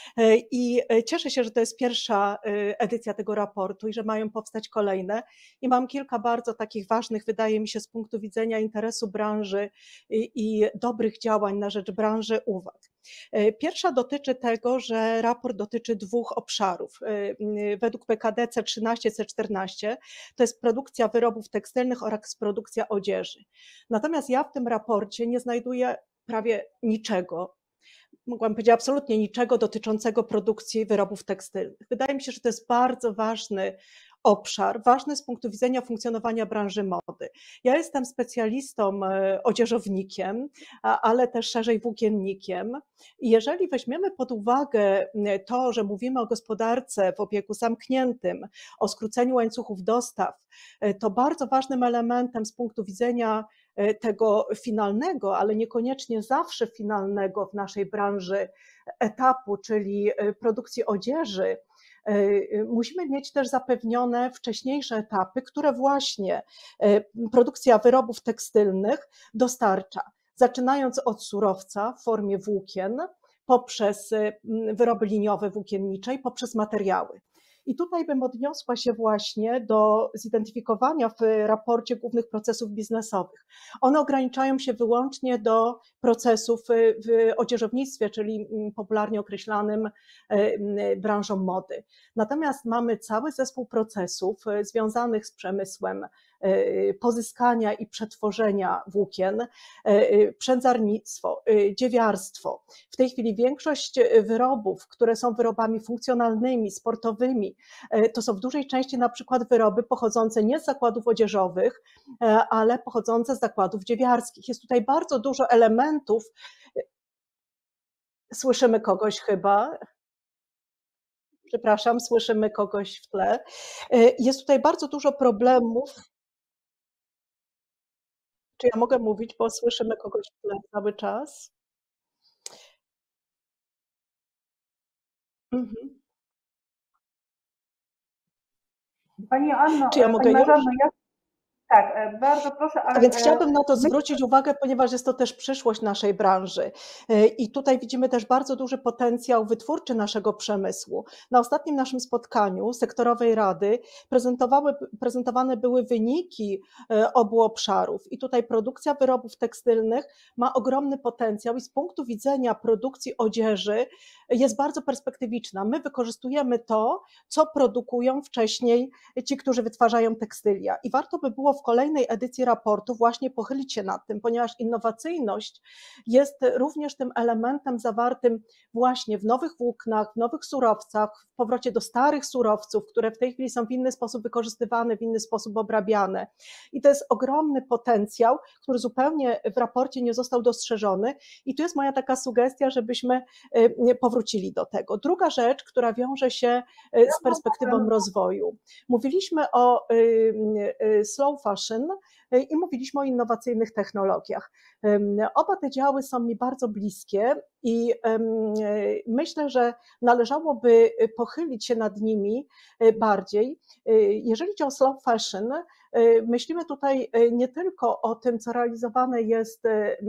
i cieszę się, że to jest pierwsza edycja tego raportu i że mają powstać kolejne i mam kilka bardzo takich ważnych, wydaje mi się, z punktu widzenia interesu branży i dobrych działań na rzecz branży uwag. Pierwsza dotyczy tego, że raport dotyczy 2 obszarów. Według PKD C13, C14 to jest produkcja wyrobów tekstylnych oraz produkcja odzieży. Natomiast ja w tym raporcie nie znajduję prawie niczego, mogłam powiedzieć absolutnie niczego dotyczącego produkcji wyrobów tekstylnych. Wydaje mi się, że to jest bardzo ważny obszar, ważny z punktu widzenia funkcjonowania branży mody. Ja jestem specjalistą odzieżownikiem, ale też szerzej włókiennikiem. I jeżeli weźmiemy pod uwagę to, że mówimy o gospodarce w obiegu zamkniętym, o skróceniu łańcuchów dostaw, to bardzo ważnym elementem z punktu widzenia tego finalnego, ale niekoniecznie zawsze finalnego w naszej branży etapu, czyli produkcji odzieży, musimy mieć też zapewnione wcześniejsze etapy, które właśnie produkcja wyrobów tekstylnych dostarcza, zaczynając od surowca w formie włókien, poprzez wyroby liniowe włókiennicze i poprzez materiały. I tutaj bym odniosła się właśnie do zidentyfikowania w raporcie głównych procesów biznesowych. One ograniczają się wyłącznie do procesów w odzieżownictwie, czyli popularnie określanym branżą mody. Natomiast mamy cały zespół procesów związanych z przemysłem pozyskania i przetworzenia włókien, przędzarnictwo, dziewiarstwo. W tej chwili większość wyrobów, które są wyrobami funkcjonalnymi, sportowymi, to są w dużej części na przykład wyroby pochodzące nie z zakładów odzieżowych, ale pochodzące z zakładów dziewiarskich. Jest tutaj bardzo dużo elementów. Słyszymy kogoś chyba. Przepraszam, słyszymy kogoś w tle. Jest tutaj bardzo dużo problemów. Czy ja mogę mówić, bo słyszymy kogoś w tle cały czas? Mhm. Pani Anno, Czy ja mogę Pani już? Marzanno, tak, bardzo proszę. A więc chciałabym na to zwrócić uwagę, ponieważ jest to też przyszłość naszej branży. I tutaj widzimy też bardzo duży potencjał wytwórczy naszego przemysłu. Na ostatnim naszym spotkaniu sektorowej rady prezentowane były wyniki obu obszarów. I tutaj produkcja wyrobów tekstylnych ma ogromny potencjał i z punktu widzenia produkcji odzieży jest bardzo perspektywiczna. My wykorzystujemy to, co produkują wcześniej ci, którzy wytwarzają tekstylia. I warto by było w kolejnej edycji raportu właśnie pochylić się nad tym, ponieważ innowacyjność jest również tym elementem zawartym właśnie w nowych włóknach, w nowych surowcach, w powrocie do starych surowców, które w tej chwili są w inny sposób wykorzystywane, w inny sposób obrabiane. I to jest ogromny potencjał, który zupełnie w raporcie nie został dostrzeżony i tu jest moja taka sugestia, żebyśmy powrócili do tego. Druga rzecz, która wiąże się z perspektywą rozwoju. Mówiliśmy o slow fashion i mówiliśmy o innowacyjnych technologiach. Oba te działy są mi bardzo bliskie i myślę, że należałoby pochylić się nad nimi bardziej. Jeżeli chodzi o slow fashion, myślimy tutaj nie tylko o tym, co realizowane jest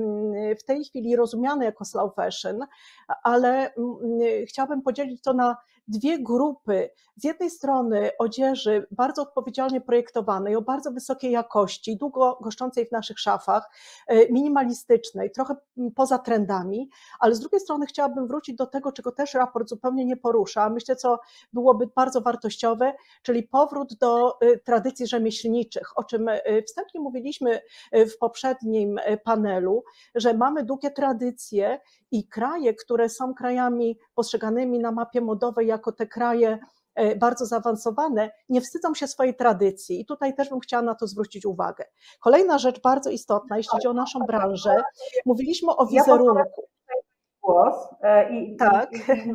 w tej chwili rozumiane jako slow fashion, ale chciałabym podzielić to na dwie grupy. Z jednej strony odzieży bardzo odpowiedzialnie projektowanej, o bardzo wysokiej jakości, długo goszczącej w naszych szafach, minimalistycznej, trochę poza trendami, ale z drugiej strony chciałabym wrócić do tego, czego też raport zupełnie nie porusza, myślę, co byłoby bardzo wartościowe, czyli powrót do tradycji rzemieślniczych, o czym wstępnie mówiliśmy w poprzednim panelu, że mamy długie tradycje i kraje, które są krajami postrzeganymi na mapie modowej jako te kraje bardzo zaawansowane, nie wstydzą się swojej tradycji i tutaj też bym chciała na to zwrócić uwagę. Kolejna rzecz bardzo istotna, jeśli chodzi o naszą branżę, mówiliśmy o wizerunku. Głos tak.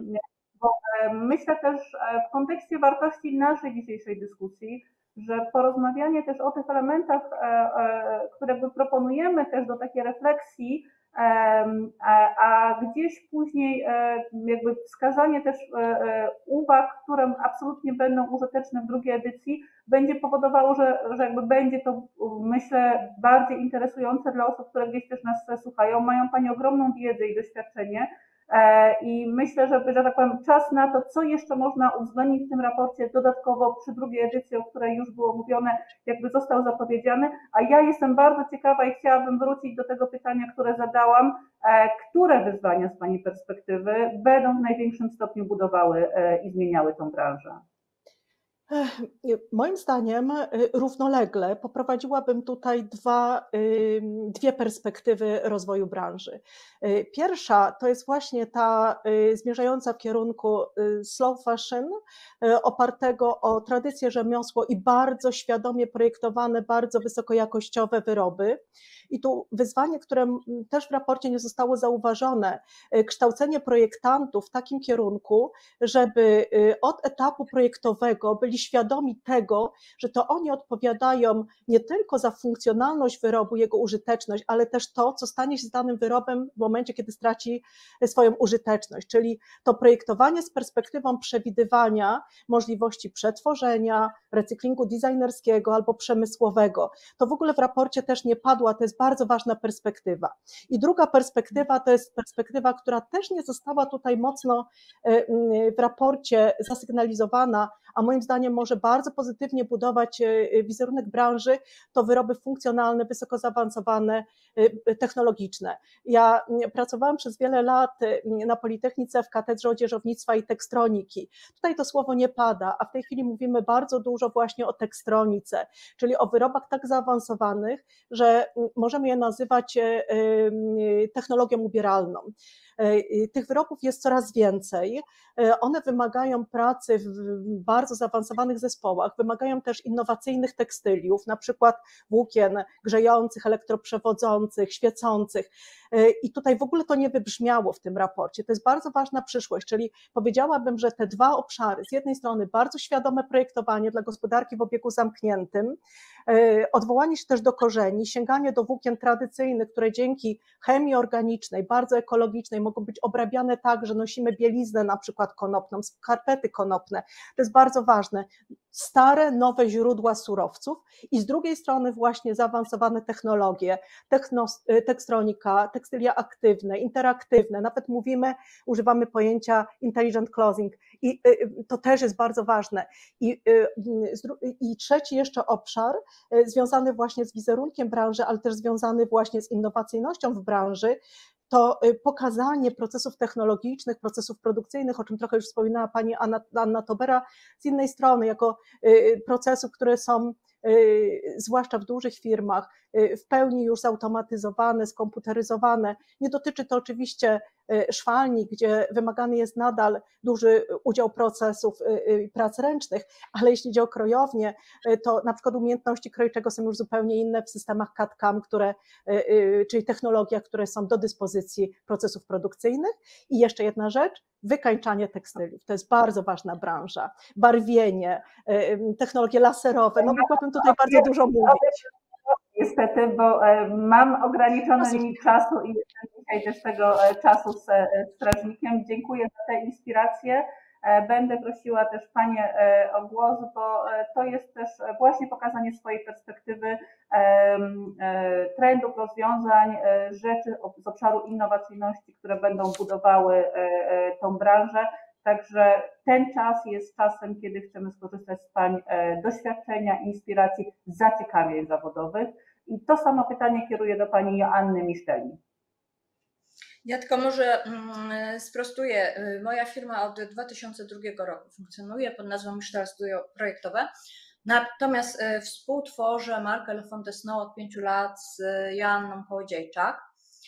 Bo myślę też w kontekście wartości naszej dzisiejszej dyskusji, że porozmawianie też o tych elementach, które proponujemy też do takiej refleksji, a gdzieś później jakby wskazanie też uwag, które absolutnie będą użyteczne w drugiej edycji, będzie powodowało, że jakby będzie to, myślę, bardziej interesujące dla osób, które gdzieś też nas słuchają. Mają Pani ogromną wiedzę i doświadczenie i myślę, że tak powiem, czas na to, co jeszcze można uwzględnić w tym raporcie dodatkowo przy drugiej edycji, o której już było mówione, jakby został zapowiedziany, a ja jestem bardzo ciekawa i chciałabym wrócić do tego pytania, które zadałam, które wyzwania z Pani perspektywy będą w największym stopniu budowały i zmieniały tą branżę? Moim zdaniem równolegle poprowadziłabym tutaj dwie perspektywy rozwoju branży. Pierwsza to jest właśnie ta zmierzająca w kierunku slow fashion, opartego o tradycję, rzemiosło i bardzo świadomie projektowane, bardzo wysokojakościowe wyroby. I tu wyzwanie, które też w raporcie nie zostało zauważone, kształcenie projektantów w takim kierunku, żeby od etapu projektowego byli świadomi tego, że to oni odpowiadają nie tylko za funkcjonalność wyrobu, jego użyteczność, ale też to, co stanie się z danym wyrobem w momencie, kiedy straci swoją użyteczność, czyli to projektowanie z perspektywą przewidywania możliwości przetworzenia, recyklingu designerskiego albo przemysłowego. To w ogóle w raporcie też nie padła, to jest bardzo ważna perspektywa. I druga perspektywa to jest perspektywa, która też nie została tutaj mocno w raporcie zasygnalizowana, a moim zdaniem może bardzo pozytywnie budować wizerunek branży, to wyroby funkcjonalne, wysoko zaawansowane, technologiczne. Ja pracowałam przez wiele lat na Politechnice w Katedrze Odzieżownictwa i Tekstroniki. Tutaj to słowo nie pada, a w tej chwili mówimy bardzo dużo właśnie o tekstronice, czyli o wyrobach tak zaawansowanych, że możemy je nazywać technologią ubieralną. Tych wyrobów jest coraz więcej. One wymagają pracy w bardzo zaawansowanych zespołach, wymagają też innowacyjnych tekstyliów, na przykład włókien grzejących, elektroprzewodzących, świecących. I tutaj w ogóle to nie wybrzmiało w tym raporcie. To jest bardzo ważna przyszłość, czyli powiedziałabym, że te dwa obszary, z jednej strony bardzo świadome projektowanie dla gospodarki w obiegu zamkniętym, odwołanie się też do korzeni, sięganie do włókien tradycyjnych, które dzięki chemii organicznej, bardzo ekologicznej mogą być obrabiane tak, że nosimy bieliznę na przykład konopną, skarpety konopne. To jest bardzo ważne. Stare, nowe źródła surowców i z drugiej strony właśnie zaawansowane technologie, tekstronika, tekstylia aktywne, interaktywne, nawet używamy pojęcia intelligent clothing i to też jest bardzo ważne. I trzeci jeszcze obszar związany właśnie z wizerunkiem branży, ale też związany właśnie z innowacyjnością w branży, to pokazanie procesów technologicznych, procesów produkcyjnych, o czym trochę już wspominała pani Anna Tobera, z innej strony, jako procesów, które są zwłaszcza w dużych firmach, w pełni już zautomatyzowane, skomputeryzowane. Nie dotyczy to oczywiście szwalni, gdzie wymagany jest nadal duży udział procesów prac ręcznych, ale jeśli idzie o krojownię, to na przykład umiejętności krojczego są już zupełnie inne w systemach CAD/CAM, czyli technologiach, które są do dyspozycji procesów produkcyjnych. I jeszcze jedna rzecz, wykańczanie tekstyliów. To jest bardzo ważna branża. Barwienie, technologie laserowe, no mogłabym tutaj bardzo dużo mówić. Niestety, bo mam ograniczony limit czasu i jestem dzisiaj też tego czasu z strażnikiem. Dziękuję za te inspiracje. Będę prosiła też Panie o głos, bo to jest też właśnie pokazanie swojej perspektywy trendów, rozwiązań, rzeczy z obszaru innowacyjności, które będą budowały tą branżę. Także ten czas jest czasem, kiedy chcemy skorzystać z Pań doświadczenia, inspiracji, zaciekawień zawodowych. I to samo pytanie kieruję do Pani Joanny Miszteli. Ja tylko może sprostuję. Moja firma od 2002 roku funkcjonuje pod nazwą Misztel Studio Projektowe. Natomiast współtworzę markę Le Fond de Snow od 5 lat z Joanną Kołodziejczak.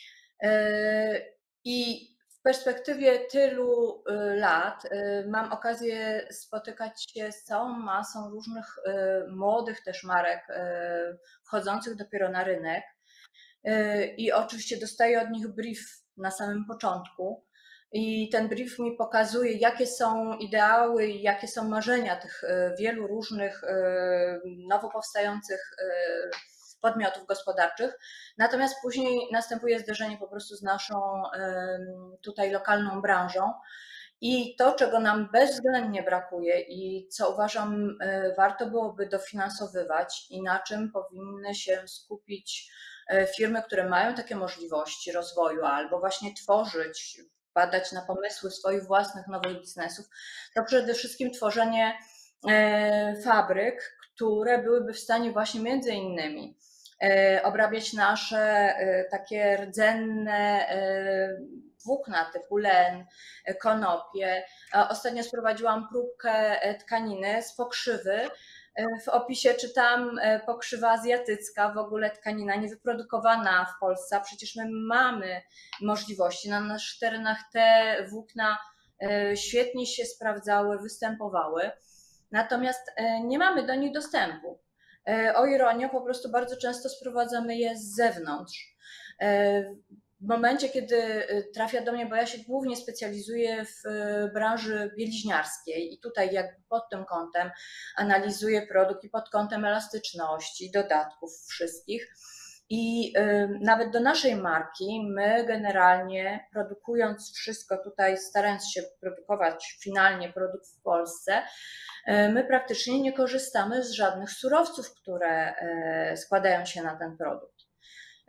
I w perspektywie tylu lat mam okazję spotykać się z całą masą różnych młodych też marek wchodzących dopiero na rynek i oczywiście dostaję od nich brief na samym początku i ten brief mi pokazuje, jakie są ideały i jakie są marzenia tych wielu różnych nowo powstających podmiotów gospodarczych, natomiast później następuje zderzenie po prostu z naszą tutaj lokalną branżą i to, czego nam bezwzględnie brakuje i co uważam warto byłoby dofinansowywać i na czym powinny się skupić firmy, które mają takie możliwości rozwoju albo właśnie tworzyć, badać na pomysły swoich własnych nowych biznesów, to przede wszystkim tworzenie fabryk, które byłyby w stanie właśnie między innymi obrabiać nasze takie rdzenne włókna typu len, konopie. Ostatnio sprowadziłam próbkę tkaniny z pokrzywy. W opisie czytam pokrzywa azjatycka, w ogóle tkanina niewyprodukowana w Polsce, a przecież my mamy możliwości. Na naszych terenach te włókna świetnie się sprawdzały, występowały, natomiast nie mamy do nich dostępu. O ironio, po prostu bardzo często sprowadzamy je z zewnątrz. W momencie, kiedy trafia do mnie, bo ja się głównie specjalizuję w branży bieliźniarskiej i tutaj jakby pod tym kątem analizuję produkt i pod kątem elastyczności, dodatków wszystkich. I nawet do naszej marki my generalnie produkując wszystko tutaj, starając się produkować finalnie produkt w Polsce, my praktycznie nie korzystamy z żadnych surowców, które składają się na ten produkt.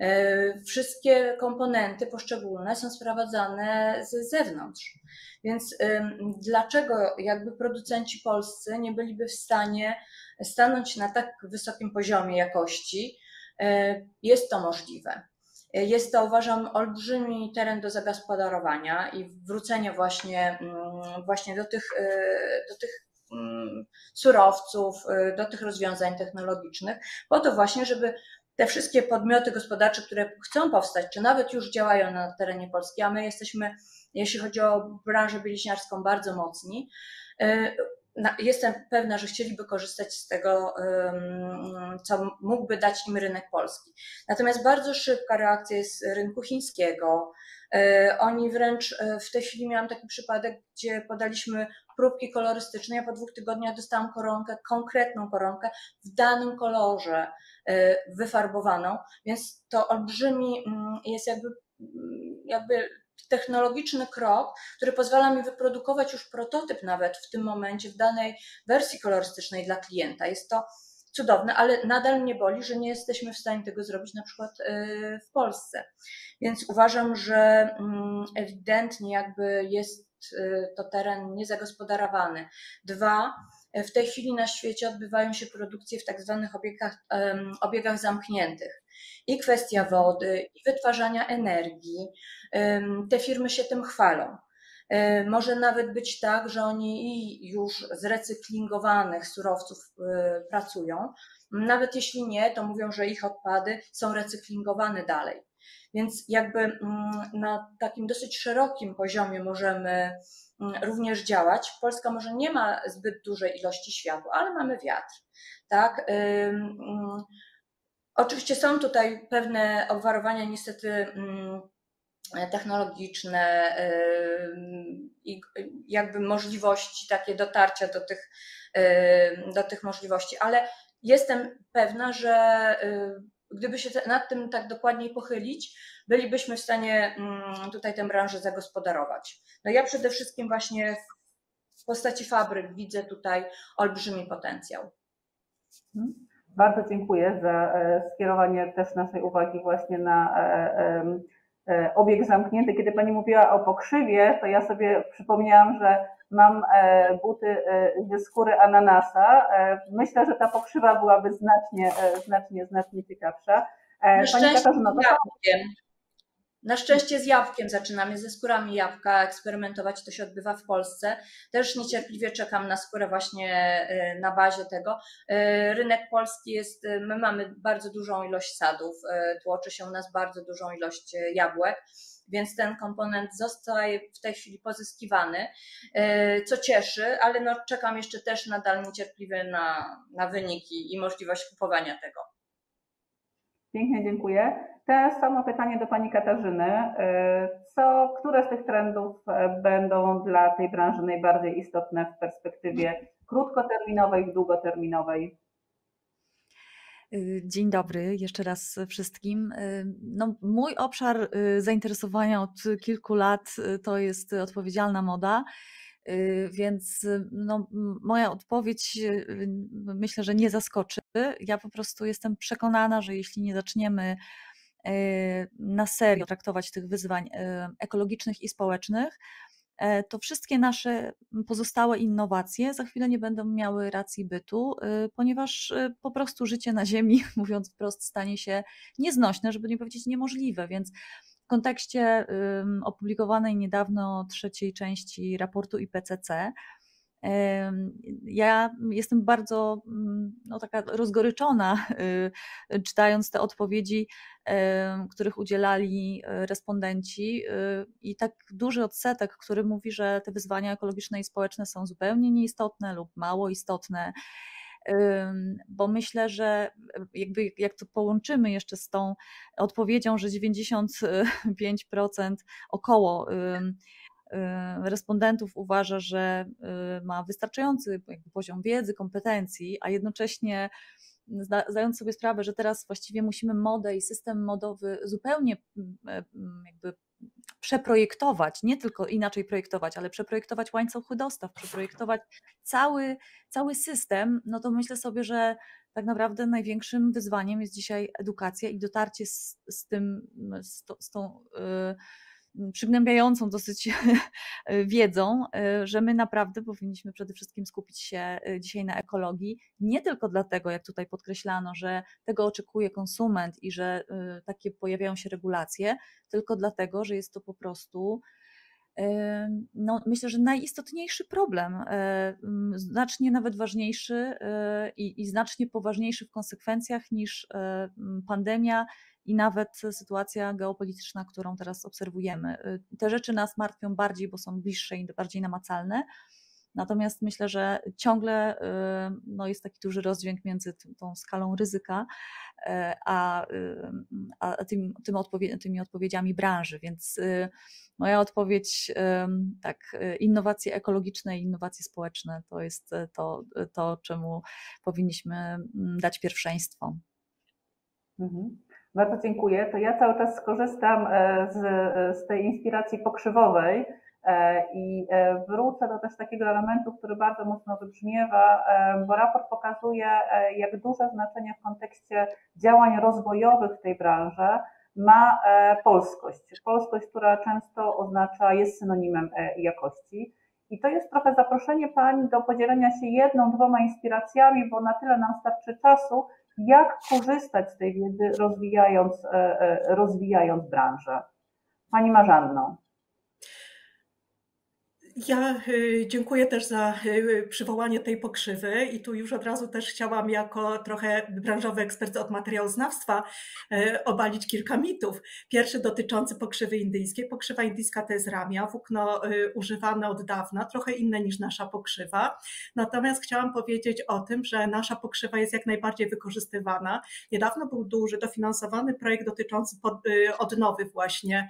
Wszystkie komponenty poszczególne są sprowadzane z zewnątrz. Więc dlaczego jakby producenci polscy nie byliby w stanie stanąć na tak wysokim poziomie jakości? Jest to możliwe. Jest to, uważam, olbrzymi teren do zagospodarowania i wrócenie właśnie do tych surowców, do tych rozwiązań technologicznych, po to właśnie, żeby te wszystkie podmioty gospodarcze, które chcą powstać, czy nawet już działają na terenie Polski, a my jesteśmy, jeśli chodzi o branżę bieliźniarską, bardzo mocni, jestem pewna, że chcieliby korzystać z tego, co mógłby dać im rynek polski. Natomiast bardzo szybka reakcja jest z rynku chińskiego. Oni wręcz, w tej chwili miałam taki przypadek, gdzie podaliśmy próbki kolorystyczne, ja po 2 tygodniach dostałam koronkę, konkretną koronkę w danym kolorze wyfarbowaną, więc to olbrzymi jest jakby technologiczny krok, który pozwala mi wyprodukować już prototyp nawet w tym momencie, w danej wersji kolorystycznej dla klienta. Jest to cudowne, ale nadal mnie boli, że nie jesteśmy w stanie tego zrobić na przykład w Polsce. Więc uważam, że ewidentnie jakby jest to teren niezagospodarowany. 2, w tej chwili na świecie odbywają się produkcje w tak zwanych obiegach zamkniętych. I kwestia wody, i wytwarzania energii. Te firmy się tym chwalą. Może nawet być tak, że oni już z recyklingowanych surowców pracują. Nawet jeśli nie, to mówią, że ich odpady są recyklingowane dalej. Więc jakby na takim dosyć szerokim poziomie możemy również działać. Polska może nie ma zbyt dużej ilości światła, ale mamy wiatr. Tak? Oczywiście są tutaj pewne obwarowania niestety technologiczne i jakby możliwości takie dotarcia do tych możliwości, ale jestem pewna, że gdyby się nad tym tak dokładniej pochylić, bylibyśmy w stanie tutaj tę branżę zagospodarować. No ja przede wszystkim właśnie w postaci fabryk widzę tutaj olbrzymi potencjał. Bardzo dziękuję za skierowanie też naszej uwagi właśnie na obieg zamknięty. Kiedy Pani mówiła o pokrzywie, to ja sobie przypomniałam, że mam buty ze skóry ananasa. Myślę, że ta pokrzywa byłaby znacznie ciekawsza. Pani Katarzyno, na szczęście z jabłkiem zaczynamy, ze skórami jabłka eksperymentować, to się odbywa w Polsce. Też niecierpliwie czekam na skórę właśnie na bazie tego. Rynek polski jest, my mamy bardzo dużą ilość sadów, tłoczy się u nas bardzo dużą ilość jabłek, więc ten komponent zostaje w tej chwili pozyskiwany, co cieszy, ale no czekam jeszcze też nadal niecierpliwie na wyniki i możliwość kupowania tego. Pięknie dziękuję. Te samo pytanie do Pani Katarzyny. Które z tych trendów będą dla tej branży najbardziej istotne w perspektywie krótkoterminowej i długoterminowej? Dzień dobry jeszcze raz wszystkim. No, mój obszar zainteresowania od kilku lat to jest odpowiedzialna moda, więc no, moja odpowiedź myślę, że nie zaskoczy. Ja po prostu jestem przekonana, że jeśli nie zaczniemy na serio traktować tych wyzwań ekologicznych i społecznych, to wszystkie nasze pozostałe innowacje za chwilę nie będą miały racji bytu, ponieważ po prostu życie na Ziemi, mówiąc wprost, stanie się nieznośne, żeby nie powiedzieć niemożliwe, więc w kontekście opublikowanej niedawno 3. części raportu IPCC ja jestem bardzo taka rozgoryczona, czytając te odpowiedzi, których udzielali respondenci, i tak duży odsetek, który mówi, że te wyzwania ekologiczne i społeczne są zupełnie nieistotne lub mało istotne, bo myślę, że jak to połączymy jeszcze z tą odpowiedzią, że 95% około respondentów uważa, że ma wystarczający poziom wiedzy, kompetencji, a jednocześnie zdając sobie sprawę, że teraz właściwie musimy modę i system modowy zupełnie przeprojektować, nie tylko inaczej projektować, ale przeprojektować łańcuchy dostaw, przeprojektować cały system, no to myślę sobie, że tak naprawdę największym wyzwaniem jest dzisiaj edukacja i dotarcie z tą przygnębiającą dosyć wiedzą, że my naprawdę powinniśmy przede wszystkim skupić się dzisiaj na ekologii, nie tylko dlatego, jak tutaj podkreślano, że tego oczekuje konsument i że takie pojawiają się regulacje, tylko dlatego, że jest to po prostu no, myślę, że najistotniejszy problem, znacznie nawet ważniejszy i znacznie poważniejszy w konsekwencjach niż pandemia i nawet sytuacja geopolityczna, którą teraz obserwujemy. Te rzeczy nas martwią bardziej, bo są bliższe i bardziej namacalne. Natomiast myślę, że ciągle no, jest taki duży rozdźwięk między tą skalą ryzyka a tymi odpowiedziami branży. Więc moja odpowiedź, tak, innowacje ekologiczne i innowacje społeczne to jest to, czemu powinniśmy dać pierwszeństwo. Bardzo dziękuję. To ja cały czas skorzystam z tej inspiracji pokrzywowej i wrócę do też takiego elementu, który bardzo mocno wybrzmiewa, bo raport pokazuje, jak duże znaczenie w kontekście działań rozwojowych w tej branży ma polskość. Polskość, która często jest synonimem jakości. I to jest trochę zaproszenie Pań do podzielenia się jedną, dwoma inspiracjami, bo na tyle nam starczy czasu, jak korzystać z tej wiedzy, rozwijając branżę. Pani Marzanno. Ja dziękuję też za przywołanie tej pokrzywy i tu już od razu też chciałam jako trochę branżowy ekspert od materiałoznawstwa obalić kilka mitów. Pierwszy dotyczący pokrzywy indyjskiej. Pokrzywa indyjska to jest ramia, włókno używane od dawna, trochę inne niż nasza pokrzywa. Natomiast chciałam powiedzieć o tym, że nasza pokrzywa jest jak najbardziej wykorzystywana. Niedawno był duży, dofinansowany projekt dotyczący odnowy właśnie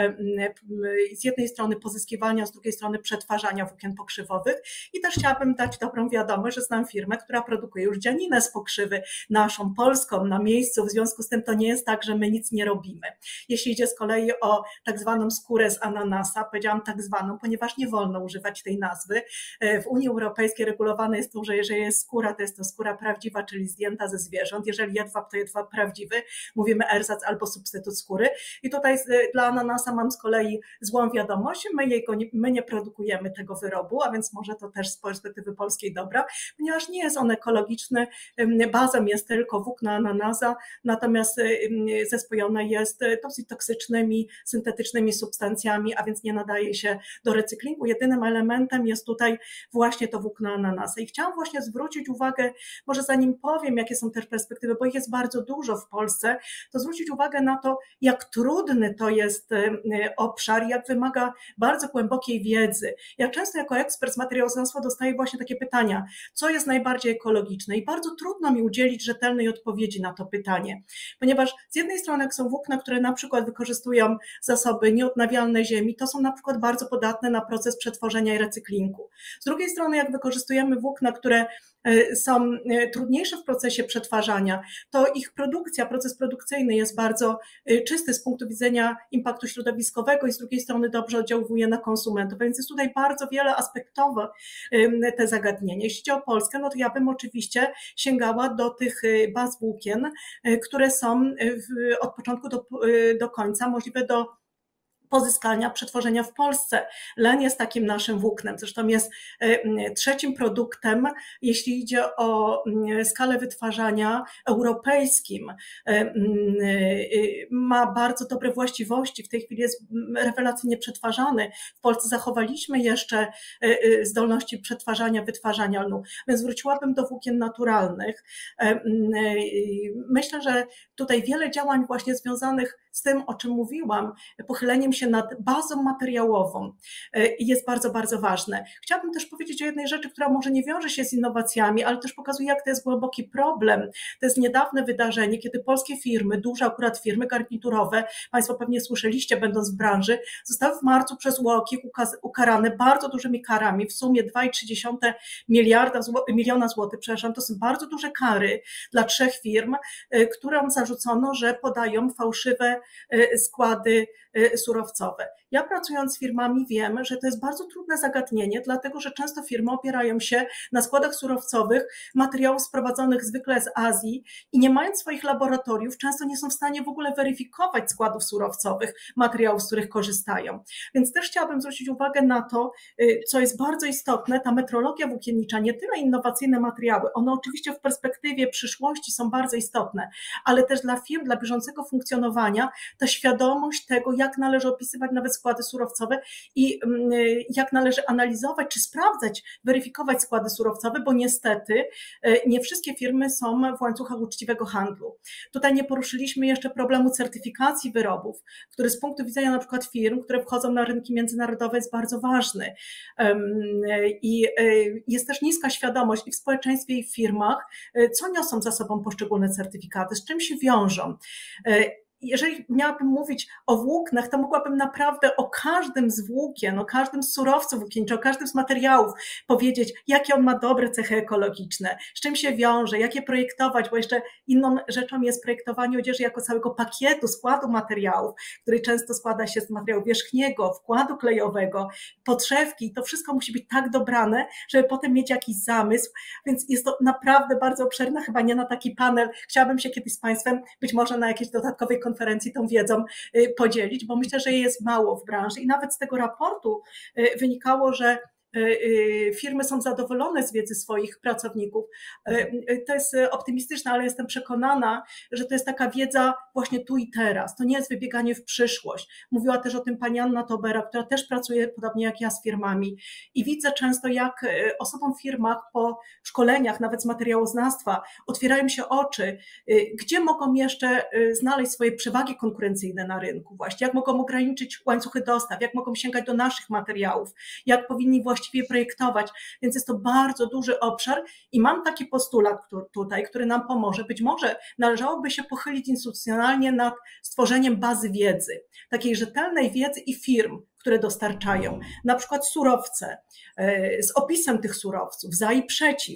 z jednej strony pozyskiwania, z drugiej strony przetwarzania włókien pokrzywowych i też chciałabym dać dobrą wiadomość, że znam firmę, która produkuje już dzianinę z pokrzywy naszą, polską, na miejscu, w związku z tym to nie jest tak, że my nic nie robimy. Jeśli idzie z kolei o tak zwaną skórę z ananasa, powiedziałam tak zwaną, ponieważ nie wolno używać tej nazwy. W Unii Europejskiej regulowane jest to, że jeżeli jest skóra, to jest to skóra prawdziwa, czyli zdjęta ze zwierząt. Jeżeli jedwab, to jedwab prawdziwy, mówimy ersatz albo substytut skóry. I tutaj dla ananasa mam z kolei złą wiadomość, my nie produkujemy tego wyrobu, a więc może to też z perspektywy polskiej dobra, ponieważ nie jest on ekologiczny, bazą jest tylko włókno ananasa, natomiast zespojone jest dosyć toksycznymi, syntetycznymi substancjami, a więc nie nadaje się do recyklingu. Jedynym elementem jest tutaj właśnie to włókno ananasa. I chciałam właśnie zwrócić uwagę, może zanim powiem, jakie są też perspektywy, bo ich jest bardzo dużo w Polsce, to zwrócić uwagę na to, jak trudny to jest obszar, jak wymaga bardzo głębokiej wiedzy. Ja często jako ekspert z materiałoznawstwa dostaję właśnie takie pytania, co jest najbardziej ekologiczne i bardzo trudno mi udzielić rzetelnej odpowiedzi na to pytanie, ponieważ z jednej strony jak są włókna, które na przykład wykorzystują zasoby nieodnawialne ziemi, to są na przykład bardzo podatne na proces przetworzenia i recyklingu. Z drugiej strony jak wykorzystujemy włókna, które są trudniejsze w procesie przetwarzania, to ich produkcja, proces produkcyjny jest bardzo czysty z punktu widzenia impaktu środowiskowego i z drugiej strony dobrze oddziałuje na konsumentów, więc jest tutaj bardzo wieloaspektowe te zagadnienie. Jeśli chodzi o Polskę, no to ja bym oczywiście sięgała do tych baz włókien, które są od początku do końca możliwe do pozyskania, przetworzenia w Polsce. Len jest takim naszym włóknem, zresztą jest trzecim produktem, jeśli idzie o skalę wytwarzania europejskim. Ma bardzo dobre właściwości, w tej chwili jest rewelacyjnie przetwarzany. W Polsce zachowaliśmy jeszcze zdolności przetwarzania, wytwarzania lnu, więc wróciłabym do włókien naturalnych. Myślę, że tutaj wiele działań właśnie związanych z tym, o czym mówiłam, pochyleniem się nad bazą materiałową jest bardzo, bardzo ważne. Chciałabym też powiedzieć o jednej rzeczy, która może nie wiąże się z innowacjami, ale też pokazuje, jak to jest głęboki problem. To jest niedawne wydarzenie, kiedy polskie firmy, duże akurat firmy garniturowe, Państwo pewnie słyszeliście, będąc w branży, zostały w marcu przez UOKiK ukarane bardzo dużymi karami, w sumie 2,3 miliona złotych, przepraszam, to są bardzo duże kary dla 3 firm, którym zarzucono, że podają fałszywe składy surowcowe. Ja pracując z firmami wiem, że to jest bardzo trudne zagadnienie, dlatego że często firmy opierają się na składach surowcowych materiałów sprowadzonych zwykle z Azji i nie mając swoich laboratoriów, często nie są w stanie w ogóle weryfikować składów surowcowych materiałów, z których korzystają. Więc też chciałabym zwrócić uwagę na to, co jest bardzo istotne, ta metrologia włókiennicza, nie tyle innowacyjne materiały, one oczywiście w perspektywie przyszłości są bardzo istotne, ale też dla firm, dla bieżącego funkcjonowania ta świadomość tego, jak należy opisywać nawet składy surowcowe i jak należy analizować czy sprawdzać, weryfikować składy surowcowe, bo niestety nie wszystkie firmy są w łańcuchach uczciwego handlu. Tutaj nie poruszyliśmy jeszcze problemu certyfikacji wyrobów, który z punktu widzenia na przykład firm, które wchodzą na rynki międzynarodowe jest bardzo ważny. I jest też niska świadomość i w społeczeństwie i w firmach, co niosą za sobą poszczególne certyfikaty, z czym się wiążą. Jeżeli miałabym mówić o włóknach, to mogłabym naprawdę o każdym z włókien, o każdym z surowców włókienniczych, o każdym z materiałów powiedzieć, jakie on ma dobre cechy ekologiczne, z czym się wiąże, jak je projektować, bo jeszcze inną rzeczą jest projektowanie odzieży jako całego pakietu, składu materiałów, który często składa się z materiału wierzchniego, wkładu klejowego, podszewki i to wszystko musi być tak dobrane, żeby potem mieć jakiś zamysł, więc jest to naprawdę bardzo obszerne, chyba nie na taki panel. Chciałabym się kiedyś z Państwem, być może na jakiejś dodatkowej konferencji tą wiedzą podzielić, bo myślę, że jest mało w branży i nawet z tego raportu wynikało, że firmy są zadowolone z wiedzy swoich pracowników. To jest optymistyczne, ale jestem przekonana, że to jest taka wiedza właśnie tu i teraz. To nie jest wybieganie w przyszłość. Mówiła też o tym pani Anna Tobera, która też pracuje podobnie jak ja z firmami i widzę często, jak osobom w firmach po szkoleniach, nawet z materiałoznawstwa, otwierają się oczy, gdzie mogą jeszcze znaleźć swoje przewagi konkurencyjne na rynku właśnie, jak mogą ograniczyć łańcuchy dostaw, jak mogą sięgać do naszych materiałów, jak powinni właściwie projektować, więc jest to bardzo duży obszar i mam taki postulat tutaj, który nam pomoże. Być może należałoby się pochylić instytucjonalnie nad stworzeniem bazy wiedzy, takiej rzetelnej wiedzy i firm, które dostarczają, na przykład surowce, z opisem tych surowców, za i przeciw,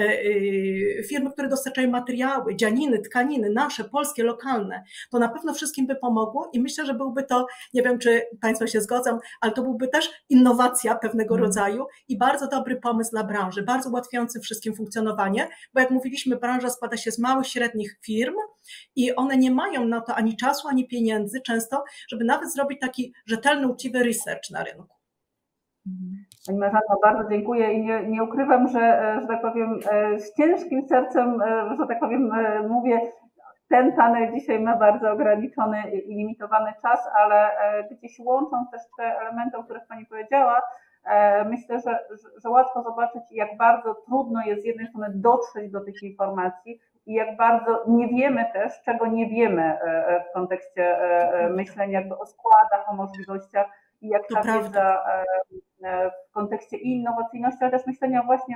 firmy, które dostarczają materiały, dzianiny, tkaniny, nasze, polskie, lokalne, to na pewno wszystkim by pomogło i myślę, że byłby to, nie wiem, czy Państwo się zgodzą, ale to byłby też innowacja pewnego rodzaju i bardzo dobry pomysł dla branży, bardzo ułatwiający wszystkim funkcjonowanie, bo jak mówiliśmy, branża składa się z małych, średnich firm i one nie mają na to ani czasu, ani pieniędzy często, żeby nawet zrobić taki rzetelny, uczciwy research na rynku. Pani Marzanno, bardzo dziękuję i nie ukrywam, że tak powiem, z ciężkim sercem, że tak powiem, mówię, ten panel dzisiaj ma bardzo ograniczony i limitowany czas, ale gdzieś łącząc też te elementy, o których Pani powiedziała, myślę, że łatwo zobaczyć, jak bardzo trudno jest z jednej strony dotrzeć do tych informacji i jak bardzo nie wiemy też, czego nie wiemy w kontekście myślenia jakby o składach, o możliwościach i jak ta wiedza w kontekście i innowacyjności, ale też myślenia właśnie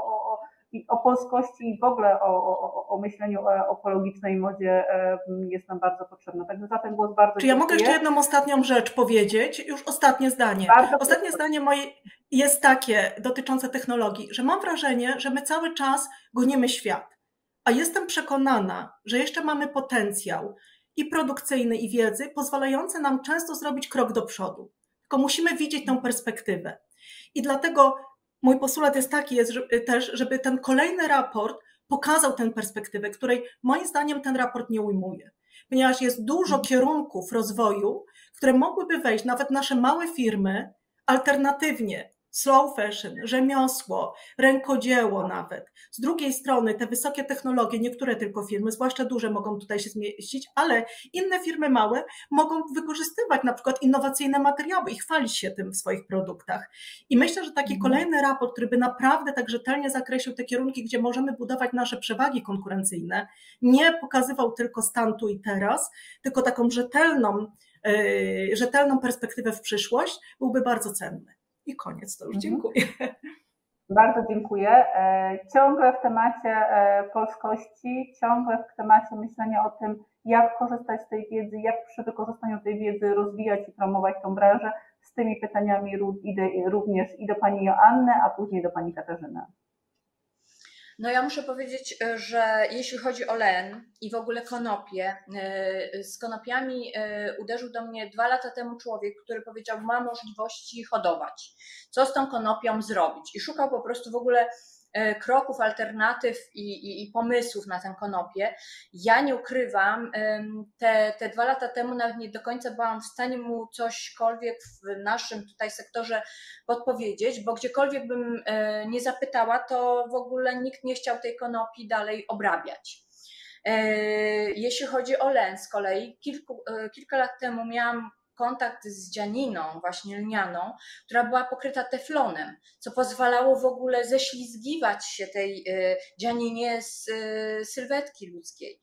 o polskości i w ogóle o myśleniu o ekologicznej modzie jest nam bardzo potrzebna. Także za ten głos bardzo Czy ja mogę jeszcze jedną ostatnią rzecz powiedzieć? Już ostatnie zdanie. Ostatnie zdanie moje jest takie dotyczące technologii, że mam wrażenie, że my cały czas gonimy świat, a jestem przekonana, że jeszcze mamy potencjał i produkcyjny, i wiedzy pozwalający nam często zrobić krok do przodu. Tylko musimy widzieć tę perspektywę. I dlatego mój postulat jest taki, też, żeby ten kolejny raport pokazał tę perspektywę, której moim zdaniem ten raport nie ujmuje. Ponieważ jest dużo kierunków rozwoju, które mogłyby wejść, nawet nasze małe firmy, alternatywnie. Slow fashion, rzemiosło, rękodzieło nawet. Z drugiej strony te wysokie technologie, niektóre tylko firmy, zwłaszcza duże mogą tutaj się zmieścić, ale inne firmy małe mogą wykorzystywać na przykład innowacyjne materiały i chwalić się tym w swoich produktach. I myślę, że taki kolejny raport, który by naprawdę tak rzetelnie zakreślił te kierunki, gdzie możemy budować nasze przewagi konkurencyjne, nie pokazywał tylko stan tu i teraz, tylko taką rzetelną perspektywę w przyszłość, byłby bardzo cenny. I koniec, to już dziękuję. Bardzo dziękuję. Ciągle w temacie polskości, ciągle w temacie myślenia o tym, jak korzystać z tej wiedzy, jak przy wykorzystaniu tej wiedzy rozwijać i promować tą branżę. Z tymi pytaniami idę również i do Pani Joanny, a później do Pani Katarzyny. No ja muszę powiedzieć, że jeśli chodzi o len i w ogóle konopie, z konopiami uderzył do mnie 2 lata temu człowiek, który powiedział, ma możliwości hodować. Co z tą konopią zrobić? I szukał po prostu w ogóle kroków, alternatyw i pomysłów na tę konopię. Ja nie ukrywam, te 2 lata temu nawet nie do końca byłam w stanie mu cośkolwiek w naszym tutaj sektorze podpowiedzieć, bo gdziekolwiek bym nie zapytała, to w ogóle nikt nie chciał tej konopi dalej obrabiać. Jeśli chodzi o len z kolei, kilka lat temu miałam kontakt z dzianiną, właśnie lnianą, która była pokryta teflonem, co pozwalało w ogóle ześlizgiwać się tej dzianinie z sylwetki ludzkiej.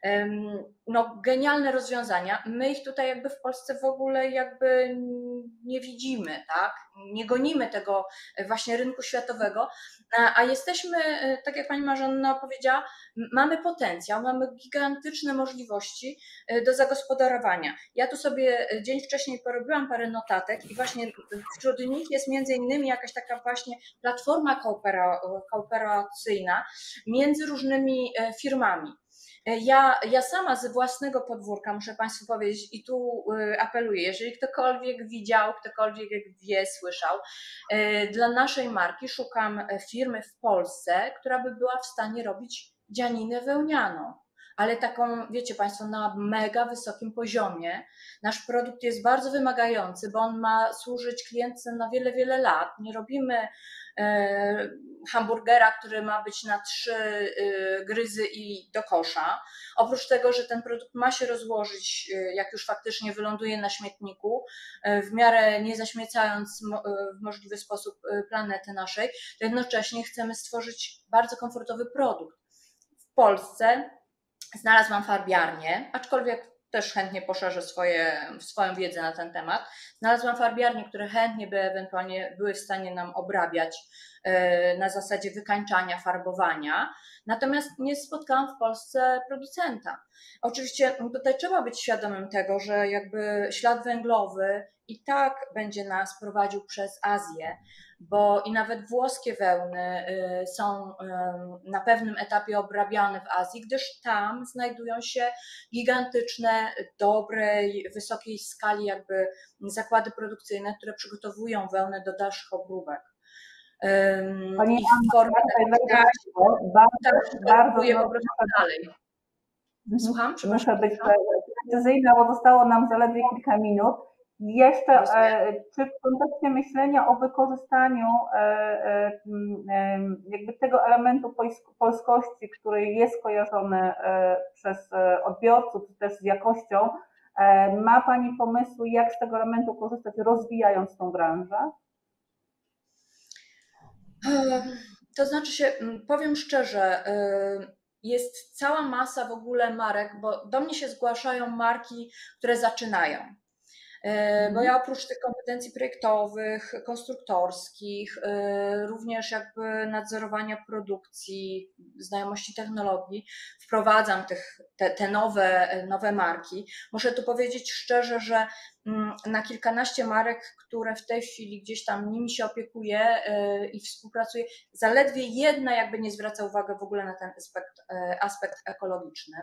No, genialne rozwiązania. My ich tutaj jakby w Polsce w ogóle jakby nie widzimy, tak? Nie gonimy tego właśnie rynku światowego, a jesteśmy, tak jak pani Marzena powiedziała, mamy potencjał, mamy gigantyczne możliwości do zagospodarowania. Ja tu sobie dzień wcześniej porobiłam parę notatek i właśnie wśród nich jest między innymi jakaś taka właśnie platforma kooperacyjna między różnymi firmami. Ja sama ze własnego podwórka muszę Państwu powiedzieć i tu apeluję, jeżeli ktokolwiek widział, ktokolwiek wie, słyszał, dla naszej marki szukam firmy w Polsce, która by była w stanie robić dzianinę wełnianą, ale taką, wiecie Państwo, na mega wysokim poziomie. Nasz produkt jest bardzo wymagający, bo on ma służyć klientce na wiele, wiele lat. Nie robimy hamburgera, który ma być na 3 gryzy i do kosza. Oprócz tego, że ten produkt ma się rozłożyć, jak już faktycznie wyląduje na śmietniku, w miarę nie zaśmiecając w możliwy sposób planety naszej, to jednocześnie chcemy stworzyć bardzo komfortowy produkt. W Polsce znalazłam farbiarnię, aczkolwiek też chętnie poszerzę swoją wiedzę na ten temat. Znalazłam farbiarnie, które chętnie by ewentualnie były w stanie nam obrabiać na zasadzie wykańczania, farbowania. Natomiast nie spotkałam w Polsce producenta. Oczywiście tutaj trzeba być świadomym tego, że jakby ślad węglowy i tak będzie nas prowadził przez Azję, bo i nawet włoskie wełny są na pewnym etapie obrabiane w Azji, gdyż tam znajdują się gigantyczne, dobrej, wysokiej skali jakby zakłady produkcyjne, które przygotowują wełnę do dalszych obróbek. Pani I w formie bardzo dalej. Słucham? Muszę być precyzyjna, bo zostało nam zaledwie kilka minut. Jeszcze, czy w kontekście myślenia o wykorzystaniu jakby tego elementu polskości, który jest kojarzony przez odbiorców, czy też z jakością, ma Pani pomysły, jak z tego elementu korzystać, rozwijając tą branżę? To znaczy się, powiem szczerze, jest cała masa w ogóle marek, bo do mnie się zgłaszają marki, które zaczynają. Bo ja oprócz tych kompetencji projektowych, konstruktorskich, również jakby nadzorowania produkcji, znajomości technologii, wprowadzam te nowe marki. Muszę tu powiedzieć szczerze, że na kilkanaście marek, które w tej chwili gdzieś tam nimi się opiekuję i współpracuję, zaledwie jedna jakby nie zwraca uwagi w ogóle na ten aspekt ekologiczny.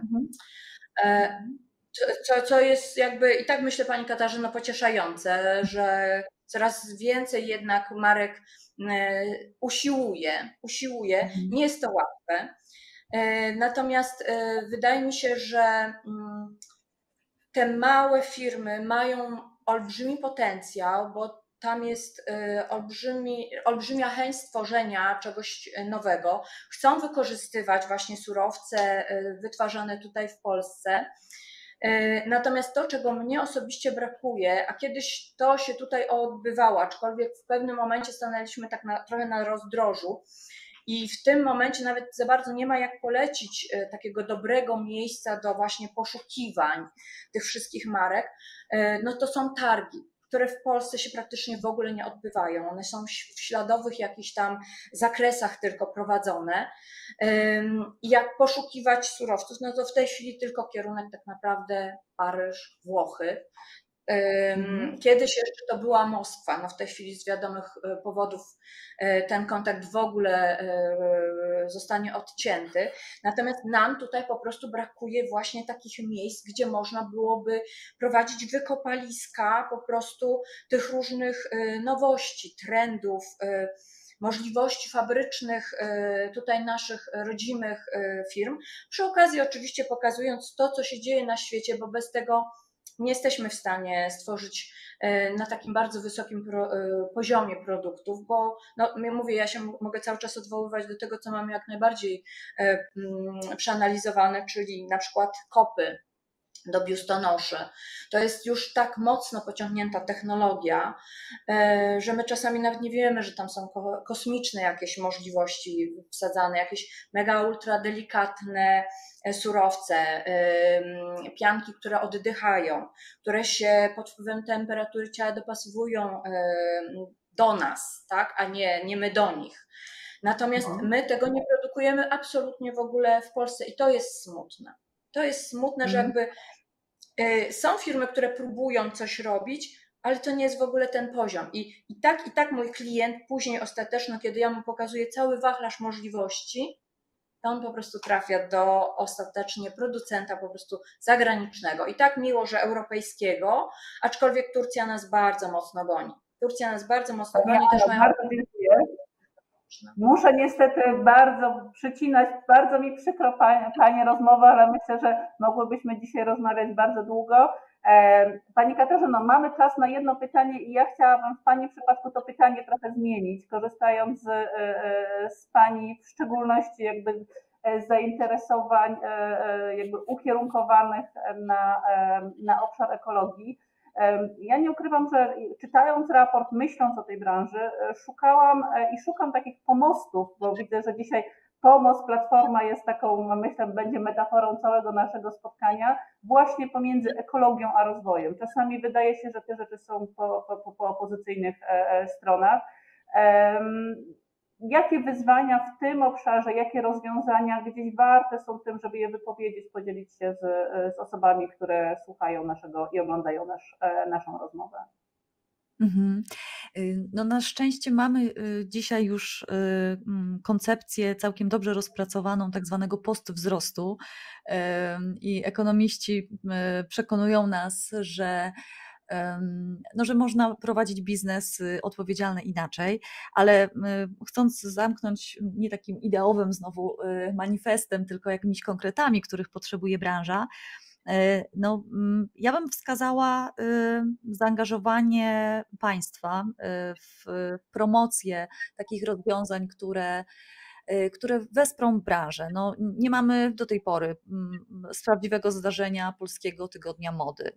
Co jest jakby, i tak myślę Pani Katarzyno, pocieszające, że coraz więcej jednak marek usiłuje. Nie jest to łatwe. Natomiast wydaje mi się, że te małe firmy mają olbrzymi potencjał, bo tam jest olbrzymia chęć stworzenia czegoś nowego. Chcą wykorzystywać właśnie surowce wytwarzane tutaj w Polsce. Natomiast to, czego mnie osobiście brakuje, a kiedyś to się tutaj odbywało, aczkolwiek w pewnym momencie stanęliśmy tak trochę na rozdrożu i w tym momencie nawet za bardzo nie ma jak polecić takiego dobrego miejsca do właśnie poszukiwań tych wszystkich marek, no to są targi, które w Polsce się praktycznie w ogóle nie odbywają. One są w śladowych jakichś tam zakresach tylko prowadzone. I jak poszukiwać surowców, no to w tej chwili tylko kierunek tak naprawdę Paryż, Włochy. Kiedyś jeszcze to była Moskwa, no w tej chwili z wiadomych powodów ten kontakt w ogóle zostanie odcięty. Natomiast nam tutaj po prostu brakuje właśnie takich miejsc, gdzie można byłoby prowadzić wykopaliska po prostu tych różnych nowości, trendów, możliwości fabrycznych tutaj naszych rodzimych firm. Przy okazji oczywiście pokazując to, co się dzieje na świecie, bo bez tego nie jesteśmy w stanie stworzyć na takim bardzo wysokim poziomie produktów, bo no, mówię, ja się mogę cały czas odwoływać do tego, co mamy jak najbardziej przeanalizowane, czyli na przykład kopy do biustonoszy. To jest już tak mocno pociągnięta technologia, że my czasami nawet nie wiemy, że tam są kosmiczne jakieś możliwości wsadzane, jakieś mega ultra delikatne surowce, pianki, które oddychają, które się pod wpływem temperatury ciała dopasowują do nas, tak, a nie my do nich. Natomiast my tego nie produkujemy absolutnie w ogóle w Polsce i to jest smutne. To jest smutne, że jakby są firmy, które próbują coś robić, ale to nie jest w ogóle ten poziom. I tak mój klient później ostateczno, kiedy ja mu pokazuję cały wachlarz możliwości, to on po prostu trafia do ostatecznie producenta po prostu zagranicznego. I tak miło, że europejskiego, aczkolwiek Turcja nas bardzo mocno goni. Też mają... Bardzo dziękuję. Muszę niestety bardzo przycinać, bardzo mi przykro Pani rozmowa, ale myślę, że mogłybyśmy dzisiaj rozmawiać bardzo długo. Pani Katarzyno, mamy czas na jedno pytanie i ja chciałabym w Pani przypadku to pytanie trochę zmienić, korzystając z Pani w szczególności jakby zainteresowań jakby ukierunkowanych na obszar ekologii. Ja nie ukrywam, że czytając raport, myśląc o tej branży, szukam takich pomostów, bo widzę, że dzisiaj pomost, platforma jest taką, myślę, będzie metaforą całego naszego spotkania, właśnie pomiędzy ekologią a rozwojem. Czasami wydaje się, że te rzeczy są po opozycyjnych stronach. Jakie wyzwania w tym obszarze, jakie rozwiązania gdzieś warte są tym, żeby je wypowiedzieć, podzielić się z osobami, które słuchają i oglądają naszą rozmowę? No na szczęście mamy dzisiaj już koncepcję całkiem dobrze rozpracowaną tak zwanego postwzrostu i ekonomiści przekonują nas, że można prowadzić biznes odpowiedzialny inaczej, ale chcąc zamknąć nie takim ideowym znowu manifestem, tylko jakimiś konkretami, których potrzebuje branża, ja bym wskazała zaangażowanie państwa w promocję takich rozwiązań, które wesprą branżę. Nie mamy do tej pory z prawdziwego zdarzenia Polskiego Tygodnia Mody.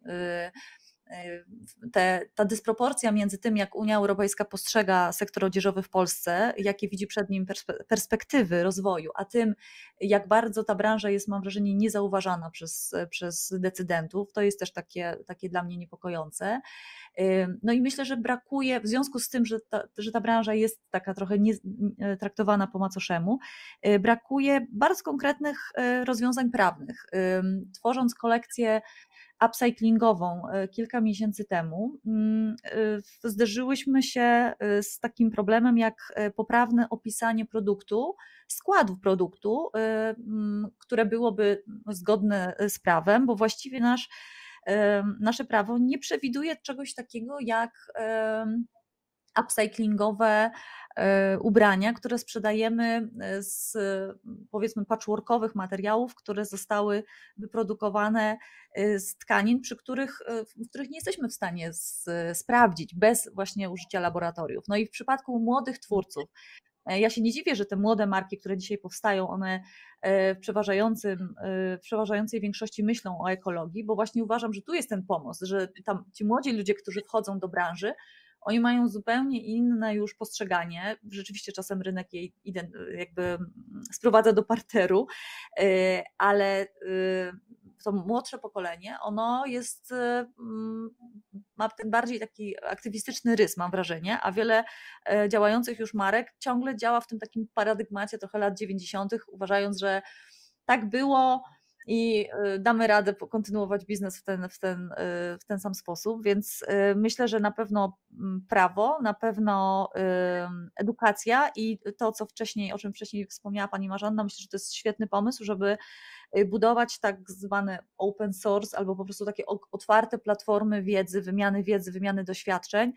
Ta dysproporcja między tym, jak Unia Europejska postrzega sektor odzieżowy w Polsce, jakie widzi przed nim perspektywy rozwoju, a tym, jak bardzo ta branża jest, mam wrażenie, niezauważana przez decydentów, to jest też takie dla mnie niepokojące. No i myślę, że brakuje, w związku z tym, że ta branża jest taka trochę traktowana po macoszemu, brakuje bardzo konkretnych rozwiązań prawnych. Tworząc kolekcję upcyclingową kilka miesięcy temu, zderzyłyśmy się z takim problemem jak poprawne opisanie produktu, składów produktu, które byłoby zgodne z prawem, bo właściwie nasze prawo nie przewiduje czegoś takiego jak upcyclingowe ubrania, które sprzedajemy z, powiedzmy, patchworkowych materiałów, które zostały wyprodukowane z tkanin, w których nie jesteśmy w stanie sprawdzić bez właśnie użycia laboratoriów. No i w przypadku młodych twórców, ja się nie dziwię, że te młode marki, które dzisiaj powstają, one w przeważającej większości myślą o ekologii, bo właśnie uważam, że tu jest ten pomost, że ci młodzi ludzie, którzy wchodzą do branży, oni mają zupełnie inne już postrzeganie. Rzeczywiście czasem rynek jej jakby sprowadza do parteru, ale to młodsze pokolenie, ono ma ten bardziej taki aktywistyczny rys, mam wrażenie, a wiele działających już marek ciągle działa w tym takim paradygmacie trochę lat 90., uważając, że tak było, i damy radę kontynuować biznes w ten sam sposób, więc myślę, że na pewno prawo, na pewno edukacja i to, o czym wcześniej wspomniała Pani Marzanna, myślę, że to jest świetny pomysł, żeby budować tak zwane open source albo po prostu takie otwarte platformy wiedzy, wymiany doświadczeń.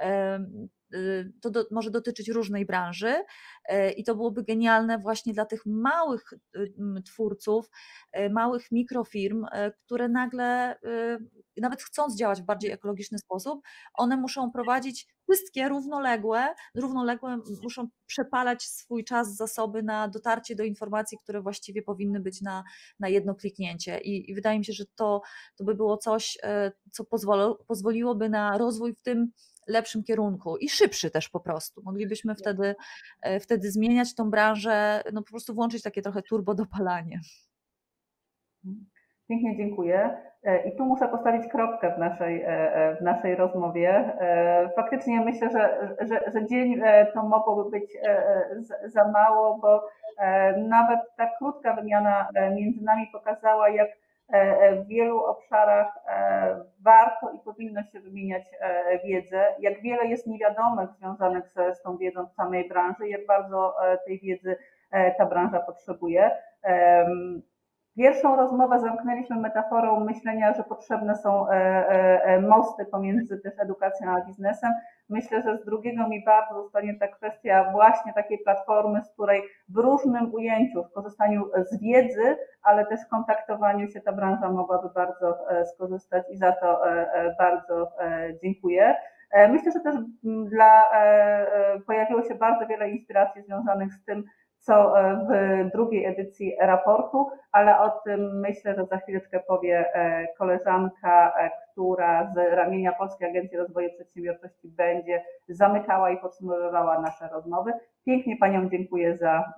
To może dotyczyć różnej branży i to byłoby genialne właśnie dla tych małych twórców, małych mikrofirm, które nagle, nawet chcąc działać w bardziej ekologiczny sposób, one muszą prowadzić wszystkie równoległe muszą przepalać swój czas, zasoby na dotarcie do informacji, które właściwie powinny być na jedno kliknięcie i wydaje mi się, że to by było coś, co pozwoliłoby na rozwój w tym lepszym kierunku i szybszy też po prostu. Moglibyśmy wtedy zmieniać tą branżę, no po prostu włączyć takie trochę turbo dopalanie. Pięknie dziękuję. I tu muszę postawić kropkę w naszej rozmowie. Faktycznie myślę, że dzień to mogłoby być za mało, bo nawet ta krótka wymiana między nami pokazała, jak w wielu obszarach warto i powinno się wymieniać wiedzę, jak wiele jest niewiadomych związanych z tą wiedzą w samej branży, jak bardzo tej wiedzy ta branża potrzebuje. Pierwszą rozmowę zamknęliśmy metaforą myślenia, że potrzebne są mosty pomiędzy też edukacją a biznesem. Myślę, że z drugiego mi bardzo zostanie ta kwestia właśnie takiej platformy, z której w różnym ujęciu, w korzystaniu z wiedzy, ale też w kontaktowaniu się ta branża mogłaby bardzo skorzystać i za to bardzo dziękuję. Myślę, że też pojawiło się bardzo wiele inspiracji związanych z tym, co w drugiej edycji raportu, ale o tym myślę, że za chwileczkę powie koleżanka, która z ramienia Polskiej Agencji Rozwoju Przedsiębiorczości będzie zamykała i podsumowywała nasze rozmowy. Pięknie Paniom dziękuję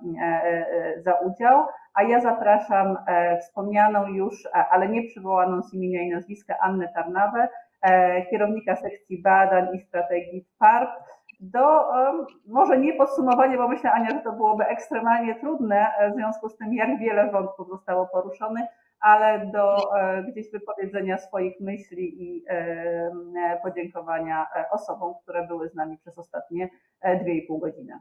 za udział, a ja zapraszam wspomnianą już, ale nie przywołaną z imienia i nazwiska Annę Tarnawę, kierownika sekcji badań i strategii PARP, do może nie podsumowania, bo myślę, Ania, że to byłoby ekstremalnie trudne w związku z tym, jak wiele wątków zostało poruszonych, ale do gdzieś wypowiedzenia swoich myśli i podziękowania osobom, które były z nami przez ostatnie 2,5 godziny.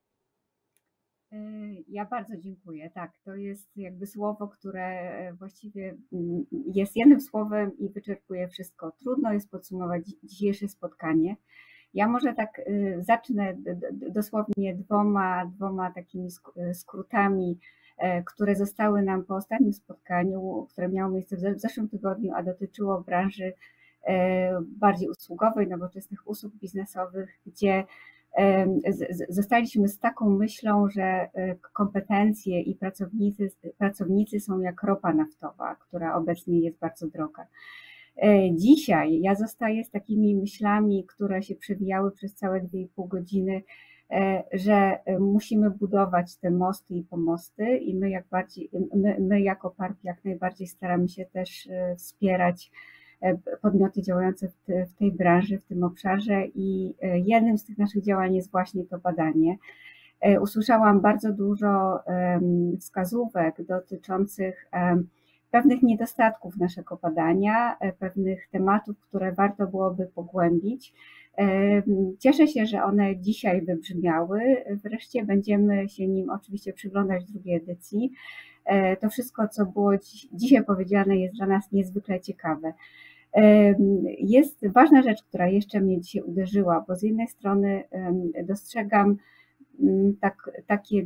Ja bardzo dziękuję. Tak, to jest jakby słowo, które właściwie jest jednym słowem i wyczerpuje wszystko. Trudno jest podsumować dzisiejsze spotkanie. Ja może tak zacznę dosłownie dwoma takimi skrótami, które zostały nam po ostatnim spotkaniu, które miało miejsce w zeszłym tygodniu, a dotyczyło branży bardziej usługowej, nowoczesnych usług biznesowych, gdzie zostaliśmy z taką myślą, że kompetencje i pracownicy są jak ropa naftowa, która obecnie jest bardzo droga. Dzisiaj ja zostaję z takimi myślami, które się przewijały przez całe 2,5 godziny, że musimy budować te mosty i pomosty i my jako PARP jak najbardziej staramy się też wspierać podmioty działające w tej branży, w tym obszarze i jednym z tych naszych działań jest właśnie to badanie. Usłyszałam bardzo dużo wskazówek dotyczących pewnych niedostatków naszego badania, pewnych tematów, które warto byłoby pogłębić. Cieszę się, że one dzisiaj wybrzmiały. Wreszcie będziemy się nim oczywiście przyglądać w drugiej edycji. To wszystko, co było dzisiaj powiedziane, jest dla nas niezwykle ciekawe. Jest ważna rzecz, która jeszcze mnie dzisiaj uderzyła, bo z jednej strony dostrzegam takie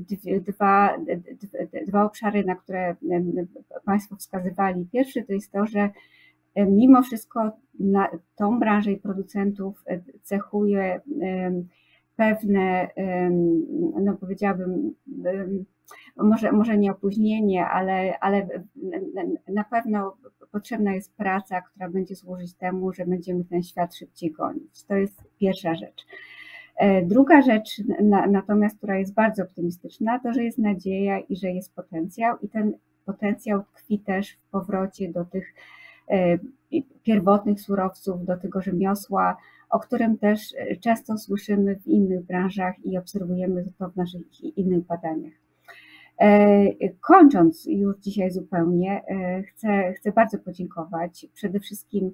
dwa obszary, na które Państwo wskazywali. Pierwszy to jest to, że mimo wszystko tą branżę i producentów cechuje pewne, no powiedziałabym, może nie opóźnienie, ale na pewno potrzebna jest praca, która będzie służyć temu, że będziemy ten świat szybciej gonić. To jest pierwsza rzecz. Druga rzecz natomiast, która jest bardzo optymistyczna, to, że jest nadzieja i że jest potencjał i ten potencjał tkwi też w powrocie do tych pierwotnych surowców, do tego rzemiosła, o którym też często słyszymy w innych branżach i obserwujemy to w naszych innych badaniach. Kończąc już dzisiaj zupełnie, chcę bardzo podziękować przede wszystkim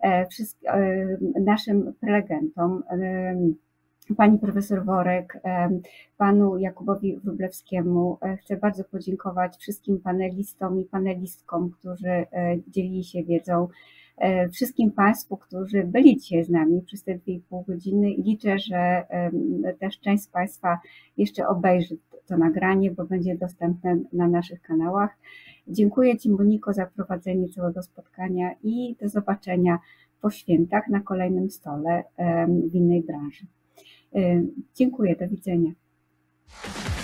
naszym prelegentom, pani profesor Worek, panu Jakubowi Wróblewskiemu. Chcę bardzo podziękować wszystkim panelistom i panelistkom, którzy dzielili się wiedzą, wszystkim Państwu, którzy byli dzisiaj z nami przez te 2,5 godziny i liczę, że też część z Państwa jeszcze obejrzy to nagranie, bo będzie dostępne na naszych kanałach. Dziękuję Ci, Moniko, za prowadzenie całego spotkania i do zobaczenia po świętach na kolejnym stole w innej branży. Dziękuję, do widzenia.